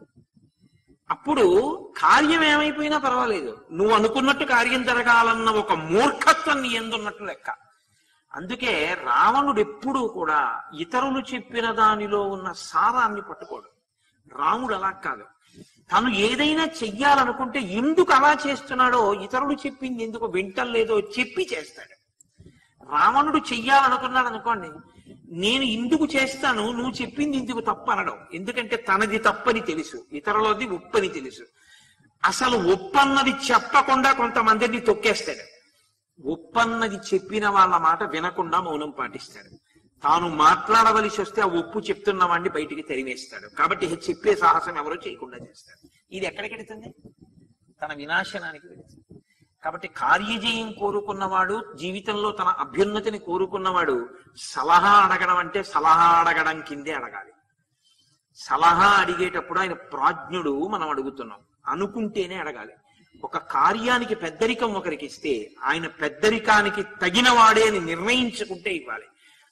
అప్పుడు కార్యం ఏమైపోయినా పర్వాలేదు, నువ్వు అనుకున్నట్టు కార్యం జరగాలన్న ఒక మూర్ఖత్వం నీ ఎందున్నట్టు లెక్క. అందుకే రావణుడు ఎప్పుడూ కూడా ఇతరులు చెప్పిన దానిలో ఉన్న సారాన్ని పట్టుకోడు. రాముడు అలా కాదు, తను ఏదైనా చెయ్యాలనుకుంటే ఎందుకు అలా చేస్తున్నాడో, ఇతరులు చెప్పింది ఎందుకు వింటలేదో చెప్పి చేస్తాడు. రావణుడు చెయ్యాలనుకున్నాడు అనుకోండి, నేను ఇందుకు చేస్తాను, నువ్వు చెప్పింది ఇందుకు తప్పు అనడం. ఎందుకంటే తనది తప్పని తెలుసు, ఇతరులది ఒప్పని తెలుసు. అసలు ఒప్పన్నది చెప్పకుండా కొంతమందిని తొక్కేస్తాడు. ఒప్పన్నది చెప్పిన వాళ్ళ మాట వినకుండా మౌనం పాటిస్తాడు. తాను మాట్లాడవలసి వస్తే ఆ ఒప్పు చెప్తున్న వాడిని బయటికి తరివేస్తాడు. కాబట్టి చెప్పే సాహసం ఎవరో చేయకుండా చేస్తాడు. ఇది ఎక్కడికెడుతుంది? తన వినాశనానికి వెళుతుంది. కాబట్టి కార్యజయం కోరుకున్నవాడు, జీవితంలో తన అభ్యున్నతిని కోరుకున్నవాడు సలహా అడగడం అంటే సలహా అడగడం కిందే అడగాలి. సలహా అడిగేటప్పుడు ఆయన ప్రాజ్ఞుడు, మనం అడుగుతున్నాం అనుకుంటేనే అడగాలి. ఒక కార్యానికి పెద్దరికం ఒకరికి ఇస్తే ఆయన పెద్దరికానికి తగిన వాడే అని నిర్ణయించుకుంటే ఇవ్వాలి.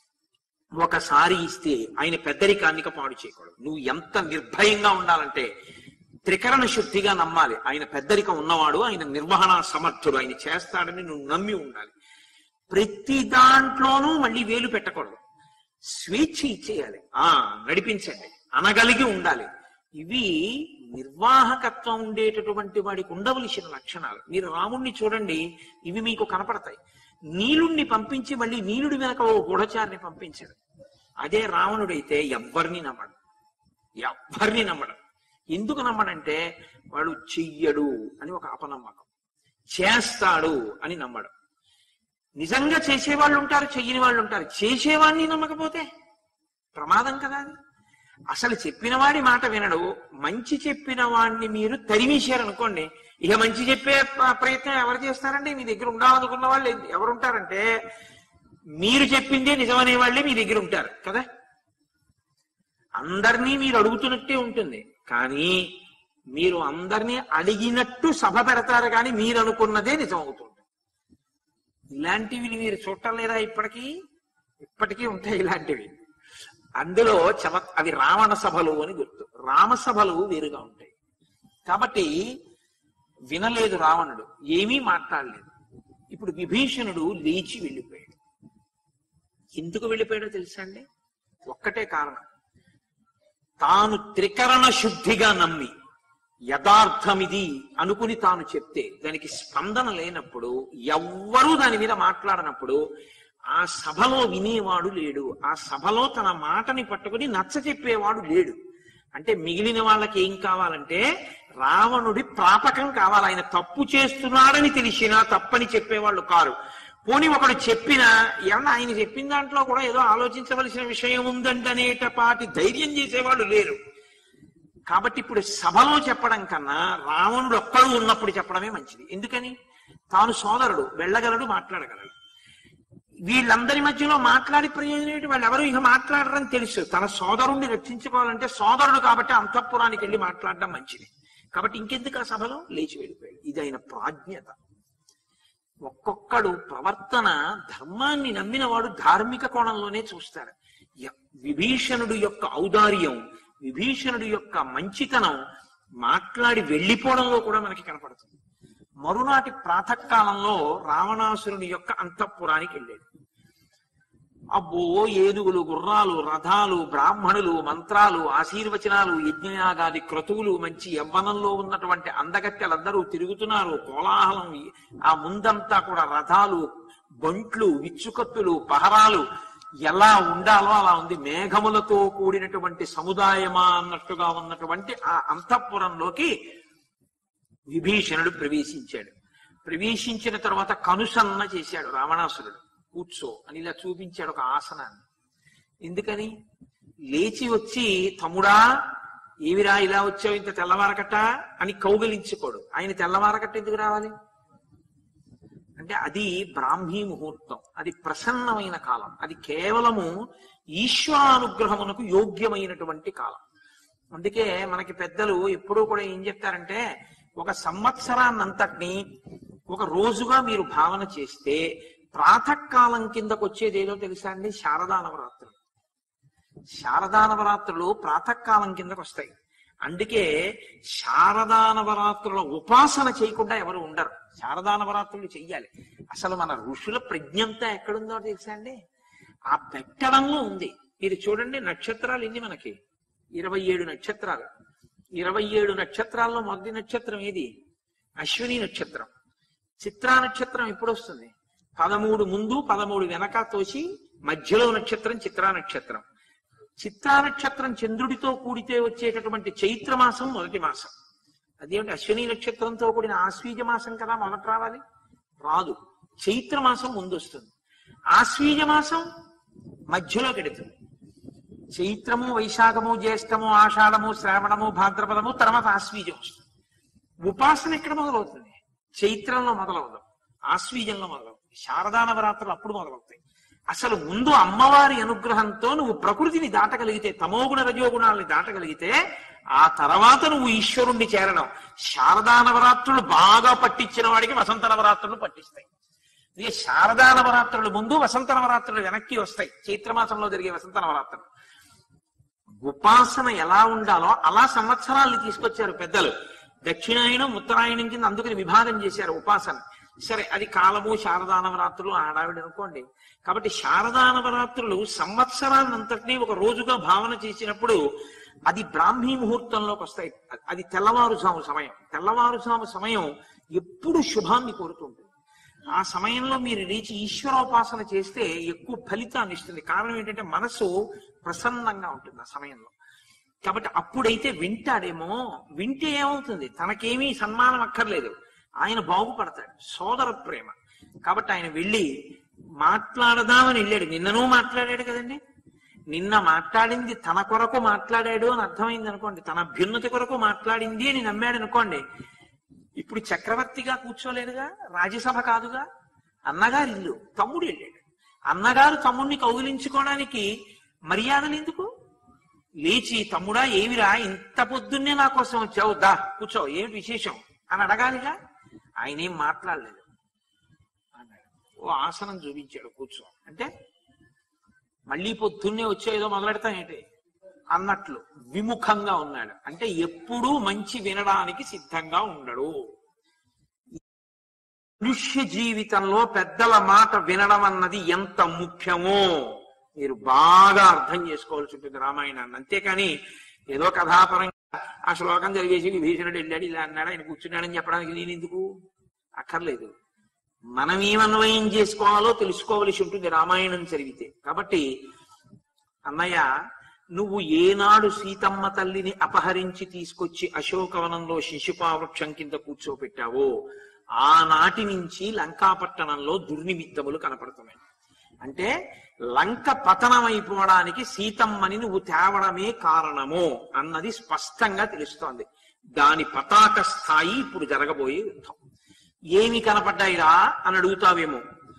ఒకసారి ఇస్తే ఆయన పెద్దరికానికి పాడు చేయకూడదు. నువ్వు ఎంత నిర్భయంగా ఉండాలంటే త్రికరణ శుద్ధిగా నమ్మాలి. ఆయన పెద్దరికం ఉన్నవాడు, ఆయన నిర్వహణ సమర్థుడు, ఆయన చేస్తాడని నువ్వు నమ్మి ఉండాలి. ప్రతి దాంట్లోనూ మళ్ళీ వేలు పెట్టకూడదు, స్వేచ్ఛ ఇచ్చేయాలి. నడిపించండి అనగలిగి ఉండాలి. ఇవి నిర్వాహకత్వం ఉండేటటువంటి వాడికి ఉండవలసిన లక్షణాలు. మీరు రాముణ్ణి చూడండి, ఇవి మీకు కనపడతాయి. నీలుణ్ణి పంపించి మళ్ళీ నీలుడి వెనక ఓ గూఢచారిని పంపించాడు. అదే రావణుడైతే ఎవ్వరిని నమ్మడం. ఎందుకు నమ్మడంటే వాడు చెయ్యడు అని ఒక అపనమ్మకం, చేస్తాడు అని నమ్మడం. నిజంగా చేసేవాళ్ళు ఉంటారు, చెయ్యని వాళ్ళు ఉంటారు. చేసేవాడిని నమ్మకపోతే ప్రమాదం కదా అది. అసలు చెప్పిన వాడి మాట వినడు. మంచి చెప్పిన వాడిని మీరు తరిమేశారనుకోండి, ఇక మంచి చెప్పే ప్రయత్నం ఎవరు చేస్తారండి? మీ దగ్గర ఉండాలనుకున్న వాళ్ళు ఎవరుంటారంటే మీరు చెప్పిందే నిజమనే వాళ్ళే మీ దగ్గర ఉంటారు కదా. అందరినీ మీరు అడుగుతున్నట్టే ఉంటుంది, కానీ మీరు అందరినీ అడిగినట్టు సభ పెడతారు, కానీ మీరు అనుకున్నదే నిజం అవుతుంది. ఇలాంటివి మీరు చూడటం లేదా? ఇప్పటికీ ఉంటాయి ఇలాంటివి. అందులో అవి రావణ సభలు అని గుర్తు. రామసభలు వేరుగా ఉంటాయి. కాబట్టి వినలేదు రావణుడు, ఏమీ మాట్లాడలేదు. ఇప్పుడు విభీషణుడు లేచి వెళ్ళిపోయాడు. ఎందుకు వెళ్ళిపోయాడో తెలుసా అండి? ఒక్కటే కారణం, తాను త్రికరణ శుద్ధిగా నమ్మి యథార్థమిది అనుకుని తాను చెప్తే దానికి స్పందన లేనప్పుడు, ఎవ్వరూ దాని మీద మాట్లాడనప్పుడు ఆ సభలో వినేవాడు లేడు, ఆ సభలో తన మాటని పట్టుకుని నచ్చ చెప్పేవాడు లేడు. అంటే మిగిలిన వాళ్ళకి ఏం కావాలంటే రావణుడి ప్రాపకం కావాలి. ఆయన తప్పు చేస్తున్నాడని తెలిసినా తప్పని చెప్పేవాళ్ళు కారు. పోనీ ఒకడు చెప్పినా ఏమన్నా ఆయన చెప్పిన దాంట్లో కూడా ఏదో ఆలోచించవలసిన విషయం ఉందంటనేటపాటి ధైర్యం చేసేవాళ్ళు లేరు. కాబట్టి ఇప్పుడు సభలో చెప్పడం కన్నా రావణుడు ఒక్కడు ఉన్నప్పుడు చెప్పడమే మంచిది. ఎందుకని? తాను సోదరుడు, వెళ్ళగలడు, మాట్లాడగలడు. వీళ్ళందరి మధ్యలో మాట్లాడి ప్రయోజనం ఏంటి? వాళ్ళు ఎవరు ఇక మాట్లాడరని తెలుసు. తన సోదరుణ్ణి రక్షించుకోవాలంటే సోదరుడు కాబట్టి అంతఃపురానికి వెళ్ళి మాట్లాడడం మంచిది. కాబట్టి ఇంకెందుకు ఆ సభలో లేచి వెళ్ళిపోయాడు. ఇది ఆయన ప్రాజ్ఞత. ఒక్కొక్కడు ప్రవర్తన ధర్మాన్ని నమ్మిన వాడు ధార్మిక కోణంలోనే చూస్తాడు. విభీషణుడు యొక్క ఔదార్యం, విభీషణుడి యొక్క మంచితనం మాట్లాడి వెళ్ళిపోవడంలో కూడా మనకి కనపడుతుంది. మరునాటి ప్రాతకాలంలో రావణాసురుని యొక్క అంతఃపురానికి వెళ్ళాడు. అబ్బో, ఏనుగులు, గుర్రాలు, రథాలు, బ్రాహ్మణులు, మంత్రాలు, ఆశీర్వచనాలు, యజ్ఞయాగాది క్రతువులు, మంచి యవ్వనంలో ఉన్నటువంటి అందగత్తెలందరూ తిరుగుతున్నారు. కోలాహలం. ఆ ముందంతా కూడా రథాలు, బంట్లు, విచ్చుకత్తులు, పహరాలు. ఎలా ఉండాలో అలా ఉంది. మేఘములతో కూడినటువంటి సముదాయమా అన్నట్టుగా ఉన్నటువంటి ఆ అంతఃపురంలోకి విభీషణుడు ప్రవేశించాడు. ప్రవేశించిన తర్వాత కనుసన్న చేశాడు రావణాసురుడు. కూర్చో అని ఇలా చూపించాడు ఒక ఆసనాన్ని. ఎందుకని? లేచి వచ్చి తమ్ముడా ఏమిరా ఇలా వచ్చావు ఇంత తెల్లవారకట్ట అని కౌగలించుకోడు. ఆయన తెల్లవారకట్ట ఎందుకు రావాలి అంటే అది బ్రాహ్మీ ముహూర్తం, అది ప్రసన్నమైన కాలం, అది కేవలము ఈశ్వరానుగ్రహమునకు యోగ్యమైనటువంటి కాలం. అందుకే మనకి పెద్దలు ఎప్పుడూ కూడా ఏం చెప్తారంటే, ఒక సంవత్సరాన్నంతటినీ ఒక రోజుగా మీరు భావన చేస్తే ప్రాతకాలం కిందకు వచ్చేది ఏదో తెలుసా అండి? శారదా నవరాత్రులు. శారదా నవరాత్రులు ప్రాతకాలం కిందకు వస్తాయి. అందుకే శారదా నవరాత్రుల ఉపాసన చేయకుండా ఎవరు ఉండరు. శారదా నవరాత్రులు చెయ్యాలి. అసలు మన ఋషుల ప్రజ్ఞంతా ఎక్కడుందో తెలుసా అండి? ఆ పెట్టడంలో ఉంది. మీరు చూడండి, నక్షత్రాలు ఎన్ని మనకి? 27 నక్షత్రాలు. 27 నక్షత్రాల్లో మొదటి నక్షత్రం ఏది? అశ్విని నక్షత్రం. చిత్రా నక్షత్రం ఎప్పుడు వస్తుంది? 13 ముందు 13 వెనక తోసి మధ్యలో నక్షత్రం చిత్రా నక్షత్రం. చిత్రా నక్షత్రం చంద్రుడితో కూడితే వచ్చేటటువంటి చైత్రమాసం మొదటి మాసం. అదేమిటి? అశ్విని నక్షత్రంతో కూడిన ఆశ్వీజ మాసం కదా మొదట రావాలి, రాదు. చైత్రమాసం ముందు వస్తుంది. ఆశ్వీజ మాసం మధ్యలో గడుతుంది. చైత్రము, వైశాఖము, జ్యేష్ఠము, ఆషాఢము, శ్రావణము, భాద్రపదము, తర్వాత ఆశ్వీజం వస్తుంది. ఉపాసన ఎక్కడ మొదలవుతుంది? చైత్రంలో మొదలవుతాం, ఆశ్వీజంలో మొదలవుతుంది. శారదా నవరాత్రులు అప్పుడు మొదలవుతాయి. అసలు ముందు అమ్మవారి అనుగ్రహంతో నువ్వు ప్రకృతిని దాటగలిగితే, తమోగుణ రజోగుణాలని దాటగలిగితే ఆ తర్వాత నువ్వు ఈశ్వరుణ్ణి చేరడం. శారదా నవరాత్రులు బాగా పట్టించిన వాడికి వసంత నవరాత్రులు పట్టిస్తాయి. ఇక శారదా నవరాత్రులు ముందు, వసంత నవరాత్రులు వెనక్కి వస్తాయి. చైత్రమాసంలో జరిగే వసంత నవరాత్రులు. ఉపాసన ఎలా ఉండాలో అలా సంవత్సరాల్ని తీసుకొచ్చారు పెద్దలు. దక్షిణాయనం, ఉత్తరాయణం కింద అందుకని విభాగం చేశారు ఉపాసన. సరే, అది కాలము, శారదా నవరాత్రులు ఆడావిడ అనుకోండి. కాబట్టి శారదా నవరాత్రులు సంవత్సరాన్నంతటినీ ఒక రోజుగా భావన చేసినప్పుడు అది బ్రాహ్మీ ముహూర్తంలోకి వస్తాయి. అది తెల్లవారుజాము సమయం. తెల్లవారుజాము సమయం ఎప్పుడు శుభాన్ని కోరుతుంటుంది. ఆ సమయంలో మీరు లేచి ఈశ్వరోపాసన చేస్తే ఎక్కువ ఫలితాన్ని ఇస్తుంది. కారణం ఏంటంటే మనసు ప్రసన్నంగా ఉంటుంది ఆ సమయంలో. కాబట్టి అప్పుడైతే వింటాడేమో. వింటే ఏమవుతుంది? తనకేమీ సన్మానం అక్కర్లేదు, ఆయన బాగుపడతాడు. సోదర ప్రేమ. కాబట్టి ఆయన వెళ్ళి మాట్లాడదామని వెళ్ళాడు. నిన్ననూ మాట్లాడాడు కదండి. నిన్న మాట్లాడింది తన కొరకు మాట్లాడాడు అని అర్థమైంది అనుకోండి, తన అభ్యున్నతి కొరకు మాట్లాడింది అని నమ్మాడు అనుకోండి. ఇప్పుడు చక్రవర్తిగా కూర్చోలేదుగా, రాజ్యసభ కాదుగా, అన్నగారి ఇల్లు. తమ్ముడు వెళ్ళాడు. అన్నగారు తమ్ముడిని కౌగిలించుకోవడానికి మర్యాదలు ఎందుకు? లేచి, తమ్ముడా ఏమిరా ఇంత పొద్దున్నే నా కోసం వచ్చావు, దా కూర్చో, ఏమిటి విశేషం అని అడగాలిగా. ఆయన ఏం మాట్లాడలేదు అన్నాడు. ఓ ఆసనం చూపించాడు, కూర్చో అంటే మళ్ళీ పొద్దున్నే వచ్చా ఏదో మొదలెడతాం ఏంటి అన్నట్లు విముఖంగా ఉన్నాడు. అంటే ఎప్పుడూ మంచి వినడానికి సిద్ధంగా ఉండడు. మనుష్య జీవితంలో పెద్దల మాట వినడం అన్నది ఎంత ముఖ్యమో మీరు బాగా అర్థం చేసుకోవాల్సి ఉంటుంది రామాయణాన్ని. అంతేకాని ఏదో కథాపరంగా ఆ శ్లోకం చదివేసి విభీషణుడు వెళ్ళాడు ఇలా అన్నాడు ఆయన కూర్చున్నాడని చెప్పడానికి నేను ఎందుకు అక్కర్లేదు. మనం ఏమన్వయం చేసుకోవాలో తెలుసుకోవలసి ఉంటుంది రామాయణం చదివితే. కాబట్టి అన్నయ్య, నువ్వు ఏనాడు సీతమ్మ తల్లిని అపహరించి తీసుకొచ్చి అశోకవనంలో శిశుపావృక్షం కింద కూర్చోపెట్టావో ఆనాటి నుంచి లంకాపట్టణంలో దుర్నిమిత్తములు కనపడుతున్నాయి. అంటే లంక పతనమైపోవడానికి సీతమ్మని నువ్వు తేవడమే కారణము అన్నది స్పష్టంగా తెలుస్తోంది. దాని పతాక స్థాయి ఇప్పుడు జరగబోయే యుద్ధం. ఏమి కనపడ్డాయిరా అని అడుగుతావేమో.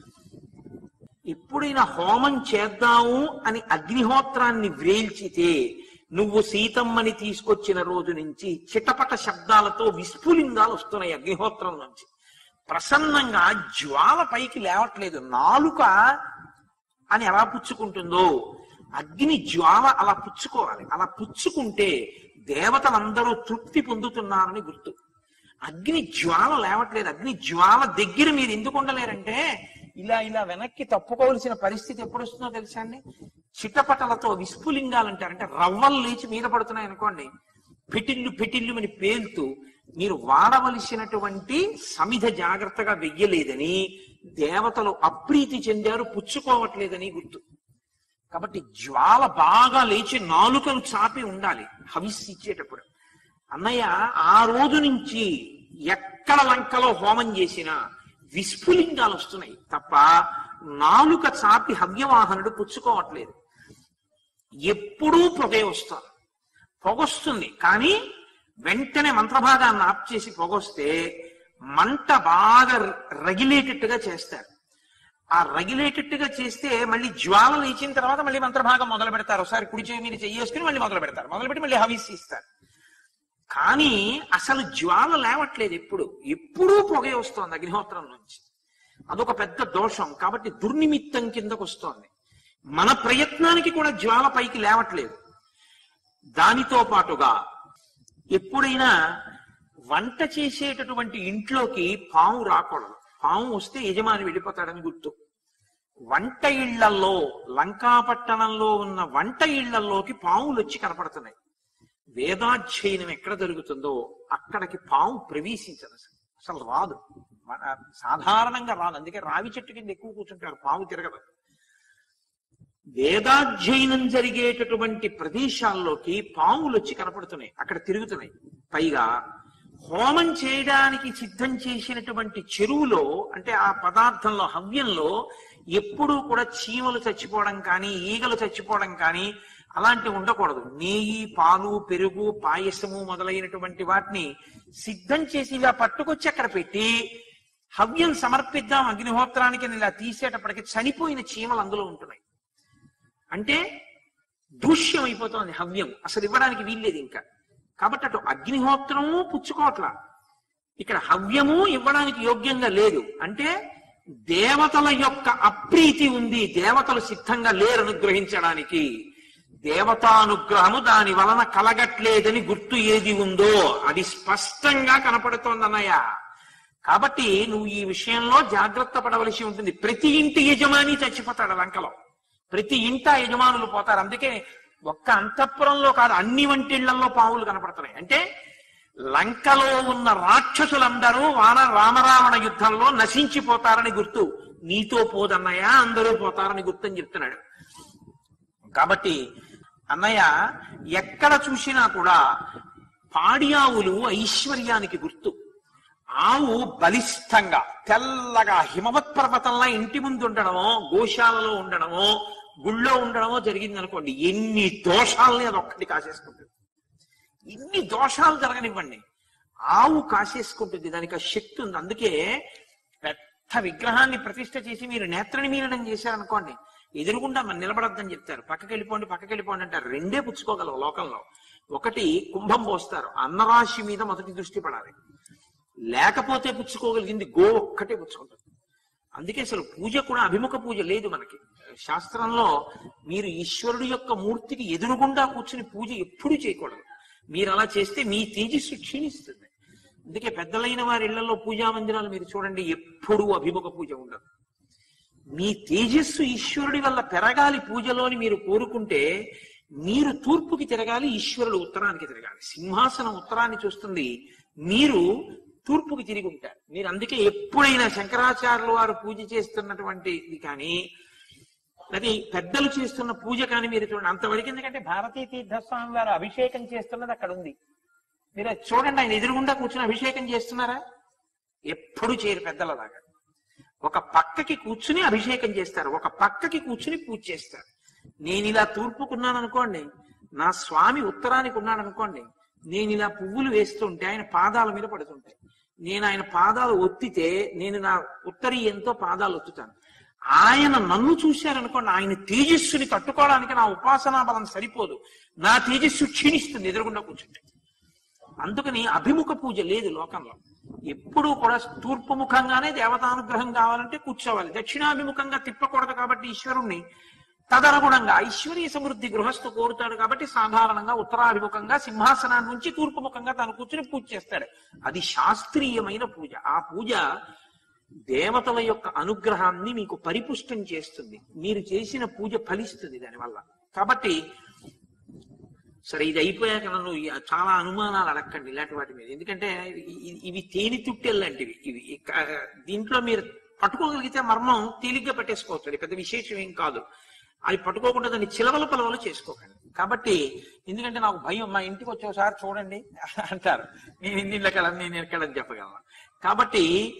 ఎప్పుడైనా హోమం చేద్దాము అని అగ్నిహోత్రాన్ని వ్రేల్చితే నువ్వు సీతమ్మని తీసుకొచ్చిన రోజు నుంచి చిటపట శబ్దాలతో విస్ఫులింగాలు వస్తున్నాయి అగ్నిహోత్రం నుంచి. ప్రసన్నంగా జ్వాల పైకి లేవట్లేదు. నాలుక అని ఎలా పుచ్చుకుంటుందో అగ్ని జ్వాల అలా పుచ్చుకోవాలి. అలా పుచ్చుకుంటే దేవతలందరూ తృప్తి పొందుతున్నారని గుర్తు. అగ్ని జ్వాల లేవట్లేదు. అగ్ని జ్వాల దగ్గర మీరు ఎందుకు ఉండలేరంటే ఇలా ఇలా వెనక్కి తప్పుకోవలసిన పరిస్థితి ఎప్పుడు వస్తుందో తెలుసా అండి? చిటపటలతో విస్ఫులింగాలు అంటారు. అంటే రవ్వలు లేచి మీద పడుతున్నాయి అనుకోండి, పిటిల్లు పిటిల్లు అని పేలుతూ మీరు వాడవలసినటువంటి సమిధ జాగ్రత్తగా వెయ్యలేదని దేవతలు అప్రీతి చెందారు, పుచ్చుకోవట్లేదని గుర్తు. కాబట్టి జ్వాల బాగా లేచి నాలుకలు చాపి ఉండాలి హవిస్సు ఇచ్చేటప్పుడు. అన్నయ్య, ఆ రోజు నుంచి ఎక్కడ లంకలో హోమం చేసినా విస్ఫులింగాలు వస్తున్నాయి తప్ప నాలుక చాపి హవ్యవాహనుడు పుచ్చుకోవట్లేదు. ఎప్పుడూ పొగే వస్తారు. పొగొస్తుంది కానీ వెంటనే మంత్రభాగాన్ని ఆప్ చేసి పొగొస్తే మంట బాగా రగిలేటట్టుగా చేస్తారు. ఆ రగిలేటట్టుగా చేస్తే మళ్ళీ జ్వాల లేచిన తర్వాత మళ్ళీ మంత్రభాగం మొదలు పెడతారు. ఒకసారి కుడి చేయి మీద చెయ్యేసుకుని మళ్ళీ మొదలు పెడతారు. మొదలుపెట్టి మళ్ళీ హవిస్సు ఇస్తారు. కానీ అసలు జ్వాల లేవట్లేదు. ఎప్పుడూ పొగే వస్తోంది అగ్నిహోత్రం నుంచి. అదొక పెద్ద దోషం. కాబట్టి దుర్నిమిత్తం కిందకు వస్తోంది. మన ప్రయత్నానికి కూడా జ్వాల పైకి లేవట్లేదు. దానితో పాటుగా ఎప్పుడైనా వంట చేసేటటువంటి ఇంట్లోకి పాము రాకూడదు. పాము వస్తే యజమాని వెళ్ళిపోతాడని గుర్తు. వంట ఇళ్లలో, లంకాపట్టణంలో ఉన్న వంట ఇళ్లలోకి పాములు వచ్చి కనపడుతున్నాయి. వేదాధ్యయనం ఎక్కడ జరుగుతుందో అక్కడికి పాము ప్రవేశించదు. అసలు రాదు, సాధారణంగా రాదు. అందుకే రావి చెట్టు కింద ఎక్కువ కూర్చుంటారు, పాము తిరగదు. వేదాధ్యయనం జరిగేటటువంటి ప్రదేశాల్లోకి పాములు వచ్చి కనపడుతున్నాయి, అక్కడ తిరుగుతున్నాయి. పైగా హోమం చేయడానికి సిద్ధం చేసినటువంటి చెరువులో, అంటే ఆ పదార్థంలో హవ్యంలో ఎప్పుడూ కూడా చీమలు చచ్చిపోవడం కానీ ఈగలు చచ్చిపోవడం కానీ అలాంటివి ఉండకూడదు. నెయ్యి, పాలు, పెరుగు, పాయసము మొదలైనటువంటి వాటిని సిద్ధం చేసి ఇలా పట్టుకొచ్చి అక్కడ పెట్టి హవ్యం సమర్పిద్దాం అగ్నిహోత్రానికి ఇలా తీసేటప్పటికి చనిపోయిన చీమలు అందులో ఉంటున్నాయి. అంటే దూష్యం అయిపోతుంది హవ్యం, అసలు ఇవ్వడానికి వీల్లేదు ఇంకా. కాబట్టి అటు అగ్నిహోత్రము పుచ్చుకోవట్లా, ఇక్కడ హవ్యము ఇవ్వడానికి యోగ్యంగా లేదు. అంటే దేవతల యొక్క అప్రీతి ఉంది, దేవతలు సిద్ధంగా లేరు అనుగ్రహించడానికి. దేవతానుగ్రహము దాని వలన కలగట్లేదని గుర్తు ఏది ఉందో అది స్పష్టంగా కనపడుతోందన్నయ్య. కాబట్టి నువ్వు ఈ విషయంలో జాగ్రత్త పడవలసి ఉంటుంది. ప్రతి ఇంటి యజమాని చచ్చిపోతాడు లంకలో, ప్రతి ఇంట యజమానులు పోతారు. అందుకే ఒక్క అంతఃపురంలో కాదు, అన్ని వంటిళ్లలో పావులు కనపడుతున్నాయి. అంటే లంకలో ఉన్న రాక్షసులందరూ రామరావణ యుద్ధంలో నశించిపోతారని గుర్తు. నీతో పోదన్నయ్య, అందరూ పోతారని గుర్తని చెప్తున్నాడు. కాబట్టి అన్నయ్య, ఎక్కడ చూసినా కూడా పాడి ఆవులు ఐశ్వర్యానికి గుర్తు. ఆవు బలిష్టంగా తెల్లగా హిమవత్ పర్వతంలా ఇంటి ముందు ఉండడమో, గోశాలలో ఉండడమో, గుళ్ళో ఉండడమో జరిగింది అనుకోండి, ఎన్ని దోషాలని అది ఒక్కటి కాసేసుకుంటుంది. ఎన్ని దోషాలు జరగనివ్వండి, ఆవు కాసేసుకుంటుంది. దానికి ఆ శక్తి ఉంది. అందుకే పెద్ద విగ్రహాన్ని ప్రతిష్ఠ చేసి మీరు నేత్ర నిమీలనం చేశారనుకోండి, ఎదురుగుండా మనం నిలబడద్దని చెప్తారు. పక్కకి వెళ్ళిపోండి అంటారు. రెండే పుచ్చుకోగలవు లోకంలో. ఒకటి కుంభం పోస్తారు, అన్నరాశి మీద మొదటి దృష్టి పడాలి. లేకపోతే పుచ్చుకోగలిగింది గో ఒక్కటే పుచ్చుకుంటుంది. అందుకే అసలు పూజ కూడా అభిముఖ పూజ లేదు మనకి శాస్త్రంలో. మీరు ఈశ్వరుడు యొక్క మూర్తికి ఎదురుగుండా కూర్చుని పూజ ఎప్పుడూ చేయకూడదు. మీరు అలా చేస్తే మీ తేజస్సు క్షీణిస్తుంది. అందుకే పెద్దలైన వారి ఇళ్లలో పూజా మందిరాలు మీరు చూడండి, ఎప్పుడూ అభిముఖ పూజ ఉండదు. మీ తేజస్సు ఈశ్వరుడి వల్ల పెరగాలి పూజలోని మీరు కోరుకుంటే మీరు తూర్పుకి తిరగాలి, ఈశ్వరుడు ఉత్తరానికి తిరగాలి. సింహాసనం ఉత్తరాన్ని చూస్తుంది, మీరు తూర్పుకి తిరిగి ఉంటారు. మీరు అందుకే ఎప్పుడైనా శంకరాచార్యుల వారు పూజ చేస్తున్నటువంటిది కానీ, అది పెద్దలు చేస్తున్న పూజ కానీ మీరు చూడండి. అంతవరకు ఎందుకంటే భారతీ తీర్థస్వామి వారు అభిషేకం చేస్తున్నది అక్కడ ఉంది. మీరు చూడండి, ఆయన ఎదురుగుండా కూర్చుని అభిషేకం చేస్తున్నారా? ఎప్పుడు చేయరు పెద్దలలాగా. ఒక పక్కకి కూర్చుని అభిషేకం చేస్తారు, ఒక పక్కకి కూర్చుని పూజ చేస్తారు. నేను ఇలా తూర్పుకున్నాను అనుకోండి, నా స్వామి ఉత్తరానికి ఉన్నాడు అనుకోండి, నేను ఇలా పువ్వులు వేస్తుంటే ఆయన పాదాల మీద పడుతుంటాయి. నేను ఆయన పాదాలు ఒత్తితే నేను నా ఉత్తరీయంతో పాదాలు ఒత్తుతాను. ఆయన నన్ను చూశారనుకోండి, ఆయన తేజస్సుని తట్టుకోవడానికి నా ఉపాసనా బలం సరిపోదు, నా తేజస్సు క్షీణిస్తుంది ఎదురుగుండా కూర్చుంటే. అందుకని అభిముఖ పూజ లేదు లోకంలో. ఎప్పుడూ కూడా తూర్పు ముఖంగానే దేవతానుగ్రహం కావాలంటే కూర్చోవాలి. దక్షిణాభిముఖంగా తిప్పకూడదు కాబట్టి ఈశ్వరుణ్ణి, తదనుగుణంగా ఐశ్వర్య సమృద్ధి గృహస్థు కోరుతాడు కాబట్టి సాధారణంగా ఉత్తరాభిముఖంగా సింహాసనాన్ని నుంచి తూర్పు ముఖంగా తను కూర్చుని పూజ చేస్తాడు. అది శాస్త్రీయమైన పూజ. ఆ పూజ దేవతల యొక్క అనుగ్రహాన్ని మీకు పరిపుష్టం చేస్తుంది. మీరు చేసిన పూజ ఫలిస్తుంది దానివల్ల. కాబట్టి సరే, ఇది అయిపోయాక నన్ను చాలా అనుమానాలు అడగండి ఇలాంటి వాటి మీద. ఎందుకంటే ఇవి తేనె తుట్టెల్లాంటివి. ఇవి దీంట్లో మీరు పట్టుకోగలిగితే మర్మం తేలిగ్గా పట్టేసుకోవచ్చు. అది పెద్ద విశేషం ఏం కాదు. అది పట్టుకోకుండా దాన్ని చిలవల పొలవలు చేసుకోకండి. కాబట్టి ఎందుకంటే నాకు భయం, మా ఇంటికి వచ్చేసారి చూడండి అంటారు, నేను ఇళ్ళకెళ్ళను, నేను ఎక్కడని చెప్పగలను. కాబట్టి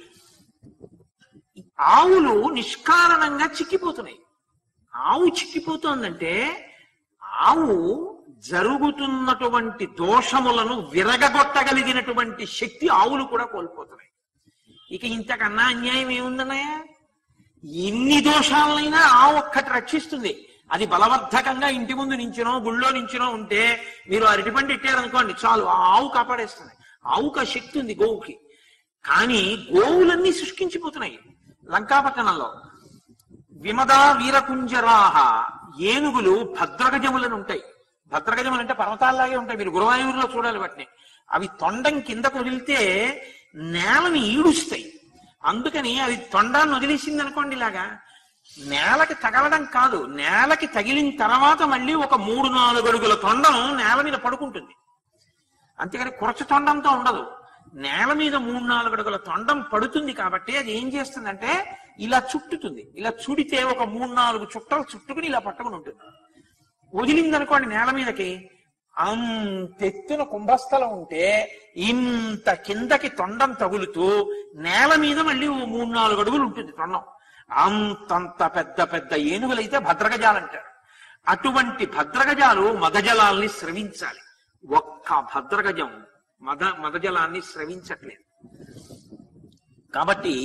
ఆవులు నిష్కారణంగా చిక్కిపోతున్నాయి. ఆవు చిక్కిపోతోందంటే ఆవు జరుగుతున్నటువంటి దోషములను విరగగొట్టగలిగినటువంటి శక్తి ఆవులు కూడా కోల్పోతున్నాయి. ఇక ఇంతకన్నా అన్యాయం ఏముందన్నయ్య? ఎన్ని దోషాలనైనా ఆవు ఒక్కటి రక్షిస్తుంది. అది బలవర్ధకంగా ఇంటి ముందు నించినో గుళ్ళో నించినో ఉంటే మీరు అరటిపండు ఇట్టారనుకోండి, చాలు, ఆ ఆవు కాపాడేస్తుంది. ఆవుకు ఆ శక్తి ఉంది గోవుకి. కానీ గోవులన్నీ శుష్కించిపోతున్నాయి. లంకాపట్టణంలో విమద వీరకుంజరాహ ఏనుగులు భద్రగజములను ఉంటాయి. భద్రగజములు అంటే పర్వతాల్లాగే ఉంటాయి. మీరు గురువాయూరులో చూడాలి వాటిని. అవి తొండం కిందకు వదిలితే నేలని ఈడుస్తాయి. అందుకని అది తొండాన్ని వదిలేసింది అనుకోండి, ఇలాగా నేలకి తగలడం కాదు, నేలకి తగిలిన తర్వాత మళ్ళీ ఒక 3-4 అడుగుల తొండం నేల మీద పడుకుంటుంది. అంతేగాని కురచ తొండంతో ఉండదు. నేల మీద 3-4 అడుగుల తొండం పడుతుంది కాబట్టి అది ఏం చేస్తుందంటే ఇలా చుట్టుతుంది. ఇలా చుడితే ఒక 3-4 చుట్టలు చుట్టుకుని ఇలా పట్టుకుని ఉంటుంది. వదిలిందనుకోండి నేల మీదకి, అంతెత్తున కుంభస్థలం ఉంటే ఇంత కిందకి తొండం తగులుతూ నేల మీద మళ్ళీ 3-4 అడుగులు ఉంటుంది తొండం. అంతంత పెద్ద పెద్ద ఏనుగులైతే భద్రగజాలు అంటారు. అటువంటి భద్రగజాలు మదజలాల్ని స్రవించాలి. ఒక్క భద్రగజం మదజలాన్ని స్రవించట్లేదు. కాబట్టి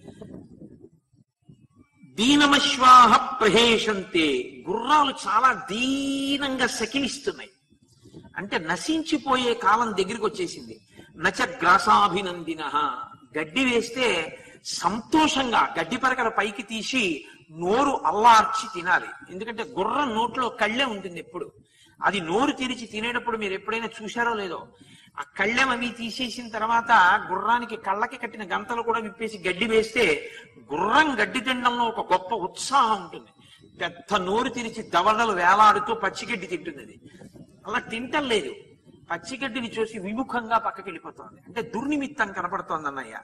దీనమశ్వాహ ప్రహేషంతే, గుర్రాలు చాలా దీనంగా సకిలిస్తున్నాయి. అంటే నశించిపోయే కాలం దగ్గరికి వచ్చేసింది. నచ గ్రాసాభినందిన, గడ్డి వేస్తే సంతోషంగా గడ్డి పరకల పైకి తీసి నోరు అల్లార్చి తినాలి. ఎందుకంటే గుర్రం నోట్లో కళ్ళె ఉంటుంది ఎప్పుడు. అది నోరు తెరిచి తినేటప్పుడు మీరు ఎప్పుడైనా చూశారో లేదో, ఆ కళ్ళెం అవి తీసేసిన తర్వాత గుర్రానికి కళ్ళకి కట్టిన గంతలు కూడా విప్పేసి గడ్డి వేస్తే గుర్రం గడ్డి తినడంలో ఒక గొప్ప ఉత్సాహం ఉంటుంది. పెద్ద నోరు తెరిచి దవడలు వేలాడుతూ పచ్చిగడ్డి తింటుంది. అది అలా తింటం లేదు, పచ్చిగడ్డిని చూసి విముఖంగా పక్కకి వెళ్ళిపోతుంది. అంటే దుర్నిమిత్తం కనపడుతోంది అన్నయ్య.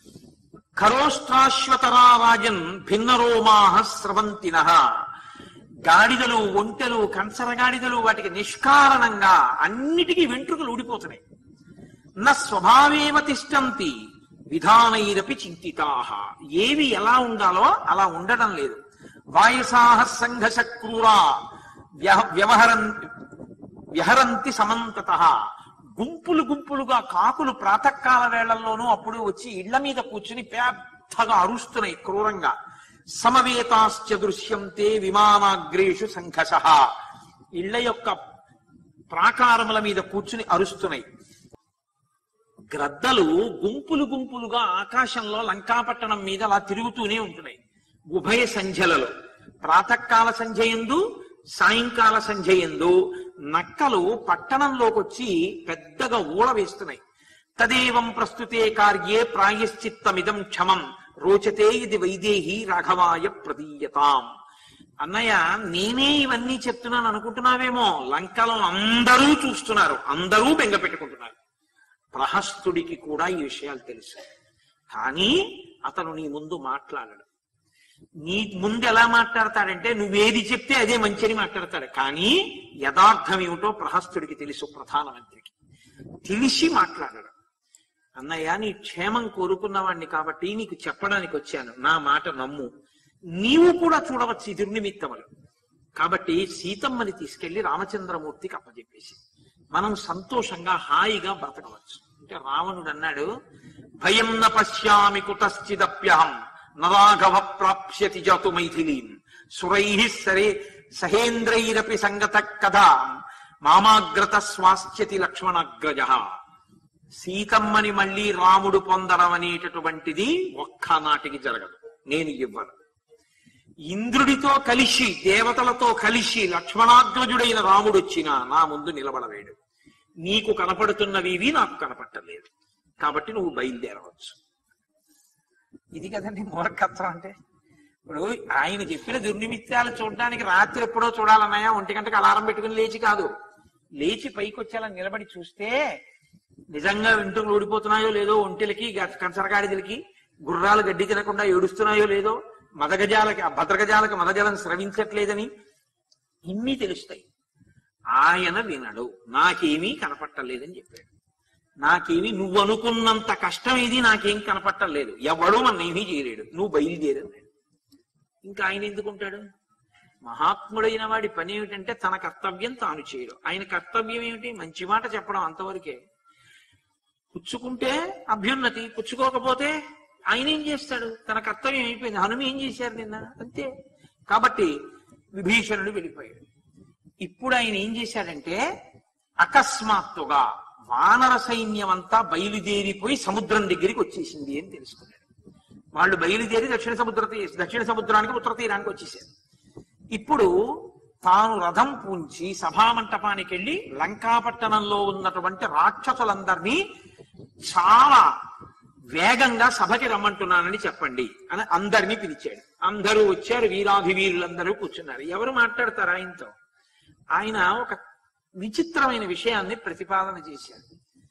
ఖరోష్ట్రాశ్వతరారాజన్ భిన్నరోమాహ స్రవంతిన, గాడిదలు, ఒంటెలు, కంచరగాడిదలు వాటికి నిష్కారణంగా అన్నిటికీ వెంట్రుకలు ఊడిపోతున్నాయి. న స్వభావేవ తిష్టంతి విధానైరపి చింతితాః, ఏవి ఎలా ఉండాలో అలా ఉండడం లేదు. వాయసాహ సంఘర్ష క్రూరా వ్యహరంతి సమంతతః, గుంపులు గుంపులుగా కాకులు ప్రాతకాల వేళల్లోనూ అప్పుడు వచ్చి ఇళ్ల మీద కూర్చుని పెద్దగా అరుస్తున్నాయి క్రూరంగా. సమవేతాశ్చ దృశ్యంతే విమానాగ్రేషు సంఘర్షః, ఇళ్ల యొక్క ప్రాకారముల మీద కూర్చుని అరుస్తున్నాయి. గ్రద్దలు గుంపులు గుంపులుగా ఆకాశంలో లంకాపట్టణం మీద అలా తిరుగుతూనే ఉంటున్నాయి. ఉభయ సంధ్యలలో, ప్రాతకాల సంధ్యయందు సాయంకాల సంధ్యయందు నక్కలు పట్టణంలోకి వచ్చి పెద్దగా ఊళ వేస్తున్నాయి. తదేవం ప్రస్తుతే కార్యే ప్రాయశ్చిత్తమిదం క్షమం రోచతే ఇది వైదేహి రాఘవాయ ప్రదీయతాం. అన్నయ్య నేనే ఇవన్నీ చెప్తున్నాను అనుకుంటున్నావేమో, లంకలో అందరూ చూస్తున్నారు, అందరూ బెంగ పెట్టుకుంటున్నారు. ప్రహస్తుడికి కూడా ఈ విషయాలు తెలుసు, కానీ అతను నీ ముందు మాట్లాడడు. నీ ముందు ఎలా మాట్లాడతాడంటే నువ్వేది చెప్తే అదే మంచిని మాట్లాడతాడు, కానీ యథార్థం ఏమిటో ప్రహస్తుడికి తెలుసు, ప్రధానమంత్రికి తెలిసి మాట్లాడడు. అన్నయ్య నీ క్షేమం కోరుకున్నవాణ్ణి కాబట్టి నీకు చెప్పడానికి వచ్చాను, నా మాట నమ్ము. నీవు కూడా చూడవచ్చు ఈ దుర్నిమిత్తములు. కాబట్టి సీతమ్మని తీసుకెళ్లి రామచంద్రమూర్తికి అప్పచెప్పేసి మనం సంతోషంగా హాయిగా బ్రతకవచ్చు. అంటే రావణుడు అన్నాడు, భయం న పశ్యామి కుతశ్చిదప్యహం నరాఘవ ప్రాప్స్యతి జాతు మైథిలీం సురై సరే సహేంద్రైరపి సంగత కథా మామాగ్రత స్వాస్థ్యతి లక్ష్మణాగ్రజ. సీతమ్మని మళ్ళీ రాముడు పొందడం అనేటటువంటిది ఒక్కనాటికి జరగదు, నేను ఇవ్వను. ఇంద్రుడితో కలిసి దేవతలతో కలిసి లక్ష్మణాగ్రజుడైన రాముడు వచ్చినా నా ముందు నిలబడలేడు. నీకు కనపడుతున్నవి నాకు కనపట్టలేదు, కాబట్టి నువ్వు బయలుదేరవచ్చు. ఇది కదండి మూర్ఖత్వం అంటే. ఇప్పుడు ఆయన చెప్పిన దుర్నిమిత్తాలు చూడడానికి రాత్రి ఎప్పుడో చూడాలన్నాయా, 1 గంటకు అలారం పెట్టుకుని లేచి కాదు, లేచి పైకి వచ్చేలా నిలబడి చూస్తే నిజంగా వెంట్రుకలు ఊడిపోతున్నాయో లేదో, ఒంటెలకి కంచరగాడిదలకి గుర్రాలు గడ్డి తినకుండా ఏడుస్తున్నాయో లేదో, మదగజాలకి భద్రగజాలకి మదజలం స్రవించట్లేదని ఇన్ని తెలుస్తాయి. ఆయన వినడు, నాకేమీ కనపట్టలేదని చెప్పాడు. నాకేమీ నువ్వు అనుకున్నంత కష్టం ఇది నాకేం కనపట్టలేదు, ఎవడో నన్నేమీ చేయలేడు, నువ్వు బయలుదేరన్నాడు. ఇంకా ఆయన ఎందుకుంటాడు? మహాత్ముడైన వాడి పని ఏమిటంటే తన కర్తవ్యం తాను చేయడు. ఆయన కర్తవ్యం ఏమిటి? మంచి మాట చెప్పడం, అంతవరకే. పుచ్చుకుంటే అభ్యున్నతి, పుచ్చుకోకపోతే ఆయన ఏం చేస్తాడు? తన కర్తవ్యం అయిపోయింది. హనుమ ఏం చేశారు నిన్న, అంతే. కాబట్టి విభీషణుడు వెళ్ళిపోయాడు. ఇప్పుడు ఆయన ఏం చేశాడంటే అకస్మాత్తుగా వానర సైన్యం అంతా బయలుదేరిపోయి సముద్రం దగ్గరికి వచ్చేసింది అని తెలుసుకున్నాడు. వాళ్ళు బయలుదేరి దక్షిణ సముద్రానికి ఉత్తర తీరానికి వచ్చేసారు. ఇప్పుడు తాను రథం పూంచి సభామంటపానికి వెళ్ళి లంకాపట్టణంలో ఉన్నటువంటి రాక్షసులందరినీ చాలా వేగంగా సభకి రమ్మంటున్నానని చెప్పండి అని అందరినీ పిలిచాడు. అందరూ వచ్చారు, వీరాధివీరులందరూ కూర్చున్నారు. ఎవరు మాట్లాడతారు ఆయనతో? ఆయన ఒక విచిత్రమైన విషయాన్ని ప్రతిపాదన చేశాడు.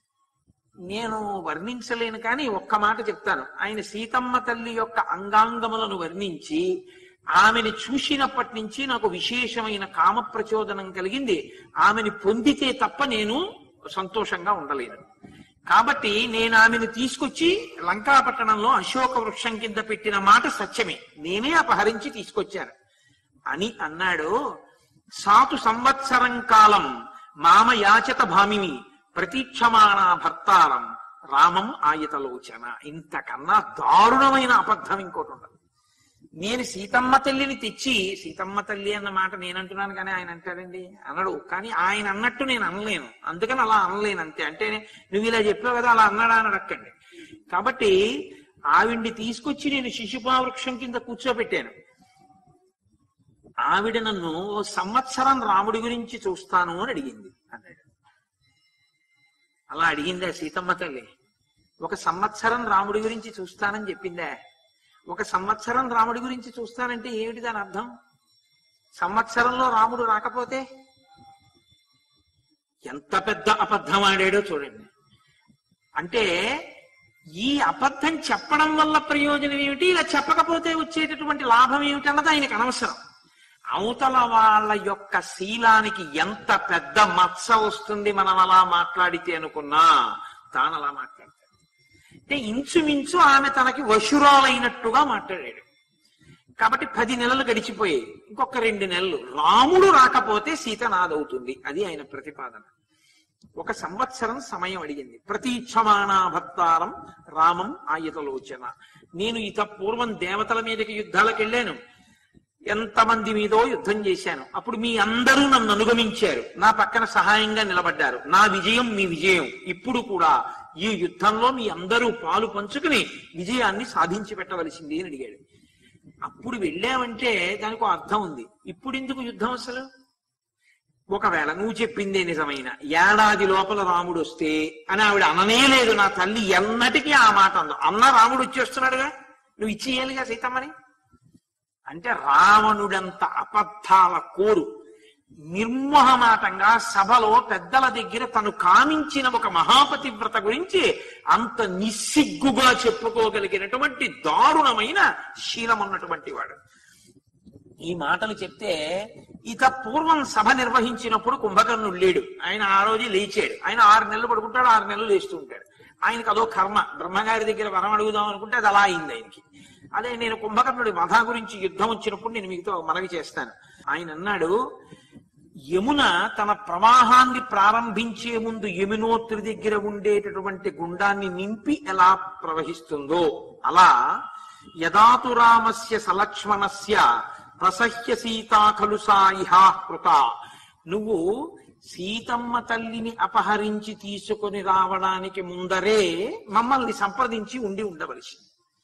నేను వర్ణించలేను, కానీ ఒక్క మాట చెప్తాను. ఆయన సీతమ్మ తల్లి యొక్క అంగాంగములను వర్ణించి ఆమెని చూసినప్పటి నుంచి నాకు విశేషమైన కామ ప్రచోదనం కలిగింది. ఆమెని పొందితే తప్ప నేను సంతోషంగా ఉండలేను. కాబట్టి నేను ఆమెను తీసుకొచ్చి లంకాపట్టణంలో అశోక వృక్షం కింద పెట్టిన మాట సత్యమే, నేనే అపహరించి తీసుకొచ్చాను అని అన్నాడు. సాతు సంవత్సరం కాలం మామ యాచత భామిని ప్రతీక్షమాణ భర్తారం రామం ఆయతలోచన. ఇంతకన్నా దారుణమైన అబద్ధం ఇంకోటి ఉండదు. నేను సీతమ్మ తల్లిని తెచ్చి, సీతమ్మ తల్లి అన్న మాట నేనంటున్నాను కానీ ఆయన అంటాడండి, అనడు. కానీ ఆయన అన్నట్టు నేను అనలేను, అందుకని అలా అనలేను అంతే. అంటే నువ్వు ఇలా చెప్పావు కదా అలా అన్నాడా అని అడక్కండి. కాబట్టి ఆవిడ్ని తీసుకొచ్చి నేను శిశుపా వృక్షం కింద కూర్చోబెట్టాను. ఆవిడ నన్ను సంవత్సరం రాముడి గురించి చూస్తాను అని అడిగింది అన్నాడు. అలా అడిగిందా సీతమ్మ తల్లి? 1 సంవత్సరం రాముడి గురించి చూస్తానని చెప్పిందా? 1 సంవత్సరం రాముడి గురించి చూస్తానంటే ఏమిటి దాని అర్థం? సంవత్సరంలో రాముడు రాకపోతే ఎంత పెద్ద అబద్ధం ఆడాడో చూడండి. అంటే ఈ అబద్ధం చెప్పడం వల్ల ప్రయోజనం ఏమిటి, ఇలా చెప్పకపోతే వచ్చేటటువంటి లాభం ఏమిటన్నది ఆయనకు అనవసరం. అవతల వాళ్ళ యొక్క శీలానికి ఎంత పెద్ద మత్స వస్తుంది మనం అలా మాట్లాడితే అనుకున్నా, తాను అలా మాట్లాడతాడు. అంటే ఇంచుమించు ఆమె తనకి వశురాలైనట్టుగా మాట్లాడాడు. కాబట్టి 10 నెలలు గడిచిపోయాయి. ఇంకొక 2 నెలలు రాముడు రాకపోతే సీత నాదవుతుంది, అది ఆయన ప్రతిపాదన. 1 సంవత్సరం సమయం అడిగింది. ప్రతీక్షమాణ భర్తారం రామం ఆయతలోచన. నేను ఇత పూర్వం దేవతల మీదకి యుద్ధాలకు వెళ్ళాను, ఎంతమంది మీదో యుద్ధం చేశాను. అప్పుడు మీ అందరూ నన్ను అనుగమించారు, నా పక్కన సహాయంగా నిలబడ్డారు. నా విజయం మీ విజయం. ఇప్పుడు కూడా ఈ యుద్ధంలో మీ అందరూ పాలు పంచుకుని విజయాన్ని సాధించి పెట్టవలసింది అని అడిగాడు. అప్పుడు వెళ్ళావంటే దానికి ఒక అర్థం ఉంది. ఇప్పుడు ఎందుకు యుద్ధం అసలు? ఒకవేళ నువ్వు చెప్పిందే నిజమైన ఏడాది లోపల రాముడు వస్తే అని ఆవిడ అననేలేదు. నా తల్లి ఎన్నటికీ ఆ మాట అందు. అన్న రాముడు వచ్చేస్తున్నాడుగా, నువ్వు ఇచ్చేయాలిగా సీతమ్మని. అంటే రావణుడంత అబద్ధాల కోరు నిర్మోహమాటంగా సభలో పెద్దల దగ్గర తను కామించిన ఒక మహాపతివ్రత గురించి అంత నిస్సిగ్గుగా చెప్పుకోగలిగినటువంటి దారుణమైన శీలం ఉన్నటువంటి వాడు. ఈ మాటలు చెప్తే ఇక పూర్వం సభ నిర్వహించినప్పుడు కుంభకర్ణుడు లేడు. ఆయన ఆ రోజు లేచాడు. ఆయన 6 నెలలు పడుకుంటాడు, 6 నెలలు లేస్తూ ఉంటాడు. ఆయనకు అదో కర్మ. బ్రహ్మగారి దగ్గర వరం అడుగుదాం అనుకుంటే అది అలా అయింది ఆయనకి. అదే నేను కుంభకర్ణుడి వధ గురించి యుద్ధం వచ్చినప్పుడు నేను మీతో మనవి చేస్తాను. ఆయన అన్నాడు, యమున తన ప్రవాహాన్ని ప్రారంభించే ముందు యమునోత్రి దగ్గర ఉండేటటువంటి గుండాన్ని నింపి ఎలా ప్రవహిస్తుందో అలా యదాతు రామస్య సలక్ష్మణస్య ప్రసహ్య సీతా ఖలు సాయిహా కృత. నువ్వు సీతమ్మ తల్లిని అపహరించి తీసుకొని రావడానికి ముందరే మమ్మల్ని సంప్రదించి ఉండవలసింది.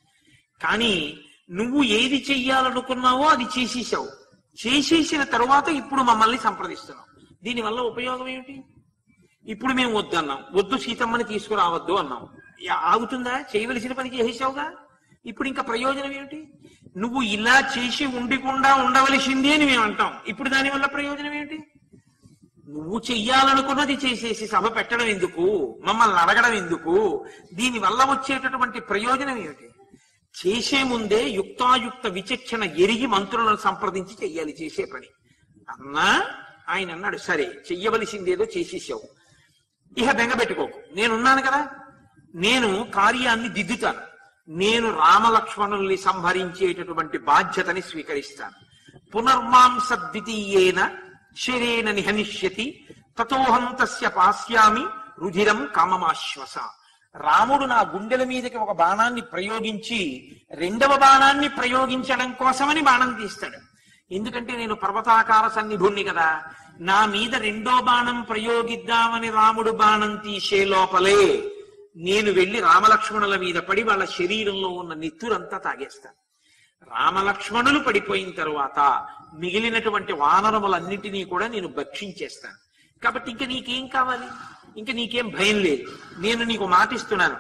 కానీ నువ్వు ఏది చెయ్యాలనుకున్నావో అది చేసేసావు. చేసేసిన తరువాత ఇప్పుడు మమ్మల్ని సంప్రదిస్తున్నావు. దీనివల్ల ఉపయోగం ఏమిటి? ఇప్పుడు మేము వద్దన్నాం, వద్దు సీతమ్మని తీసుకురావద్దు అన్నాం. ఆగుతుందా? చేయవలసిన పని చేసేసావుగా. ఇప్పుడు ఇంకా ప్రయోజనం ఏమిటి? నువ్వు ఇలా చేసి ఉండకుండా ఉండవలసింది అని మేము అంటాం. ఇప్పుడు దానివల్ల ప్రయోజనం ఏమిటి? నువ్వు చెయ్యాలనుకున్నది చేసేసి సభ పెట్టడం ఎందుకు? మమ్మల్ని అడగడం ఎందుకు? దీనివల్ల వచ్చేటటువంటి ప్రయోజనం ఏమిటి? చేసే ముందే యుక్తాయుక్త విచక్షణ ఎరిగి మంత్రులను సంప్రదించి చెయ్యాలి చేసే పని అన్నా. ఆయన అన్నాడు, సరే చెయ్యవలసిందేదో చేసేసావు, ఇహ బెంగపెట్టుకోకు, నేనున్నాను కదా, నేను కార్యాన్ని దిద్దుతాను. నేను రామలక్ష్మణుల్ని సంహరించేటటువంటి బాధ్యతని స్వీకరిస్తాను. పునర్మాంస ద్వితీయేన శరేణ నిహనిష్యతి తతోహం తస్య పాస్యామి రుధిరం కామమాశ్వస. రాముడు నా గుండెల మీదకి ఒక బాణాన్ని ప్రయోగించి 2వ బాణాన్ని ప్రయోగించడం కోసమని బాణం తీస్తాడు. ఎందుకంటే నేను పర్వతాకార సన్నిభుణ్ణి కదా. నా మీద 2వ బాణం ప్రయోగిద్దామని రాముడు బాణం తీసే లోపలే నేను వెళ్లి రామలక్ష్మణుల మీద పడి వాళ్ళ శరీరంలో ఉన్న నెత్తురంతా తాగేస్తాను. రామలక్ష్మణులు పడిపోయిన తరువాత మిగిలినటువంటి వానరములన్నింటినీ కూడా నేను భక్షించేస్తాను. కాబట్టి ఇంక నీకేం కావాలి? ఇంక నీకేం భయం లేదు. నేను నీకు మాటిస్తున్నాను,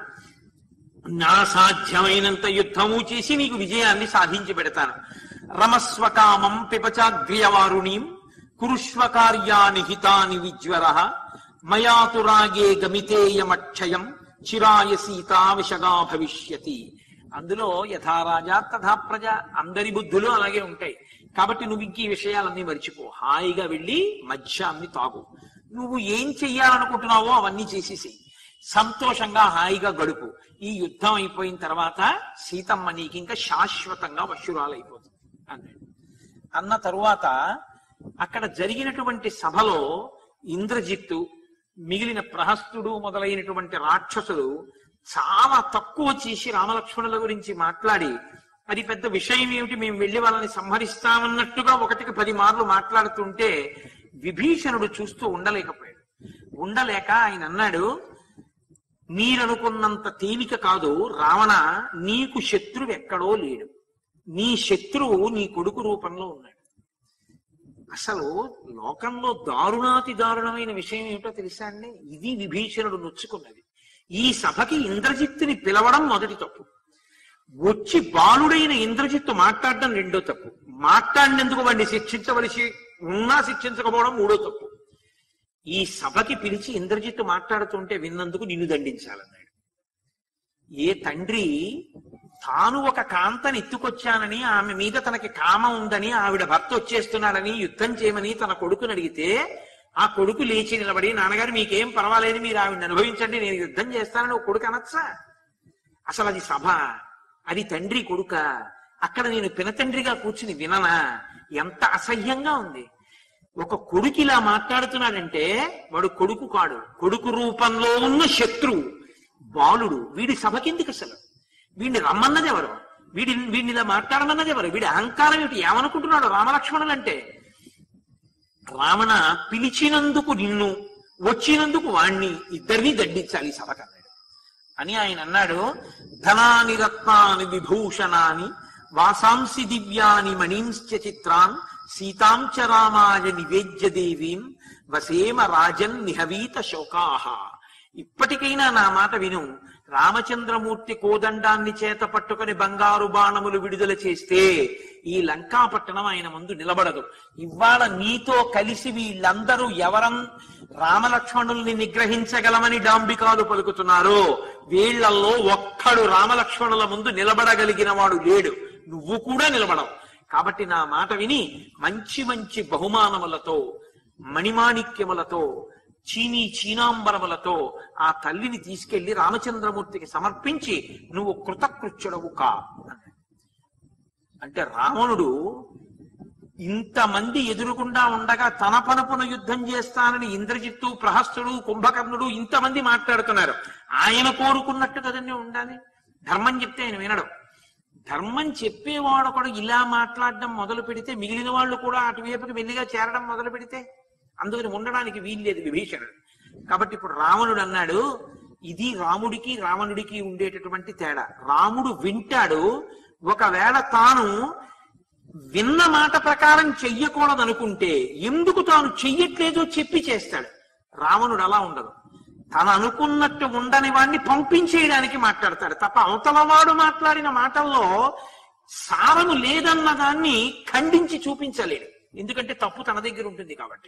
నా సాధ్యమైనంత యుద్ధము చేసి నీకు విజయాన్ని సాధించి పెడతాను. రమస్వకామం పిపచాగ్రియవారుణీం కురుష్వ కార్యాని హితాని విజ్వర మయాతురాగే గమితేయమక్షయం చిరాయ సీతా విషగా భవిష్యతి. అందులో యథారాజా తథా ప్రజ, అందరి బుద్ధులు అలాగే ఉంటాయి. కాబట్టి నువ్వు ఇంక ఈ విషయాలన్నీ మర్చిపో, హాయిగా వెళ్ళి మద్యాన్ని తాగు. నువ్వు ఏం చెయ్యాలనుకుంటున్నావో అవన్నీ చేసేసేయి, సంతోషంగా హాయిగా గడుపు. ఈ యుద్ధం అయిపోయిన తర్వాత సీతమ్మ నీకు ఇంకా శాశ్వతంగా వశురాలైపోతుంది అన్నాడు. అన్న తరువాత అక్కడ జరిగినటువంటి సభలో ఇంద్రజిత్తు, మిగిలిన ప్రహస్తుడు మొదలైనటువంటి రాక్షసులు చాలా తక్కువ చేసి రామలక్ష్మణుల గురించి మాట్లాడి, అది పెద్ద విషయం ఏమిటి, మేము వెళ్లి వాళ్ళని సంహరిస్తామన్నట్టుగా 1కి 10 మార్లు మాట్లాడుతుంటే విభీషణుడు చూస్తూ ఉండలేకపోయాడు. ఉండలేక ఆయన అన్నాడు, మీరనుకున్నంత తేలిక కాదు రావణ, నీకు శత్రువు ఎక్కడో లేడు, నీ శత్రువు నీ కొడుకు రూపంలో ఉన్నాడు. అసలు లోకంలో దారుణాతి దారుణమైన విషయం ఏమిటో తెలుసా అండి? ఇది విభీషణుడు నొచ్చుకున్నది. ఈ సభకి ఇంద్రజిత్తుని పిలవడం మొదటి తప్పు, వచ్చి బాలుడైన ఇంద్రజిత్తు మాట్లాడడం 2వ తప్పు, మాట్లాడినందుకు వాడిని శిక్షించవలసి ఉన్నా శిక్షించకపోవడం 3వ తప్పు. ఈ సభకి పిలిచి ఇంద్రజిత్తు మాట్లాడుతుంటే విన్నందుకు నిన్ను దండించాలన్నాడు. ఏ తండ్రి తాను ఒక కాంతని ఎత్తుకొచ్చానని, ఆమె మీద తనకి కామం ఉందని, ఆవిడ భర్త వచ్చేస్తున్నాడని యుద్ధం చేయమని తన కొడుకుని అడిగితే ఆ కొడుకు లేచి నిలబడి, నాన్నగారు మీకేం పర్వాలేదు, మీరు ఆవిడని అనుభవించండి, నేను యుద్ధం చేస్తానని ఒక కొడుకు అనొచ్చా? అసలు అది సభ, అది తండ్రి కొడుక? అక్కడ నేను పినతండ్రిగా కూర్చుని విననా? ఎంత అసహ్యంగా ఉంది. ఒక కొడుకు ఇలా మాట్లాడుతున్నాడంటే వాడు కొడుకు కాడు, కొడుకు రూపంలో ఉన్న శత్రువు బాలుడు. వీడి సభకెందుకు అసలు? వీడిని రమ్మన్నది ఎవరు? వీడిని ఇలా మాట్లాడమన్నది ఎవరు? వీడి అహంకారం ఏమిటి? ఏమనుకుంటున్నాడు రామలక్ష్మణులు అంటే? రావణ, పిలిచినందుకు నిన్ను, వచ్చినందుకు వాణ్ణి, ఇద్దరినీ దండించాలి సభకన్నాడు. అని ఆయన అన్నాడు, ధనాని రత్నాని విభూషణాని వాసాంసి దివ్యాని మణీంశ్చ చిత్రాన్ సీతాంచ రామాయ నివేద్య దేవీం వసేమ రాజన్ నిహవీత శోకాహ. ఇప్పటికైనా నా మాట విను, రామచంద్రమూర్తి కోదండాన్ని చేత పట్టుకుని బంగారు బాణములు విడుదల చేస్తే ఈ లంకాపట్టణం ఆయన ముందు నిలబడదు. ఇవాళ నీతో కలిసి వీళ్ళందరూ ఎవరం రామలక్ష్మణుల్ని నిగ్రహించగలమని డాంబికాలు పలుకుతున్నారో వీళ్లలో ఒక్కడు రామలక్ష్మణుల ముందు నిలబడగలిగిన వాడు లేడు. నువ్వు కూడా నిలబడవు. కాబట్టి నా మాట విని మంచి మంచి బహుమానములతో, మణిమాణిక్యములతో, చీనాంబరములతో ఆ తల్లిని తీసుకెళ్లి రామచంద్రమూర్తికి సమర్పించి నువ్వు కృతకృత్యుడవు కా. అంటే రావణుడు ఇంతమంది ఎదురుకుండా ఉండగా తన పనుపున యుద్ధం చేస్తానని ఇంద్రజిత్తు, ప్రహస్తుడు, కుంభకర్ణుడు ఇంతమంది మాట్లాడుతున్నారు. ఆయన కోరుకున్నట్టు కదన్నీ ఉండాలి. ధర్మం చెప్తే ఆయన వినడం. ధర్మం చెప్పేవాడు కూడా ఇలా మాట్లాడడం మొదలు పెడితే మిగిలిన వాళ్ళు కూడా అటువైపుకి మెల్లిగా చేరడం మొదలు పెడితే అందుకని ఉండడానికి వీల్లేదు విభీషణుడు. కాబట్టి ఇప్పుడు రావణుడు అన్నాడు, ఇది రాముడికి రావణుడికి ఉండేటటువంటి తేడా. రాముడు వింటాడు, ఒకవేళ తాను విన్న మాట ప్రకారం చెయ్యకూడదనుకుంటే ఎందుకు తాను చెయ్యట్లేదో చెప్పి చేస్తాడు. రావణుడు అలా ఉండదు. తను అనుకున్నట్టు ఉండని వాడిని పంపించేయడానికి మాట్లాడతాడు తప్ప అవతలవాడు మాట్లాడిన మాటల్లో సారము లేదన్న దాన్ని ఖండించి చూపించలేడు. ఎందుకంటే తప్పు తన దగ్గర ఉంటుంది కాబట్టి.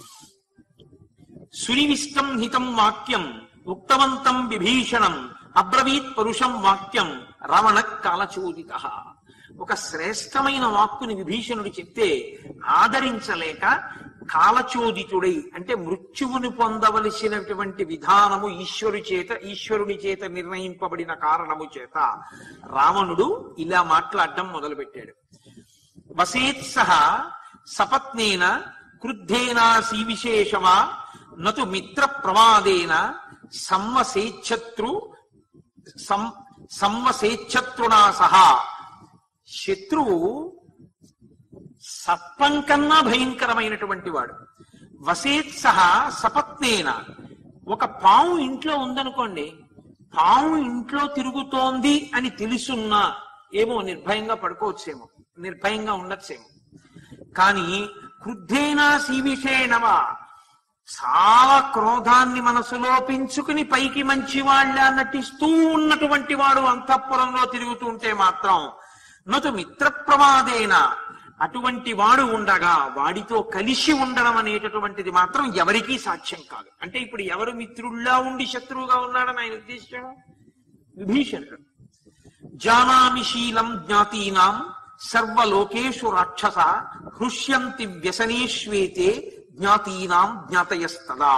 సునివిష్టం హితం వాక్యం ఉక్తవంతం విభీషణం అబ్రవీత్ పరుషం వాక్యం రావణ కాలచోదిత. ఒక శ్రేష్టమైన వాక్కుని విభీషణుడు చెప్తే ఆదరించలేక కాలచోదితుడై, అంటే మృత్యువుని పొందవలసినటువంటి విధానము ఈశ్వరుని చేత నిర్ణయింపబడిన కారణము చేత రావణుడు ఇలా మాట్లాడడం మొదలుపెట్టాడు. వసేత్సహ సపత్నేన క్రుద్ధేనా సీవిశేషమా నతు మిత్ర ప్రమాదేన సంవసేచ్ఛత్రునా సహా. శత్రువు సర్పం కన్నా భయంకరమైనటువంటి వాడు. వసేత్సహ సపత్నేన, ఒక పాము ఇంట్లో ఉందనుకోండి, పాము ఇంట్లో తిరుగుతోంది అని తెలుసున్నా ఏమో నిర్భయంగా పడుకోవచ్చేమో, నిర్భయంగా ఉండొచ్చేమో. కానీ క్రుద్ధేనా సీవిషేణవా, చాలా క్రోధాన్ని మనసులో పెంచుకుని పైకి మంచి వాళ్ళ నటిస్తూ ఉన్నటువంటి వాడు అంతఃపురంలో తిరుగుతూ ఉంటే మాత్రం నతు మిత్ర ప్రమాదేన, అటువంటి వాడు ఉండగా వాడితో కలిసి ఉండడం అనేటటువంటిది మాత్రం ఎవరికీ సాధ్యం కాదు. అంటే ఇప్పుడు ఎవరు మిత్రుల్లా ఉండి శత్రువుగా ఉన్నాడని ఆయన ఉద్దేశం విభీషణుడు. జానామి శీలం జ్ఞాతీనాం సర్వలోకేషు రాక్షస హృష్యంతి వ్యసనేష్వేతే జ్ఞాతీనాం జ్ఞాతయస్తదా.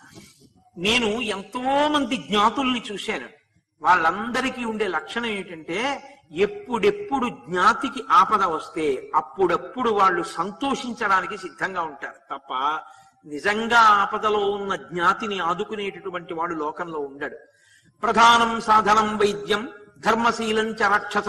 నేను ఎంతో మంది జ్ఞాతుల్ని చూశాను. వాళ్ళందరికీ ఉండే లక్షణం ఏంటంటే ఎప్పుడెప్పుడు జ్ఞాతికి ఆపద వస్తే అప్పుడప్పుడు వాళ్ళు సంతోషించడానికి సిద్ధంగా ఉంటారు తప్ప నిజంగా ఆపదలో ఉన్న జ్ఞాతిని ఆదుకునేటటువంటి వాడు లోకంలో ఉండడు. ప్రధానం సాధనం వైద్యం ధర్మశీలం చ రాక్షస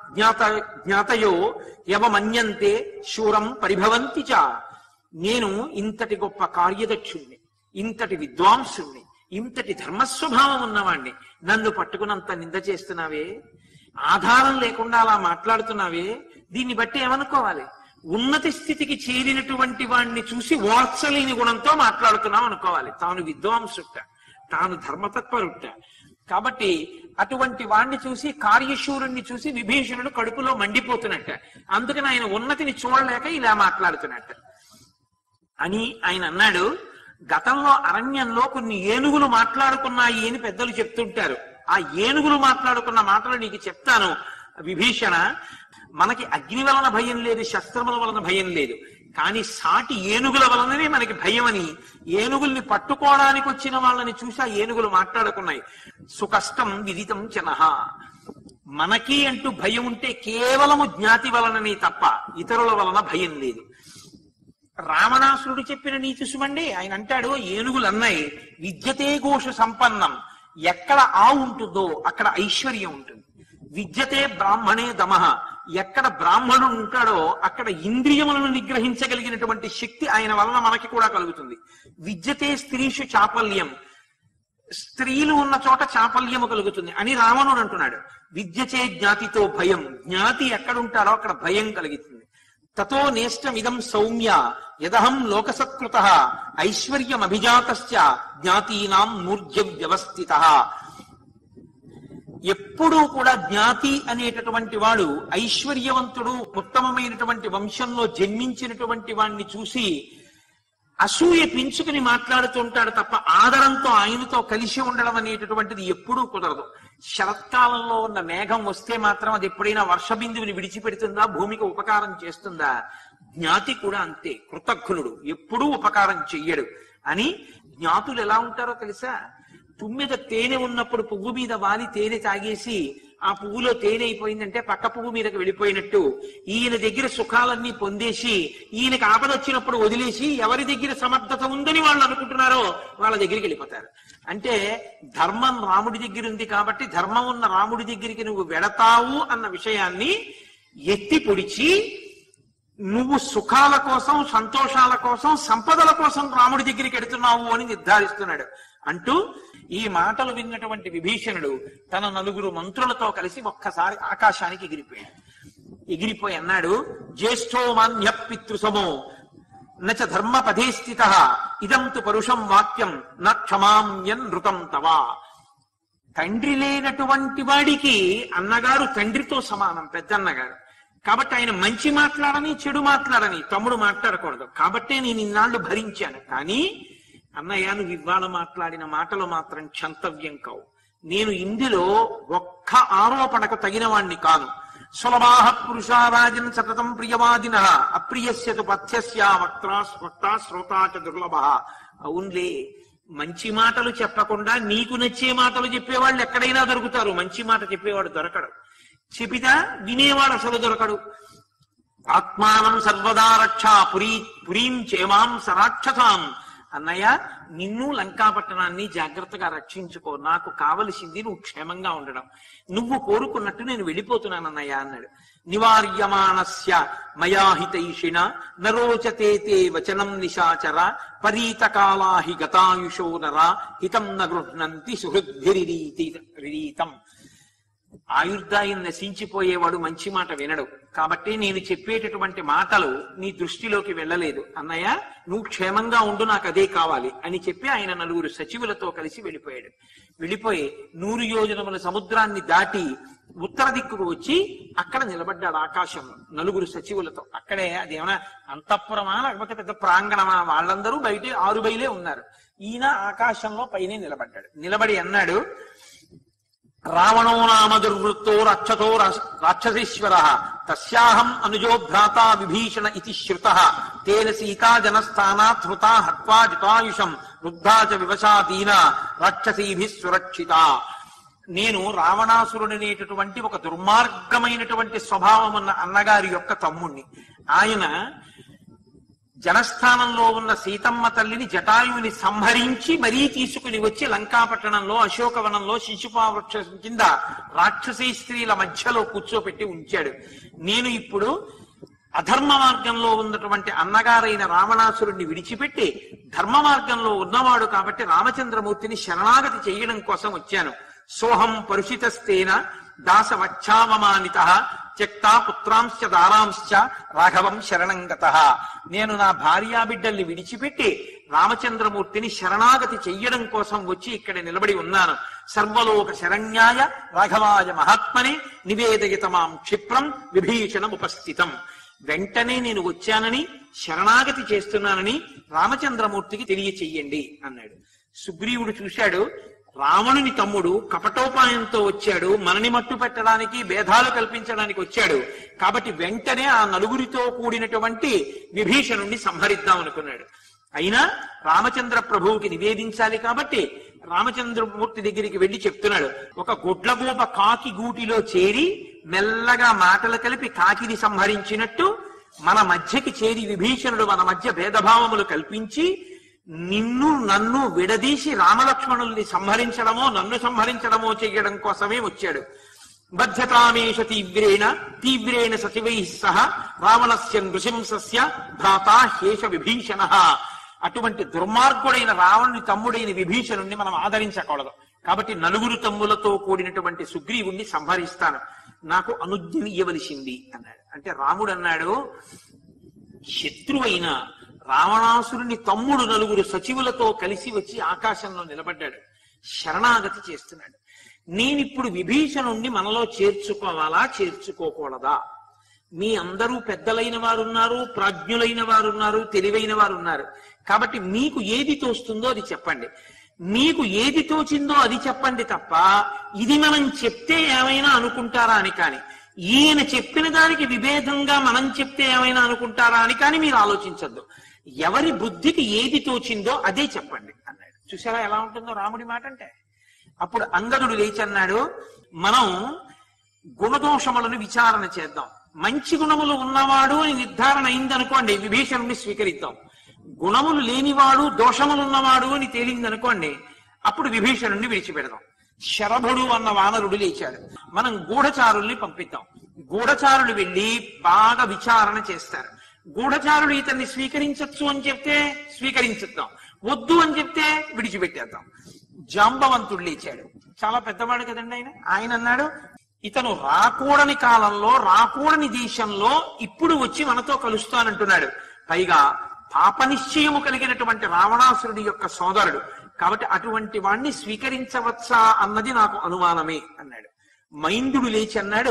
జ్ఞాతయో యవమన్యంతే శూరం పరిభవంతి చ. నేను ఇంతటి గొప్ప కార్యదక్షుణ్ణి, ఇంతటి విద్వాంసుణ్ణి, ఇంతటి ధర్మస్వభావం ఉన్నవాణ్ణి, నన్ను పట్టుకున్నంత నింద చేస్తున్నావే, ఆధారం లేకుండా అలా మాట్లాడుతున్నావే, దీన్ని బట్టి ఏమనుకోవాలి? ఉన్నతి స్థితికి చేరినటువంటి వాణ్ణి చూసి వాత్సలేని గుణంతో మాట్లాడుతున్నాం అనుకోవాలి. తాను విద్వాంసుట్ట, తాను ధర్మతత్పరుట్ట. కాబట్టి అటువంటి వాణ్ణి చూసి, కార్యశూరుణ్ణి చూసి విభీషణుడు కడుపులో మండిపోతున్నట్ట. అందుకని ఆయన ఉన్నతిని చూడలేక ఇలా మాట్లాడుతున్నట్ట అని ఆయన అన్నాడు. గతంలో అరణ్యంలో కొన్ని ఏనుగులు మాట్లాడుకున్నాయి అని పెద్దలు చెప్తుంటారు. ఆ ఏనుగులు మాట్లాడుకున్న మాటలు నీకు చెప్తాను విభీషణ. మనకి అగ్ని వలన భయం లేదు, శస్త్రముల వలన భయం లేదు, కానీ సాటి ఏనుగుల వలననే మనకి భయం అని ఏనుగుల్ని పట్టుకోవడానికి వచ్చిన వాళ్ళని చూసి ఆ ఏనుగులు మాట్లాడుకున్నాయి. సుకష్టం విదితం చనహ. మనకి అంటూ భయం ఉంటే కేవలము జ్ఞాతి వలననే తప్ప ఇతరుల వలన భయం లేదు. రావణాసురుడు చెప్పిన నీతి సుమండి. ఆయన అంటాడు, ఏనుగులు అన్నాయి విద్యతే ఘోష సంపన్నం, ఎక్కడ ఆవు ఉంటుందో అక్కడ ఐశ్వర్యం ఉంటుంది. విద్యతే బ్రాహ్మణే దమః, ఎక్కడ బ్రాహ్మణుడు ఉంటాడో అక్కడ ఇంద్రియములను నిగ్రహించగలిగినటువంటి శక్తి ఆయన వలన మనకి కూడా కలుగుతుంది. విద్యతే స్త్రీషు చాపల్యం, స్త్రీలు ఉన్న చోట చాపల్యము కలుగుతుంది అని రావణుడు అంటున్నాడు. విద్యచే జ్ఞాతితో భయం, జ్ఞాతి ఎక్కడుంటాడో అక్కడ భయం కలుగుతుంది. తతో నేష్టమిదం సౌమ్య యదహం లోకసత్కృతః ఐశ్వర్యమభిజాతస్య జ్ఞాతీనాం మూర్ధ్య వ్యవస్థితః. ఎప్పుడూ కూడా జ్ఞాతి అనేటటువంటి వాడు ఐశ్వర్యవంతుడు, ఉత్తమమైనటువంటి వంశంలో జన్మించినటువంటి వాడిని చూసి అసూయ పెంచుకుని మాట్లాడుతుంటాడు తప్ప ఆదరంతో ఆయనతో కలిసి ఉండడం అనేటటువంటిది ఎప్పుడూ కుదరదు. శరత్కాలంలో ఉన్న మేఘం వస్తే మాత్రం అది ఎప్పుడైనా వర్షబిందువుని విడిచిపెడుతుందా, భూమికి ఉపకారం చేస్తుందా? జ్ఞాతి కూడా అంతే, కృతజ్ఞుడు, ఎప్పుడూ ఉపకారం చెయ్యడు అని. జ్ఞాతులు ఎలా ఉంటారో తెలుసా? తుమ్మెద తేనె ఉన్నప్పుడు పువ్వు మీద వాలి తేనె తాగేసి ఆ పువ్వులో తేనె అయిపోయిందంటే పక్క పువ్వు మీదకి వెళ్ళిపోయినట్టు ఈయన దగ్గర సుఖాలన్నీ పొందేసి ఈయనకి ఆపద వచ్చినప్పుడు వదిలేసి ఎవరి దగ్గర సమర్థత ఉందని వాళ్ళు అనుకుంటున్నారో వాళ్ళ దగ్గరికి వెళ్ళిపోతారు. అంటే ధర్మం రాముడి దగ్గర ఉంది కాబట్టి ధర్మం ఉన్న రాముడి దగ్గరికి నువ్వు వెడతావు అన్న విషయాన్ని ఎత్తి పొడిచి నువ్వు సుఖాల కోసం, సంతోషాల కోసం, సంపదల కోసం రాముడి దగ్గరికి వెడుతున్నావు అని నిర్ధారిస్తున్నాడు. అంటూ ఈ మాటలు విన్నటువంటి విభీషణుడు తన 9 మంత్రులతో కలిసి ఒక్కసారి ఆకాశానికి ఎగిరిపోయి అన్నాడు, జ్యేష్ఠో మాన్య పితృసమో నచ ధర్మపదే స్థిత ఇదంతు పరుషం వాక్యం న క్షమామ్యన్ నృతం తవా. తండ్రి లేనటువంటి వాడికి అన్నగారు తండ్రితో సమానం, పెద్దన్నగారు. కాబట్టి ఆయన మంచి మాట్లాడని చెడు మాట్లాడని తమ్ముడు మాట్లాడకూడదు. కాబట్టే నేను ఇన్నాళ్ళు భరించాను. కానీ అన్నయ్య, నువ్వు ఇవాళ మాట్లాడిన మాటలు మాత్రం క్షంతవ్యం కావు. నేను ఇందులో ఒక్క ఆరోపణకు తగిన వాణ్ణి కాను. సులభాః పురుషారాజన్ సతతం ప్రియవాదినః అప్రియస్య తు పథ్యస్య వక్తా శ్రోతా చ దుర్లభః. అవునులే, మంచి మాటలు చెప్పకుండా నీకు నచ్చే మాటలు చెప్పేవాళ్ళు ఎక్కడైనా దొరుకుతారు, మంచి మాట చెప్పేవాడు దొరకడు. చెబితా వినేవాడు అసలు దొరకడు. ఆత్మానం సర్వదా రక్షా పురీం చేమాం సరాక్షసాం. అన్నయ్య, నిన్ను లంకాపట్టణాన్ని జాగ్రత్తగా రక్షించుకో. నాకు కావలసింది నువ్వు క్షేమంగా ఉండడం. నువ్వు కోరుకున్నట్టు నేను వెళ్ళిపోతున్నాను అన్నయ్య అన్నాడు. నివార్యమాణస్య మయాహితైషిణ నరోచతే తే వచనం నిశాచర పరీతకాలాహి గతాయుషో నరా హితం న గృహ్ణంతి సుహృద్భిరీతం. ఆయుర్దాయం నశించిపోయేవాడు మంచి మాట వినడు. కాబట్టి నేను చెప్పేటటువంటి మాటలు నీ దృష్టిలోకి వెళ్ళలేదు. అన్నయ్య, నువ్వు క్షేమంగా ఉండు, నాకు అదే కావాలి అని చెప్పి ఆయన 9 సచివులతో కలిసి వెళ్ళిపోయాడు. వెళ్ళిపోయి 100 యోజనముల సముద్రాన్ని దాటి ఉత్తర దిక్కుకు వచ్చి అక్కడ నిలబడ్డాడు ఆకాశంలో 9 సచివులతో. అక్కడే అదేమన్నా అంతఃపురమా లేకపోతే పెద్ద ప్రాంగణమా, వాళ్ళందరూ బయట 6 బయలే ఉన్నారు. ఈయన ఆకాశంలో పైనే నిలబడ్డాడు. నిలబడి అన్నాడు, రావణో నామ దుర్వృత్తో రక్షతో రాక్షసీశ్వర తస్యాహం అనుజో భ్రాతా విభీషణ ఇతి శ్రుతః తేన సీతా జనస్థానాత్ హృతా హత్వా జితాయుషం వృద్ధా చ వివశాదీన రాక్షసీభిః సురక్షిత. నేను రావణాసురుడనేటటువంటి ఒక దుర్మార్గమైనటువంటి స్వభావం ఉన్న అన్నగారి యొక్క తమ్ముణ్ణి. ఆయన జనస్థానంలో ఉన్న సీతమ్మ తల్లిని జటాయువుని సంహరించి మరీ తీసుకుని వచ్చి లంకాపట్టణంలో అశోకవనంలో శిశుపావృక్షం కింద రాక్షసీ స్త్రీల మధ్యలో కూర్చోపెట్టి ఉంచాడు. నేను ఇప్పుడు అధర్మ మార్గంలో ఉన్నటువంటి అన్నగారైన రావణాసురుణ్ణి విడిచిపెట్టి ధర్మ మార్గంలో ఉన్నవాడు కాబట్టి రామచంద్రమూర్తిని శరణాగతి చేయడం కోసం వచ్చాను. సోహం పరుషితస్తేన దాసవచ్చావమానిత త్యక్తా పుత్రాంశ్చ దారాంశ్చ రాఘవం శరణం గతః. నేను నా భార్యాబిడ్డల్ని విడిచిపెట్టి రామచంద్రమూర్తిని శరణాగతి చెయ్యడం కోసం వచ్చి ఇక్కడ నిలబడి ఉన్నాను. సర్వలోక శరణ్యాయ రాఘవాయ మహాత్మనే నివేదయత మాం క్షిప్రం విభీషణం ఉపస్థితం. వెంటనే నేను వచ్చానని శరణాగతి చేస్తున్నానని రామచంద్రమూర్తికి తెలియచెయ్యండి అన్నాడు. సుగ్రీవుడు చూశాడు, రావణుని తమ్ముడు కపటోపాయంతో వచ్చాడు, మనని మట్టు పెట్టడానికి, భేదాలు కల్పించడానికి వచ్చాడు. కాబట్టి వెంటనే ఆ 9 కూడినటువంటి విభీషణుణ్ణి సంహరిద్దాం అనుకున్నాడు. అయినా రామచంద్ర ప్రభువుకి నివేదించాలి కాబట్టి రామచంద్రమూర్తి దగ్గరికి వెళ్లి చెప్తున్నాడు. ఒక గొడ్లగూప కాకి గూటిలో చేరి మెల్లగా మాటలు కలిపి కాకిని సంహరించినట్టు మన మధ్యకి చేరి విభీషణుడు మన మధ్య భేదభావములు కల్పించి నిన్ను నన్ను విడదీసి రామలక్ష్మణుల్ని సంహరించడమో నన్ను సంహరించడమో చెయ్యడం కోసమే వచ్చాడు. బధ్యతామేష తీవ్రేణ సచివై సహ రావణస్య నృశంసస్య భ్రాతా హేష విభీషణ. అటువంటి దుర్మార్గుడైన రావణుని తమ్ముడైన విభీషణుణ్ణి మనం ఆదరించకూడదు. కాబట్టి 9 తమ్ములతో కూడినటువంటి సుగ్రీవుణ్ణి సంహరిస్తాను, నాకు అనుజ్ఞని ఇవ్వవలసింది అన్నాడు. అంటే రాముడు అన్నాడు, శత్రువైన రావణాసురుని తమ్ముడు 9 సచివులతో కలిసి వచ్చి ఆకాశంలో నిలబడ్డాడు, శరణాగతి చేస్తున్నాడు. నేనిప్పుడు విభీషణుణ్ణి మనలో చేర్చుకోవాలా చేర్చుకోకూడదా? మీ అందరూ పెద్దలైన వారున్నారు, ప్రాజ్ఞులైన వారున్నారు, తెలివైన వారు ఉన్నారు. కాబట్టి మీకు ఏది తోస్తుందో అది చెప్పండి. మీకు ఏది తోచిందో అది చెప్పండి తప్ప ఇది మనం చెప్తే ఏమైనా అనుకుంటారా అని కానీ, ఈయన చెప్పిన దానికి విభేదంగా మనం చెప్తే ఏమైనా అనుకుంటారా అని కానీ మీరు ఆలోచించద్దు. ఎవరి బుద్ధికి ఏది తోచిందో అదే చెప్పండి అన్నాడు. చూసారా ఎలా ఉంటుందో రాముడి మాట అంటే? అప్పుడు అంగదుడు లేచి అన్నాడు, మనం గుణదోషములను విచారణ చేద్దాం. మంచి గుణములు ఉన్నవాడు అని నిర్ధారణ అయిందనుకోండి, విభీషణుడిని స్వీకరిద్దాం. గుణములు లేనివాడు, దోషములు ఉన్నవాడు అని తేలిందనుకోండి, అప్పుడు విభీషణుడిని విడిచిపెడదాం. శరభుడు అన్న వానరుడు లేచాడు, మనం గూఢచారుల్ని పంపిద్దాం. గూఢచారులు వెళ్ళి బాగా విచారణ చేస్తారు. గూఢచారులు ఇతన్ని స్వీకరించచ్చు అని చెప్తే స్వీకరించుద్దాం, వద్దు అని చెప్తే విడిచిపెట్టేద్దాం. జాంబవంతుడు లేచాడు, చాలా పెద్దవాడు కదండి ఆయన అన్నాడు, ఇతను రాకూడని కాలంలో రాకూడని దేశంలో ఇప్పుడు వచ్చి మనతో కలుస్తానంటున్నాడు. పైగా పాపనిశ్చయము కలిగినటువంటి రావణాసురుడి యొక్క సోదరుడు కాబట్టి అటువంటి వాణ్ణి స్వీకరించవచ్చా అన్నది నాకు అనుమానమే అన్నాడు. మైందుడు లేచి అన్నాడు,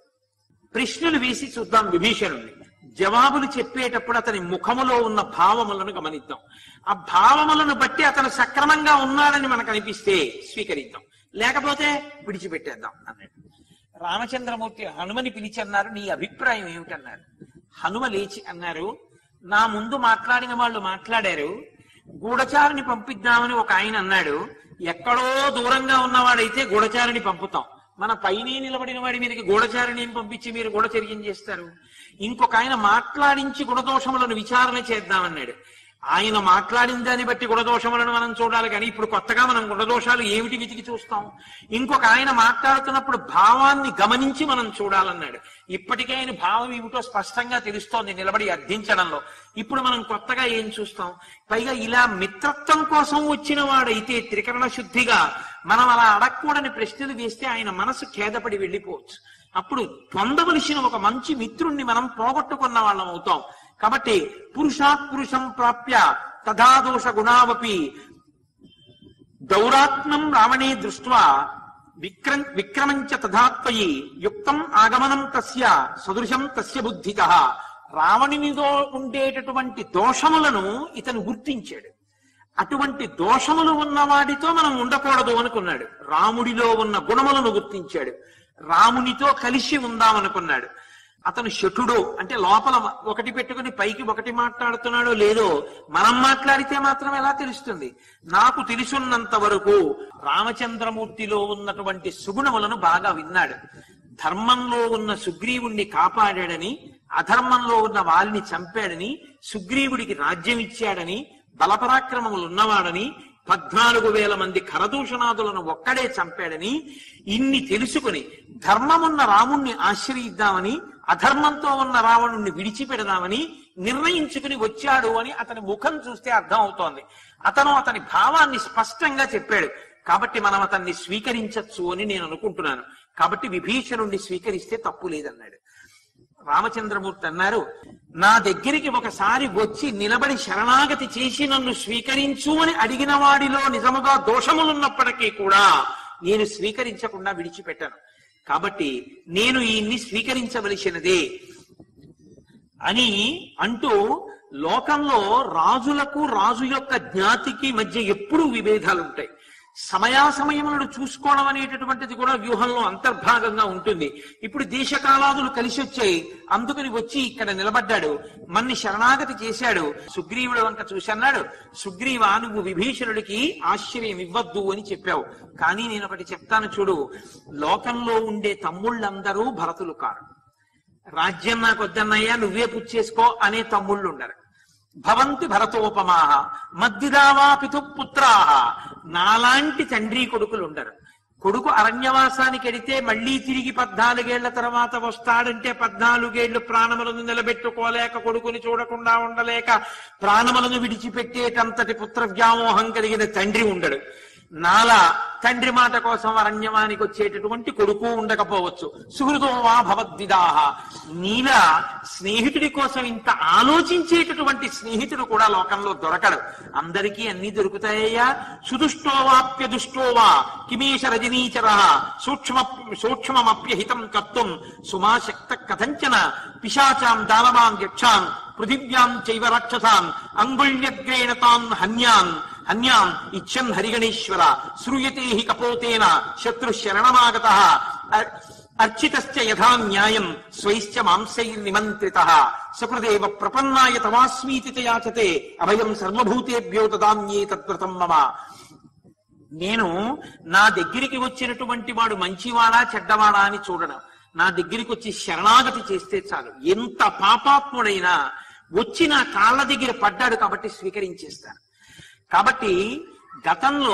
ప్రశ్నలు వేసి చూద్దాం విభీషణుడిని. జవాబులు చెప్పేటప్పుడు అతని ముఖములో ఉన్న భావములను గమనిద్దాం. ఆ భావములను బట్టి అతను సక్రమంగా ఉన్నాడని మనకు అనిపిస్తే స్వీకరిద్దాం, లేకపోతే విడిచిపెట్టేద్దాం అన్నాడు. రామచంద్రమూర్తి హనుమని పిలిచి అన్నారు, నీ అభిప్రాయం ఏమిటన్నారు. హనుమ లేచి అన్నారు, నా ముందు మాట్లాడిన వాళ్ళు మాట్లాడారు, గూఢచారిని పంపిద్దామని ఒక ఆయన అన్నాడు. ఎక్కడో దూరంగా ఉన్నవాడైతే గూఢచారిని పంపుతాం, మన పైనే నిలబడిన వాడి మీదకి గూఢచారిని ఏం పంపించి మీరు గూఢచర్యం చేస్తారు? ఇంకొక ఆయన మాట్లాడించి గుణదోషములను విచారణ చేద్దామన్నాడు. ఆయన మాట్లాడిన దాన్ని బట్టి గుణదోషములను మనం చూడాలి, కానీ ఇప్పుడు కొత్తగా మనం గుణదోషాలు ఏమిటి వెతికి చూస్తాం? ఇంకొక ఆయన మాట్లాడుతున్నప్పుడు భావాన్ని గమనించి మనం చూడాలన్నాడు. ఇప్పటికే ఆయన భావం ఏమిటో స్పష్టంగా తెలుస్తోంది నిలబడి అర్థించడంలో. ఇప్పుడు మనం కొత్తగా ఏం చూస్తాం? పైగా ఇలా మిత్రత్వం కోసం వచ్చిన వాడైతే త్రికరణ శుద్ధిగా మనం అలా అడగకూడని ప్రశ్నలు వేస్తే ఆయన మనసు ఖేదపడి వెళ్ళిపోవచ్చు. అప్పుడు పొందవలసిన ఒక మంచి మిత్రుణ్ణి మనం పోగొట్టుకున్న వాళ్ళం అవుతాం. కాబట్టి పురుషాత్ పురుషం ప్రాప్య తథా దోష గుణావపి దౌరాత్మ్యం రావణే దృష్ట్వా విక్రమంచ తథాత్వయి యుక్తం ఆగమనం తస్య సదృశం తస్య బుద్ధితః. రావణునిలో ఉండేటటువంటి దోషములను ఇతను గుర్తించాడు. అటువంటి దోషములు ఉన్నవాడితో మనం ఉండకూడదు అనుకున్నాడు. రాముడిలో ఉన్న గుణములను గుర్తించాడు, రామునితో కలిసి ఉందామనుకున్నాడు. అతను శఠుడు అంటే లోపల ఒకటి పెట్టుకుని పైకి ఒకటి మాట్లాడుతున్నాడో లేదో మనం మాట్లాడితే మాత్రం ఎలా తెలుస్తుంది? నాకు తెలుసున్నంత వరకు రామచంద్రమూర్తిలో ఉన్నటువంటి సుగుణములను బాగా విన్నాడు. ధర్మంలో ఉన్న సుగ్రీవుణ్ణి కాపాడాడని, అధర్మంలో ఉన్న వారిని చంపాడని, సుగ్రీవుడికి రాజ్యం ఇచ్చాడని, బలపరాక్రమములు ఉన్నవాడని, 14,000 మంది ఖరదూషణాదులను ఒక్కడే చంపాడని ఇన్ని తెలుసుకుని ధర్మమున్న రాముణ్ణి ఆశ్రయిద్దామని, అధర్మంతో ఉన్న రావణుణ్ణి విడిచిపెడదామని నిర్ణయించుకుని వచ్చాడు అని అతని ముఖం చూస్తే అర్థం అవుతోంది. అతను అతని భావాన్ని స్పష్టంగా చెప్పాడు. కాబట్టి మనం అతన్ని స్వీకరించచ్చు అని నేను అనుకుంటున్నాను. కాబట్టి విభీషణుణ్ణి స్వీకరిస్తే తప్పు లేదన్నాడు. రామచంద్రమూర్తి అన్నారు, నా దగ్గరికి ఒకసారి వచ్చి నిలబడి శరణాగతి చేసి నన్ను స్వీకరించు అని అడిగిన వాడిలో నిజముగా దోషములున్నప్పటికీ కూడా నేను స్వీకరించకుండా విడిచిపెట్టాను. కాబట్టి నేను ఈయన్ని స్వీకరించవలసినదే అని అంటూ, లోకంలో రాజులకు రాజు యొక్క జ్ఞాతికి మధ్య ఎప్పుడూ విభేదాలు ఉంటాయి. సమయాసమయములను చూసుకోవడం అనేటటువంటిది కూడా వ్యూహంలో అంతర్భాగంగా ఉంటుంది. ఇప్పుడు దేశకాలాదులు కలిసి వచ్చాయి, అందుకని వచ్చి ఇక్కడ నిలబడ్డాడు, మన్ని శరణాగతి చేశాడు. సుగ్రీవుడు వంక చూసి అన్నాడు, సుగ్రీవా, నువ్వు విభీషణుడికి ఆశ్రయం ఇవ్వద్దు అని చెప్పావు, కానీ నేను ఒకటి చెప్తాను చూడు. లోకంలో ఉండే తమ్ముళ్ళందరూ భరతులు కారు. రాజ్యం నాకు వద్దన్నయ్యా నువ్వే పుచ్చేసుకో అనే తమ్ముళ్ళు ఉండరు. భవంతి భరతోపమాహ మద్దిదావా పితుపుత్రాహ. నాలాంటి తండ్రి కొడుకులు ఉండరు. కొడుకు అరణ్యవాసానికి వెడితే మళ్లీ తిరిగి 14 ఏళ్ల తర్వాత వస్తాడంటే 14 ఏళ్లు ప్రాణములను నిలబెట్టుకోలేక, కొడుకుని చూడకుండా ఉండలేక ప్రాణములను విడిచిపెట్టేటంతటి పుత్ర వ్యామోహం కలిగిన తండ్రి ఉండడు. నాలా తండ్రి మాట కోసం అరణ్యమానికి వచ్చేటటువంటి కొడుకు ఉండకపోవచ్చు. సుహృదో వా భవద్విదాహ, నీలా స్నేహితుడి కోసం ఇంత ఆలోచించేటటువంటి స్నేహితుడు కూడా లోకంలో దొరకడు. అందరికీ అన్ని దొరుకుతాయ్యా. సుదుష్టోవాప్యదుష్టోవా కిమేష రజనీచర సూక్ష్మమప్యహితం కర్తుం సుమాశక్త కథంచన పిశాచాం దానవాం యక్షాం పృథివ్యాం చైవ రాక్షసాం అంగుళ్యగ్రేణ తాన్ హన్యాం ఇచ్చన్ హరిగణేశ్వర శ్రూయతే హి కపోతేన శత్రు శరణమాగతః అర్చితశ్చ యథా న్యాయం స్వైశ్చ మాంసైర్నిమంత్రితః సకృదేవ ప్రపన్నాయ తవాస్మీతి యాచతే అభయం సర్వభూతేభ్యో దదామ్యే తద్వ్రతం మమ. నేను నా దగ్గరికి వచ్చినటువంటి వాడు మంచివాడా చెడ్డవాడా అని చూడడం, నా దగ్గరికి వచ్చి శరణాగతి చేస్తే చాలు. ఎంత పాపాత్ముడైనా వచ్చి నా కాళ్ళ దగ్గర పడ్డాడు కాబట్టి స్వీకరించేస్తాను. కాబట్టి గతంలో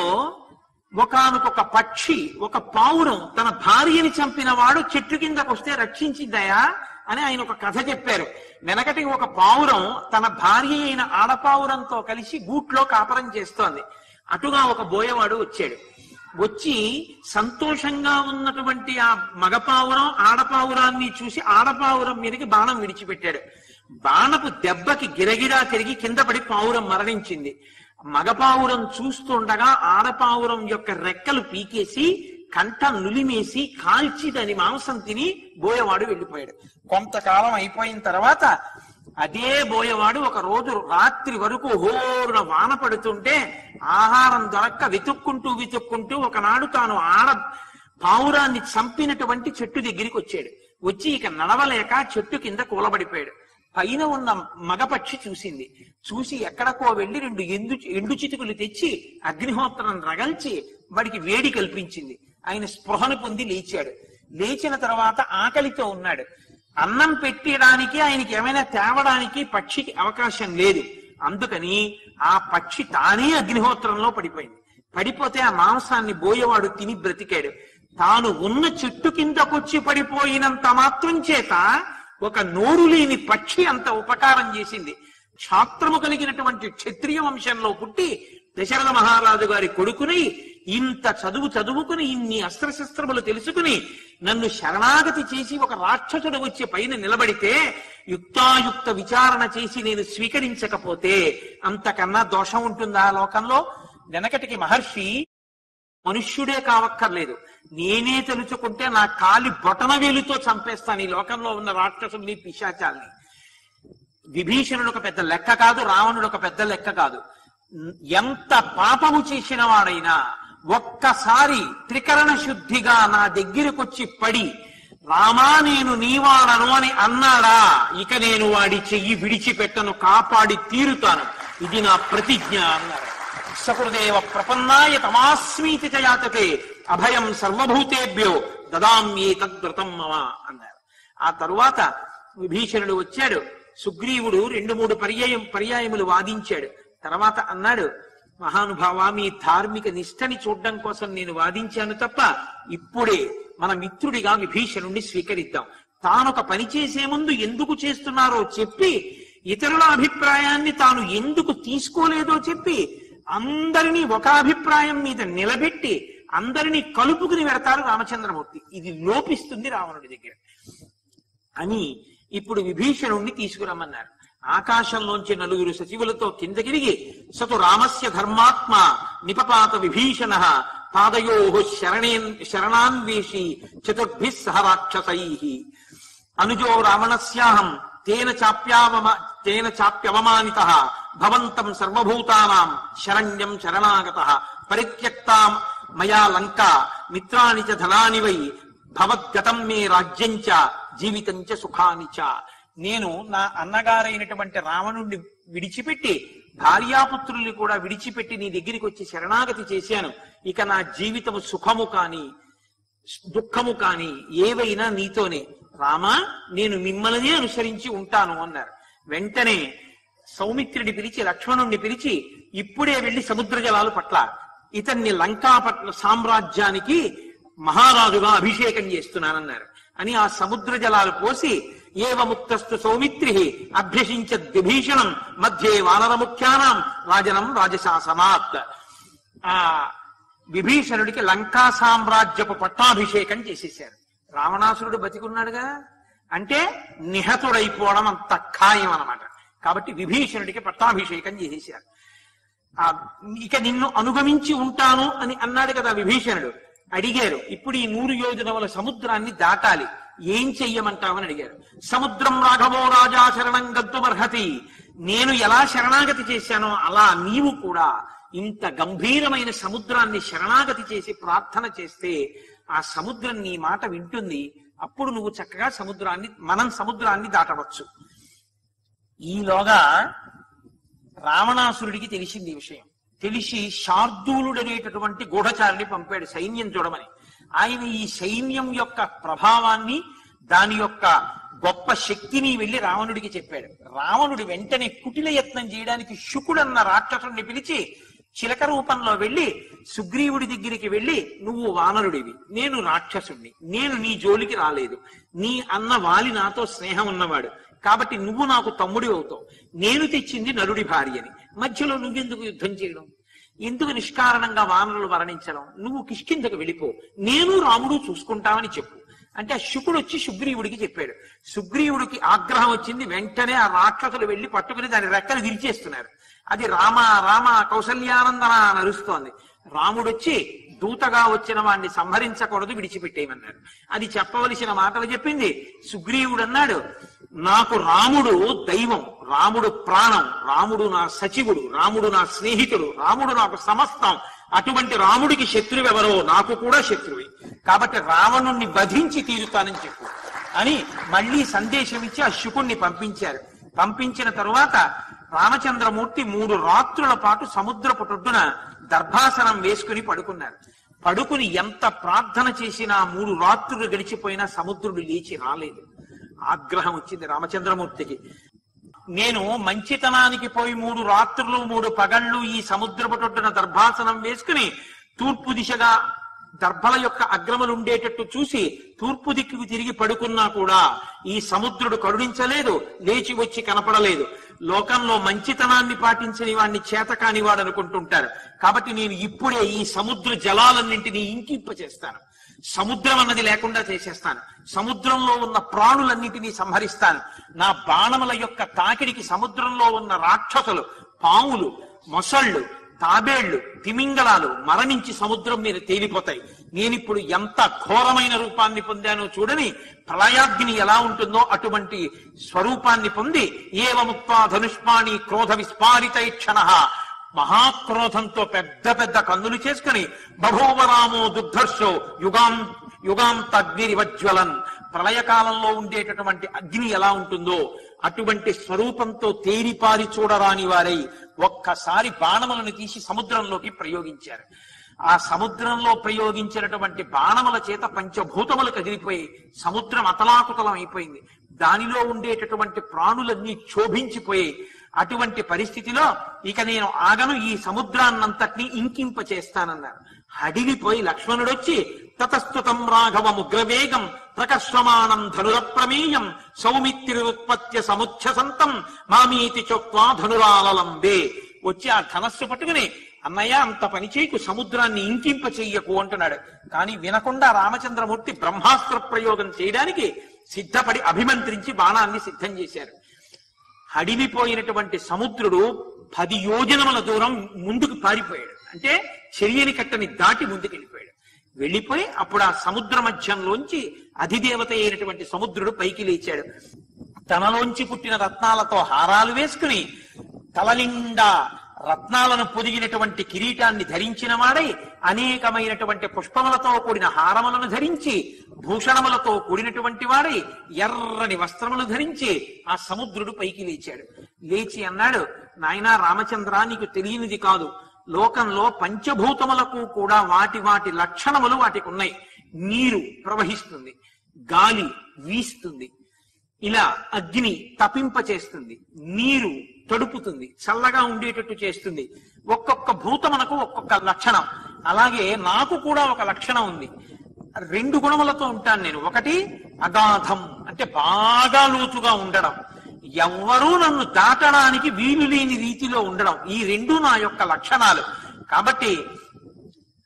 ఒకానొక పక్షి, ఒక పావురం తన భార్యని చంపిన వాడు చెట్టు కిందకు వస్తే రక్షించిందయా అని ఆయన ఒక కథ చెప్పారు. వెనకటి ఒక పావురం తన భార్య అయిన ఆడపావురంతో కలిసి గూట్లో కాపరం చేస్తోంది. అటుగా ఒక బోయవాడు వచ్చాడు. వచ్చి సంతోషంగా ఉన్నటువంటి ఆ మగపావురం ఆడపావురాన్ని చూసి ఆడపావురం మీదకి బాణం విడిచిపెట్టాడు. బాణపు దెబ్బకి గిరగిరా తిరిగి కింద పడి పావురం మరణించింది. మగపావురం చూస్తుండగా ఆడపావురం యొక్క రెక్కలు పీకేసి కంఠం నులిమేసి కాల్చి దాని మాంసం తిని బోయవాడు వెళ్ళిపోయాడు. కొంతకాలం అయిపోయిన తర్వాత అదే బోయవాడు ఒక రోజు రాత్రి వరకు హోరున వాన పడుతుంటే ఆహారం దొరక్క వెతుక్కుంటూ ఒకనాడు తాను ఆడ పావురాన్ని చంపినటువంటి చెట్టు దగ్గరికి వచ్చాడు. వచ్చి ఇక నడవలేక చెట్టు కింద కూలబడిపోయాడు. పైన ఉన్న మగపక్షి చూసింది. చూసి ఎక్కడికో వెళ్లి 2 ఎండు చితుకులు తెచ్చి అగ్నిహోత్రం రగల్చి వాడికి వేడి కల్పించింది. ఆయన స్పృహను పొంది లేచాడు. లేచిన తర్వాత ఆకలితో ఉన్నాడు. అన్నం పెట్టడానికి ఆయనకి ఏమైనా తేవడానికి పక్షికి అవకాశం లేదు. అందుకని ఆ పక్షి తానే అగ్నిహోత్రంలో పడిపోయింది. పడిపోతే ఆ మాంసాన్ని బోయవాడు తిని బ్రతికాడు. తాను ఉన్న చెట్టు కిందకొచ్చి పడిపోయినంత మాత్రం చేత ఒక నోరు లేని పక్షి అంత ఉపకారం చేసింది. క్షాత్రము కలిగినటువంటి క్షత్రియ వంశంలో పుట్టి దశరథ మహారాజు గారి కొడుకుని ఇంత చదువుకుని ఇన్ని అస్త్రశస్త్రములు తెలుసుకుని నన్ను శరణాగతి చేసి ఒక రాక్షసుడు వచ్చి పైన నిలబడితే యుక్తాయుక్త విచారణ చేసి నేను స్వీకరించకపోతే అంతకన్నా దోషం ఉంటుందా లోకంలో? వెనకటికి మహర్షి మనుష్యుడే కావక్కర్లేదు, నేనే తెలుసుకుంటే నా కాలి బొటన వేలుతో చంపేస్తాను ఈ లోకంలో ఉన్న రాక్షసుల్ని పిశాచాల్ని. విభీషణుడు ఒక పెద్ద లెక్క కాదు, రావణుడు ఒక పెద్ద లెక్క కాదు. ఎంత పాపము చేసిన వాడైనా ఒక్కసారి త్రికరణ శుద్ధిగా నా దగ్గరకొచ్చి పడి రామా నేను నీవాడను అని అన్నాడా, ఇక నేను వాడి చెయ్యి విడిచిపెట్టను, కాపాడి తీరుతాను, ఇది నా ప్రతిజ్ఞ అన్నారు. సకృదేవ ప్రపన్నాయ తమాస్మీతి యాచతే అభయం సర్వభూతేభ్యో దదామ్యే తద్వ్రతం మమ అన్నారు. ఆ తరువాత విభీషణుడు వచ్చాడు. సుగ్రీవుడు 2-3 పర్యాయములు వాదించాడు. తర్వాత అన్నాడు, మహానుభావ మీ ధార్మిక నిష్టని చూడడం కోసం నేను వాదించాను తప్ప ఇప్పుడే మన మిత్రుడిగా విభీషణుణ్ణి స్వీకరిద్దాం. తానొక పని చేసే ముందు ఎందుకు చేస్తున్నారో చెప్పి ఇతరుల అభిప్రాయాన్ని తాను ఎందుకు తీసుకోలేదో చెప్పి అందరినీ ఒక అభిప్రాయం మీద నిలబెట్టి అందరినీ కలుపుకుని వెడతారు రామచంద్రమూర్తి. ఇది లోపిస్తుంది రావణుడి దగ్గర అని ఇప్పుడు విభీషణుణ్ణి తీసుకురమ్మన్నారు. ఆకాశంలోంచి 4 సచివులతో కిందకిరిగి సతు రామస్య ధర్మాత్మ నిపపాత విభీషణ పాదయో శరణాన్వేషి చతుర్భిః సహ రాక్షసైః అనుజో రావణస్యాహం తేన చాప్యవమానితః భవంతం సర్వభూతానాం శరణ్యం శరణాగతః పరిత్యక్తాం మయా లంకా మిత్రాణి చ ధనాని వై భవద్గతం మే రాజ్యం చ జీవితం చ సుఖాని చ. నేను నా అన్నగారైనటువంటి రావణుణ్ణి విడిచిపెట్టి భార్యాపుత్రుల్ని కూడా విడిచిపెట్టి నీ దగ్గరికి వచ్చి శరణాగతి చేశాను. ఇక నా జీవితము సుఖము కాని దుఃఖము కాని ఏవైనా నీతోనే. రామా నేను మిమ్మల్నే అనుసరించి ఉంటాను అన్నారు. వెంటనే సౌమిత్రుడి పిలిచి లక్ష్మణుణ్ణి పిలిచి ఇప్పుడే వెళ్లి సముద్ర జలాలు పట్ల ఇతన్ని లంకాపట్ల సామ్రాజ్యానికి మహారాజుగా అభిషేకం చేస్తున్నానన్నారు. అని ఆ సముద్ర జలాలు పోసి ఏవ ముక్తస్తు సౌమిత్రి అభ్యసించ విభీషణం మధ్యే వానర ముఖ్యానాం రాజనం రాజశాసనాత్. ఆ విభీషణుడికి లంకా సామ్రాజ్యపు పట్టాభిషేకం చేసేశారు. రావణాసురుడు బతికున్నాడుగా, అంటే నిహతుడైపోవడం అంత ఖాయం అన్నమాట. కాబట్టి విభీషణుడికి పట్టాభిషేకం చేసేశారు. ఇక నిన్ను అనుగమించి ఉంటాను అని అన్నాడు కదా విభీషణుడు. అడిగారు, ఇప్పుడు ఈ 100 యోజనముల సముద్రాన్ని దాటాలి, ఏం చెయ్యమంటావని అడిగారు. సముద్రం రాఘవో రాజా శరణం గద్దుమర్హతి. నేను ఎలా శరణాగతి చేశానో అలా నీవు కూడా ఇంత గంభీరమైన సముద్రాన్ని శరణాగతి చేసి ప్రార్థన చేస్తే ఆ సముద్రం నీ మాట వింటుంది. అప్పుడు నువ్వు చక్కగా మనం సముద్రాన్ని దాటవచ్చు. ఈలోగా రావణాసురుడికి తెలిసింది ఈ విషయం. తెలిసి శార్దూలుడు అనేటటువంటి గూఢచారిని పంపాడు సైన్యం చూడమని. ఆయన ఈ సైన్యం యొక్క ప్రభావాన్ని, దాని యొక్క గొప్ప శక్తిని వెళ్లి రావణుడికి చెప్పాడు. రావణుడు వెంటనే కుటిల యత్నం చేయడానికి శుకుడన్న రాక్షసుడిని పిలిచి చిలక రూపంలో వెళ్లి సుగ్రీవుడి దగ్గరికి వెళ్లి, నువ్వు వానరుడివి, నేను రాక్షసుడిని, నేను నీ జోలికి రాలేదు, నీ అన్న వాలి నాతో స్నేహం ఉన్నవాడు, కాబట్టి నువ్వు నాకు తమ్ముడి అవుతావు, నేను తెచ్చింది నలుడి భార్యని, మధ్యలో నువ్వెందుకు యుద్ధం చేయడం, ఎందుకు నిష్కారణంగా వానరులు మరణించడం, నువ్వు కిష్కింధకు వెళ్ళిపో, నేను రాముడు చూసుకుంటామని చెప్పు. అంటే ఆ శుకుడు వచ్చి సుగ్రీవుడికి చెప్పాడు. సుగ్రీవుడికి ఆగ్రహం వచ్చింది. వెంటనే ఆ రాక్షసులు వెళ్లి పట్టుకుని దాని రెక్కలు విరిచేస్తున్నారు. అది రామ రామ కౌసల్యానందన అని అరుస్తోంది. రాముడొచ్చి దూతగా వచ్చిన వాడిని సంహరించకూడదు, విడిచిపెట్టేయమన్నాడు. అది చెప్పవలసిన మాటలు చెప్పింది. సుగ్రీవుడు అన్నాడు, నాకు రాముడు దైవం, రాముడు ప్రాణం, రాముడు నా సచివుడు, రాముడు నా స్నేహితుడు, రాముడు నాకు సమస్తం, అటువంటి రాముడికి శత్రువెవరో నాకు కూడా శత్రువే, కాబట్టి రావణుణ్ణి వధించి తీరుతానని చెప్పు అని మళ్ళీ సందేశం ఇచ్చి ఆ శుకుణ్ణి పంపించారు. పంపించిన తరువాత రామచంద్రమూర్తి 3 రాత్రుల పాటు సముద్రపు ఒడ్డున దర్భాసనం వేసుకుని పడుకున్నారు. పడుకుని ఎంత ప్రార్థన చేసినా 3 రాత్రులు గడిచిపోయినా సముద్రుడు లేచి రాలేదు. ఆగ్రహం వచ్చింది రామచంద్రమూర్తికి. నేను మంచితనానికి పోయి 3 రాత్రులు 3 పగళ్ళు ఈ సముద్రపు ఒడ్డున దర్భాసనం వేసుకుని తూర్పు దిశగా దర్భల యొక్క అగ్రములు ఉండేటట్టు చూసి తూర్పు దిక్కుకు తిరిగి పడుకున్నా కూడా ఈ సముద్రుడు కరుణించలేదు, లేచి వచ్చి కనపడలేదు. లోకంలో మంచితనాన్ని పాటించని వాడిని చేతకాని వాడు అనుకుంటుంటారు. కాబట్టి నేను ఇప్పుడే ఈ సముద్ర జలాలన్నింటినీ ఇంకింప చేస్తాను, సముద్రం అన్నది లేకుండా చేసేస్తాను, సముద్రంలో ఉన్న ప్రాణులన్నింటినీ సంహరిస్తాను. నా బాణముల యొక్క తాకిడికి సముద్రంలో ఉన్న రాక్షసులు, పాములు, మొసళ్ళు, తాబేళ్లు, తిమింగళాలు మరణించి సముద్రం మీద తేలిపోతాయి. నేనిప్పుడు ఎంత ఘోరమైన రూపాన్ని పొందానో చూడని, ప్రళయాగ్ని ఎలా ఉంటుందో అటువంటి స్వరూపాన్ని పొంది ఏవముక్త్వా ధనుష్పాణి క్రోధ విస్పారితై క్షణః, మహాక్రోధంతో పెద్ద పెద్ద కన్నులు చేసుకుని బభూవరామో దుర్ధర్షో యుగాంతగ్నిరివజ్వలన్, ప్రళయకాలంలో ఉండేటటువంటి అగ్ని ఎలా ఉంటుందో అటువంటి స్వరూపంతో తేరిపారి చూడరాని వారై ఒక్కసారి బాణములను తీసి సముద్రంలోకి ప్రయోగించారు. ఆ సముద్రంలో ప్రయోగించినటువంటి బాణముల చేత పంచభూతములు కదిలిపోయి సముద్రం అతలాకుతలం అయిపోయింది. దానిలో ఉండేటటువంటి ప్రాణులన్నీ క్షోభించిపోయి, అటువంటి పరిస్థితిలో ఇక నేను ఆగను, ఈ సముద్రాన్నంతటినీ ఇంకింప చేస్తానన్నారు. హడిలిపోయి లక్ష్మణుడొచ్చి తతస్తుతం రాఘవముగ్రవేగం ప్రకర్షమాణం ధనురప్రమేయం సౌమిత్రిరుత్పత్య సముచ్ఛసంతం మామీతి చొక్వా ధనురాలలంబే, వచ్చి ఆ ధనస్సు పట్టుకుని అన్నయ్య అంత పని చేయకు, సముద్రాన్ని ఇంకింప చెయ్యకు అంటున్నాడు. కానీ వినకుండా రామచంద్రమూర్తి బ్రహ్మాస్త్ర ప్రయోగం చేయడానికి సిద్ధపడి అభిమంత్రించి బాణాన్ని సిద్ధం చేశారు. హడిలిపోయినటువంటి సముద్రుడు 10 యోజనముల దూరం ముందుకు పారిపోయాడు. అంటే చెరియని కట్టని దాటి ముందుకెళ్ళిపోయాడు. వెళ్ళిపోయి అప్పుడు ఆ సముద్ర మధ్యంలోంచి అధిదేవత అయినటువంటి సముద్రుడు పైకి లేచాడు. తనలోంచి పుట్టిన రత్నాలతో హారాలు వేసుకుని తల నిండా రత్నాలను పొదిగినటువంటి కిరీటాన్ని ధరించిన వాడై, అనేకమైనటువంటి పుష్పములతో కూడిన హారములను ధరించి, భూషణములతో కూడినటువంటి వాడై, ఎర్రని వస్త్రములు ధరించి ఆ సముద్రుడు పైకి లేచాడు. లేచి అన్నాడు, నాయనా రామచంద్ర, నీకు తెలియనిది కాదు, లోకంలో పంచభూతములకు కూడా వాటి వాటి లక్షణములు వాటికి ఉన్నాయి. నీరు ప్రవహిస్తుంది, గాలి వీస్తుంది, ఇలా అగ్ని తపింప చేస్తుంది, నీరు తడుపుతుంది, చల్లగా ఉండేటట్టు చేస్తుంది. ఒక్కొక్క భూతమునకు ఒక్కొక్క లక్షణం. అలాగే నాకు కూడా ఒక లక్షణం ఉంది. 2 గుణములతో ఉంటాను నేను. ఒకటి అగాధం, అంటే బాగా లోతుగా ఉండడం, ఎవ్వరూ నన్ను దాటడానికి వీలు లేని రీతిలో ఉండడం. ఈ 2 నా యొక్క లక్షణాలు. కాబట్టి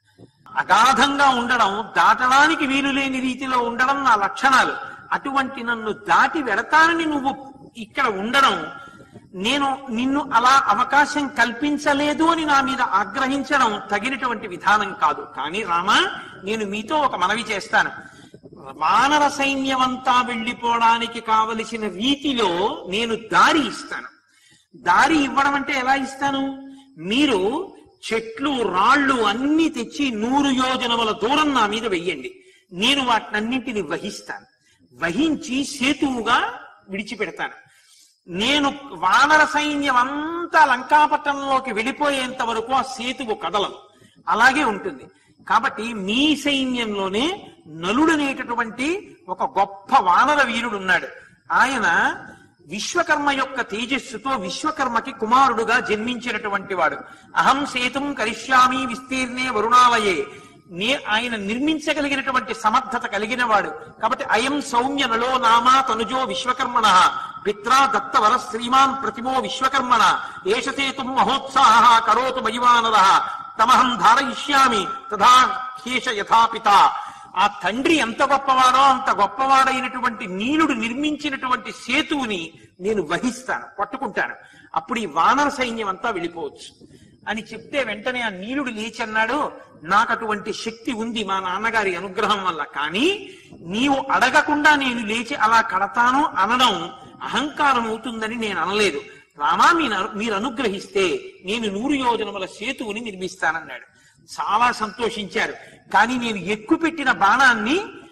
అగాధంగా ఉండడం, దాటడానికి వీలు లేని రీతిలో ఉండడం నా లక్షణాలు. అటువంటి నన్ను దాటి వెడతానని నువ్వు ఇక్కడ ఉండడం, నేను నిన్ను అలా అవకాశం కల్పించలేదు అని నా మీద ఆగ్రహించడం తగినటువంటి విధానం కాదు. కానీ రామా, నేను మీతో ఒక మనవి చేస్తాను. వానర సైన్యమంతా వెళ్ళిపోవడానికి కావలసిన రీతిలో నేను దారి ఇస్తాను. దారి ఇవ్వడం అంటే ఎలా ఇస్తాను? మీరు చెట్లు రాళ్ళు అన్ని తెచ్చి 100 యోజనముల దూరం నా మీద వెయ్యండి. నేను వాటినన్నింటిని వహిస్తాను. వహించి సేతువుగా విడిచిపెడతాను. నేను వానర సైన్యం అంతా లంకాపట్టణంలోకి వెళ్ళిపోయేంత వరకు ఆ సేతువు కదలదు, అలాగే ఉంటుంది. కాబట్టి మీ సైన్యంలోనే నలుడనేటటువంటి ఒక గొప్ప వానర వీరుడు ఉన్నాడు. ఆయన విశ్వకర్మ యొక్క తేజస్సుతో విశ్వకర్మకి కుమారుడుగా జన్మించినటువంటి వాడు. అహం సేతుం కరిష్యామి విస్తీర్ణే వరుణాలయే, ఆయన నిర్మించగలిగినటువంటి సమర్థత కలిగిన వాడు. కాబట్టి అయం సౌమ్య నలో నామా తనుజో విశ్వకర్మణ పిత్రా దత్తవర శ్రీమాన్ ప్రతిమో విశ్వకర్మణ ఏషసేతు మహోత్సాహ కరోతు మయివానర తమహం ధారయిష్యామి తథా ఖేష యథాపిత. ఆ తండ్రి ఎంత గొప్పవాడో అంత గొప్పవాడైనటువంటి నీలుడు నిర్మించినటువంటి సేతువుని నేను వహిస్తాను, పట్టుకుంటాను. అప్పుడు ఈ వానర సైన్యం అంతా వెళ్ళిపోవచ్చు అని చెప్తే వెంటనే ఆ నీలుడు లేచి అన్నాడు, నాకు అటువంటి శక్తి ఉంది మా నాన్నగారి అనుగ్రహం వల్ల. కానీ నీవు అడగకుండా నేను లేచి అలా కడతాను అనడం అహంకారం అవుతుందని నేను అనలేదు. రామా, మీరు అనుగ్రహిస్తే నేను 100 యోజనముల సేతువుని నిర్మిస్తానన్నాడు. చాలా సంతోషించారు. కానీ నేను ఎక్కుపెట్టిన బాణాన్ని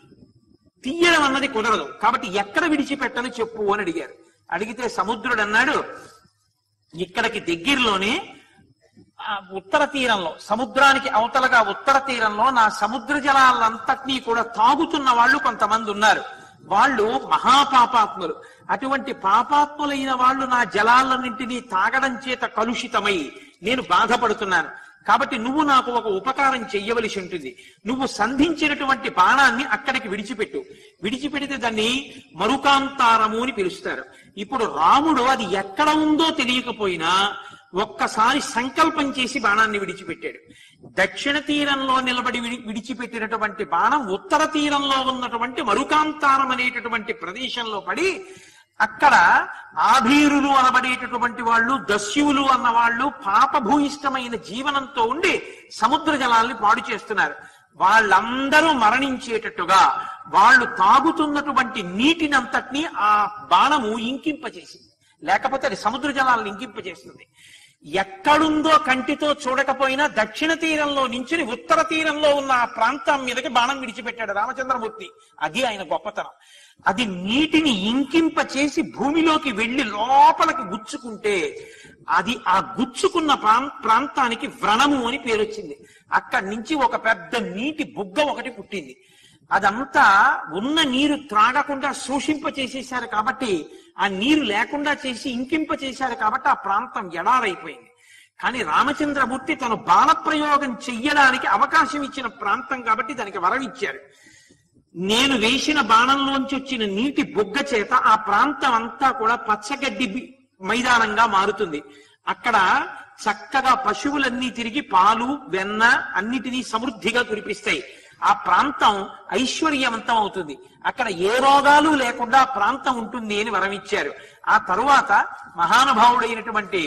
తీయడం అన్నది కుదరదు, కాబట్టి ఎక్కడ విడిచిపెట్టని చెప్పు అని అడిగారు. అడిగితే సముద్రుడు అన్నాడు, ఇక్కడికి దగ్గరలోనే ఉత్తర తీరంలో, సముద్రానికి అవతలగా ఉత్తర తీరంలో నా సముద్ర జలాలంతటినీ కూడా తాగుతున్న వాళ్ళు కొంతమంది ఉన్నారు. వాళ్ళు మహాపాపాత్ములు. అటువంటి పాపాత్ములైన వాళ్ళు నా జలాలన్నింటినీ తాగడం చేత కలుషితమై నేను బాధపడుతున్నాను. కాబట్టి నువ్వు నాకు ఒక ఉపకారం చెయ్యవలసి ఉంటుంది. నువ్వు సంధించినటువంటి బాణాన్ని అక్కడికి విడిచిపెట్టు. విడిచిపెడితే దాన్ని మరుకాంతారము అని పిలుస్తారు. ఇప్పుడు రాముడు అది ఎక్కడ ఉందో తెలియకపోయినా ఒక్కసారి సంకల్పం చేసి బాణాన్ని విడిచిపెట్టాడు. దక్షిణ తీరంలో నిలబడి విడిచిపెట్టినటువంటి బాణం ఉత్తర తీరంలో ఉన్నటువంటి మరుకాంతారం అనేటటువంటి ప్రదేశంలో పడి, అక్కడ ఆభీరులు అనబడేటటువంటి వాళ్ళు, దస్యువులు అన్న వాళ్ళు పాపభూయిష్టమైన జీవనంతో ఉండి సముద్ర జలాల్ని పాడు చేస్తున్నారు. వాళ్ళందరూ మరణించేటట్టుగా వాళ్ళు తాగుతున్నటువంటి నీటినంతటినీ ఆ బాణము ఇంకింపచేసింది. లేకపోతే అది సముద్ర జలాలను ఇంకింపచేస్తుంది. ఎక్కడుందో కంటితో చూడకపోయినా దక్షిణ తీరంలో నుంచి ఉత్తర తీరంలో ఉన్న ఆ ప్రాంతం మీదకి బాణం విడిచిపెట్టాడు రామచంద్రమూర్తి. అది ఆయన గొప్పతనం. అది నీటిని ఇంకింప చేసి భూమిలోకి వెళ్లి లోపలికి గుచ్చుకుంటే అది ఆ గుచ్చుకున్న ప్రాంతానికి వ్రణము అని పేరు వచ్చింది. అక్కడి నుంచి ఒక పెద్ద నీటి బుగ్గ ఒకటి పుట్టింది. అదంతా ఉన్న నీరు త్రాగకుండా శోషింప చేసేశారు కాబట్టి, ఆ నీరు లేకుండా చేసి ఇంకింప చేశారు కాబట్టి ఆ ప్రాంతం ఎడారైపోయింది. కానీ రామచంద్రమూర్తి తను బాణప్రయోగం చెయ్యడానికి అవకాశం ఇచ్చిన ప్రాంతం కాబట్టి దానికి వరం ఇచ్చారు. నేను వేసిన బాణంలోంచి వచ్చిన నీటి బొగ్గ చేత ఆ ప్రాంతం అంతా కూడా పచ్చగడ్డి మైదానంగా మారుతుంది. అక్కడ చక్కగా పశువులన్నీ తిరిగి పాలు వెన్న అన్నిటినీ సమృద్ధిగా కురిపిస్తాయి. ఆ ప్రాంతం ఐశ్వర్యవంతం అవుతుంది. అక్కడ ఏ రోగాలు లేకుండా ఆ ప్రాంతం ఉంటుంది అని వరమిచ్చారు. ఆ తరువాత మహానుభావుడైనటువంటి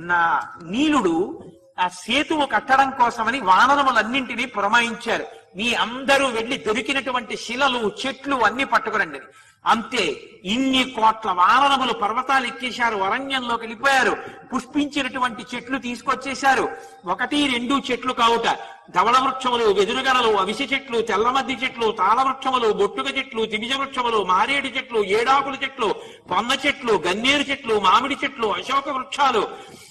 నీలుడు ఆ సేతువు కట్టడం కోసమని వానరములన్నింటినీ పురమాయించారు. మీ అందరూ వెళ్లి దొరికినటువంటి శిలలు చెట్లు అన్ని పట్టుకురండి. అంతే, ఇన్ని కోట్ల వానరములు పర్వతాలు ఎక్కేశారు, అరణ్యంలోకి వెళ్ళిపోయారు. పుష్పించినటువంటి చెట్లు తీసుకొచ్చేశారు. 1, 2 చెట్లు కావుట, ధవళ వృక్షములు, వెదురుగరలు, అవిసె చెట్లు, తెల్లమద్ది చెట్లు, తాళ వృక్షములు, బొట్టుక చెట్లు, తిమిజ వృక్షములు, మారేడు చెట్లు, ఏడాకుల చెట్లు, పొన్న చెట్లు, గన్నేరు చెట్లు, మామిడి చెట్లు, అశోక వృక్షాలు,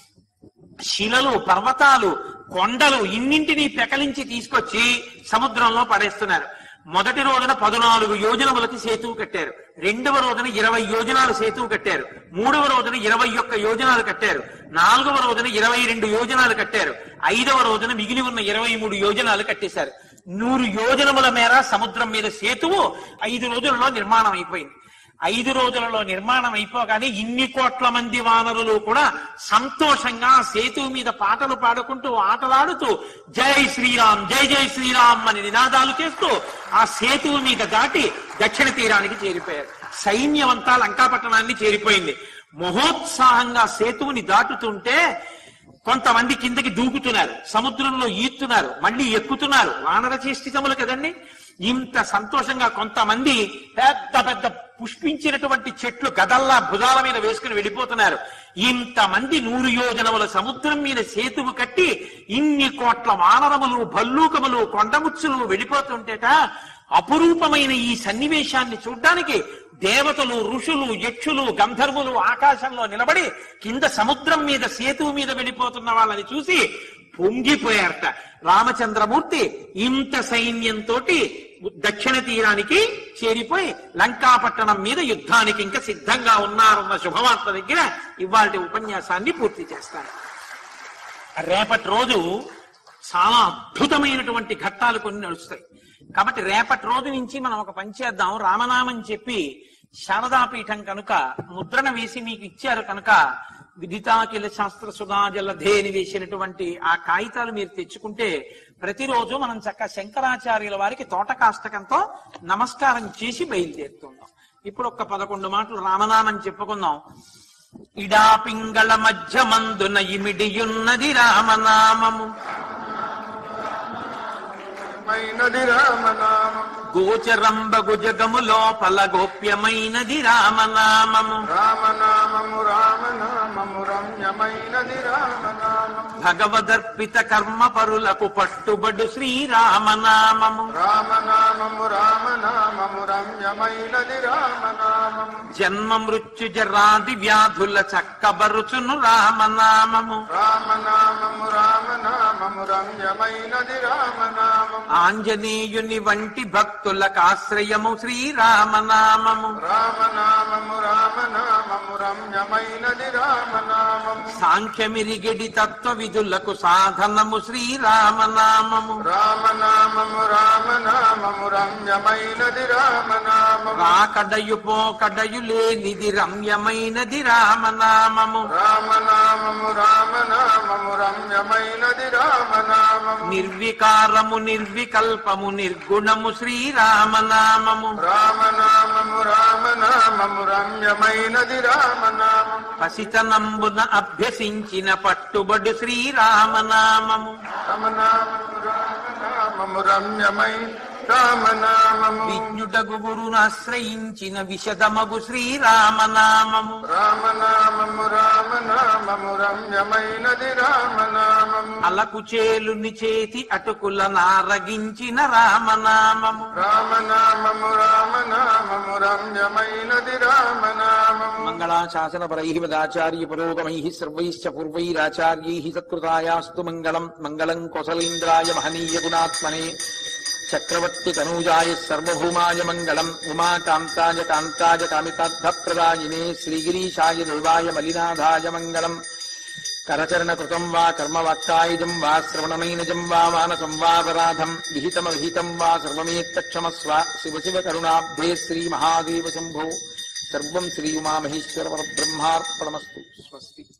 శిలలు, పర్వతాలు, కొండలు ఇన్నింటినీ పెకలించి తీసుకొచ్చి సముద్రంలో పడేస్తున్నారు. మొదటి రోజున 14 యోజనములకి సేతువు కట్టారు. రెండవ రోజున 20 యోజనాలు సేతువు కట్టారు. మూడవ రోజున 21 యోజనాలు కట్టారు. 4వ రోజున 22 యోజనాలు కట్టారు. 5వ రోజున మిగిలి ఉన్న 23 యోజనాలు కట్టేశారు. 100 యోజనముల మేర సముద్రం మీద సేతువు 5 రోజులలో నిర్మాణం అయిపోయింది. 5 రోజులలో నిర్మాణం అయిపోగానే ఇన్ని కోట్ల మంది వానరులు కూడా సంతోషంగా సేతువు మీద పాటలు పాడుకుంటూ ఆటలాడుతూ జై శ్రీరామ్ జై జై శ్రీరామ్ అని నినాదాలు చేస్తూ ఆ సేతువు మీద దాటి దక్షిణ తీరానికి చేరిపోయారు. సైన్యం అంతా లంకాపట్టణాన్ని చేరిపోయింది. మహోత్సాహంగా సేతువుని దాటుతుంటే కొంతమంది కిందకి దూకుతున్నారు, సముద్రంలో ఈత్తున్నారు, మళ్ళీ ఎక్కుతున్నారు. వానర చేష్టితములు కదండి. ఇంత సంతోషంగా కొంతమంది పెద్ద పెద్ద పుష్పించినటువంటి చెట్లు గదల్లా భుజాల మీద వేసుకుని వెళ్ళిపోతున్నారు. ఇంతమంది 100 యోజనముల సముద్రం మీద సేతువు కట్టి ఇన్ని కోట్ల వానరములు, భల్లూకములు, కొండముచ్చులు వెళ్ళిపోతుంటేట అపురూపమైన ఈ సన్నివేశాన్ని చూడ్డానికి దేవతలు, ఋషులు, యక్షులు, గంధర్వులు ఆకాశంలో నిలబడి కింద సముద్రం మీద సేతువు మీద వెళ్ళిపోతున్న వాళ్ళని చూసి పొంగిపోయారట. రామచంద్రమూర్తి ఇంత సైన్యంతో దక్షిణ తీరానికి చేరిపోయి లంకాపట్టణం మీద యుద్ధానికి ఇంకా సిద్ధంగా ఉన్నారన్న శుభవార్త దగ్గర ఇవాళ ఉపన్యాసాన్ని పూర్తి చేస్తాను. రేపటి రోజు చాలా అద్భుతమైనటువంటి ఘట్టాలు కొన్ని నడుస్తాయి. కాబట్టి రేపటి రోజు నుంచి మనం ఒక పని చేద్దాం. రామనామం చెప్పి శారదాపీఠం కనుక ముద్రణ వేసి మీకు ఇచ్చారు కనుక విదితాకిల శాస్త్ర సుధాజలధే అని వేసినటువంటి ఆ కాగితాలు మీరు తెచ్చుకుంటే ప్రతిరోజు మనం చక్కగా శంకరాచార్యుల వారికి తోటకాష్టకంతో నమస్కారం చేసి బయలుదేరుతుందాం. ఇప్పుడు ఒక 11 మాటలు రామనామం చెప్పుకుందాం. ఇడా పింగళ మధ్య మందున ఇమిడియున్నది రామనామము, గోచరంబ గుజగము లోపల గోప్యమైనది రామనామము, రామనామము రామనామము రమ్యమైనది రామనామము, భగవదర్పిత కర్మ పరులకు పట్టుబడు శ్రీరామనామము, రామనామము రామనామము రమ్యమైనది రామనామము, జన్మ మృత్యు జరాది వ్యాధుల చక్కబరుచును రామనామము, రామనామము రామనామము రమ్యమైనది రామనామము, ఆంజనేయుని వంటి భక్తులకు ఆశ్రయము శ్రీరామనామము, రామనామము రామనామము రమ్యమైనది రామనామము, సాంఖ్యమిరిగడి తత్వ విధులకు సాధనము శ్రీరామనామము, రామనామము రామనామము రమ్యమైనది రామనామము, రాకడయు పోకడయు లేనిది రమ్యమైనది రామనామము, రామనామము రామనామము రమ్యమైనది రామనామము, నిర్వికారము నిర్వికల్పము నిర్గుణము శ్రీరామనామము, రామనామము రామనామము రమ్యమైనది రామనామము, పసితనంబున అభ్యసించిన పట్టుబడు శ్రీరామనామము, రామనామము రామనామము రమ్యమై రామనామము, విజ్ఞుటగు గురునాశ్రయించిన విశదమగు శ్రీరామనామము, రామనామము రామనామము రమ్యమైనది రామనామము, అలకుచేలుని చేతి అటుకుల నారగించిన రామనామము, రామనామము రామనామము రమ్యమైనది రామనామము, మంగళాశాసన పరైః వేదాచార్య పురోగమైః సర్వైశ్చ పూర్వైరాచార్యైః సత్కృతాయాస్తు మంగళం. మంగళం కోసలేంద్రాయ మహనీయ గుణాత్మనే చక్రవర్తి తనూజాయ సర్వభౌమాయ మంగళం. ఉమాకాంతాయ కాంతాయ కామితార్థప్రదాయినే శ్రీగిరీశాయ దేవాయ మలినాథాయ మంగళం. కరచరణ కృతం వా కర్మవాక్కాయుజం వా శ్రవణమైనజం వా మానసం వాపరాధం విహితమవిహితం వా సర్వమేత్తక్షమస్వ. శివ శివ కరుణాబ్ధే శ్రీ మహాదేవ శంభో. సర్వం శ్రీ ఉమామహేశ్వర పరబ్రహ్మార్పణమస్తు. స్వస్తి.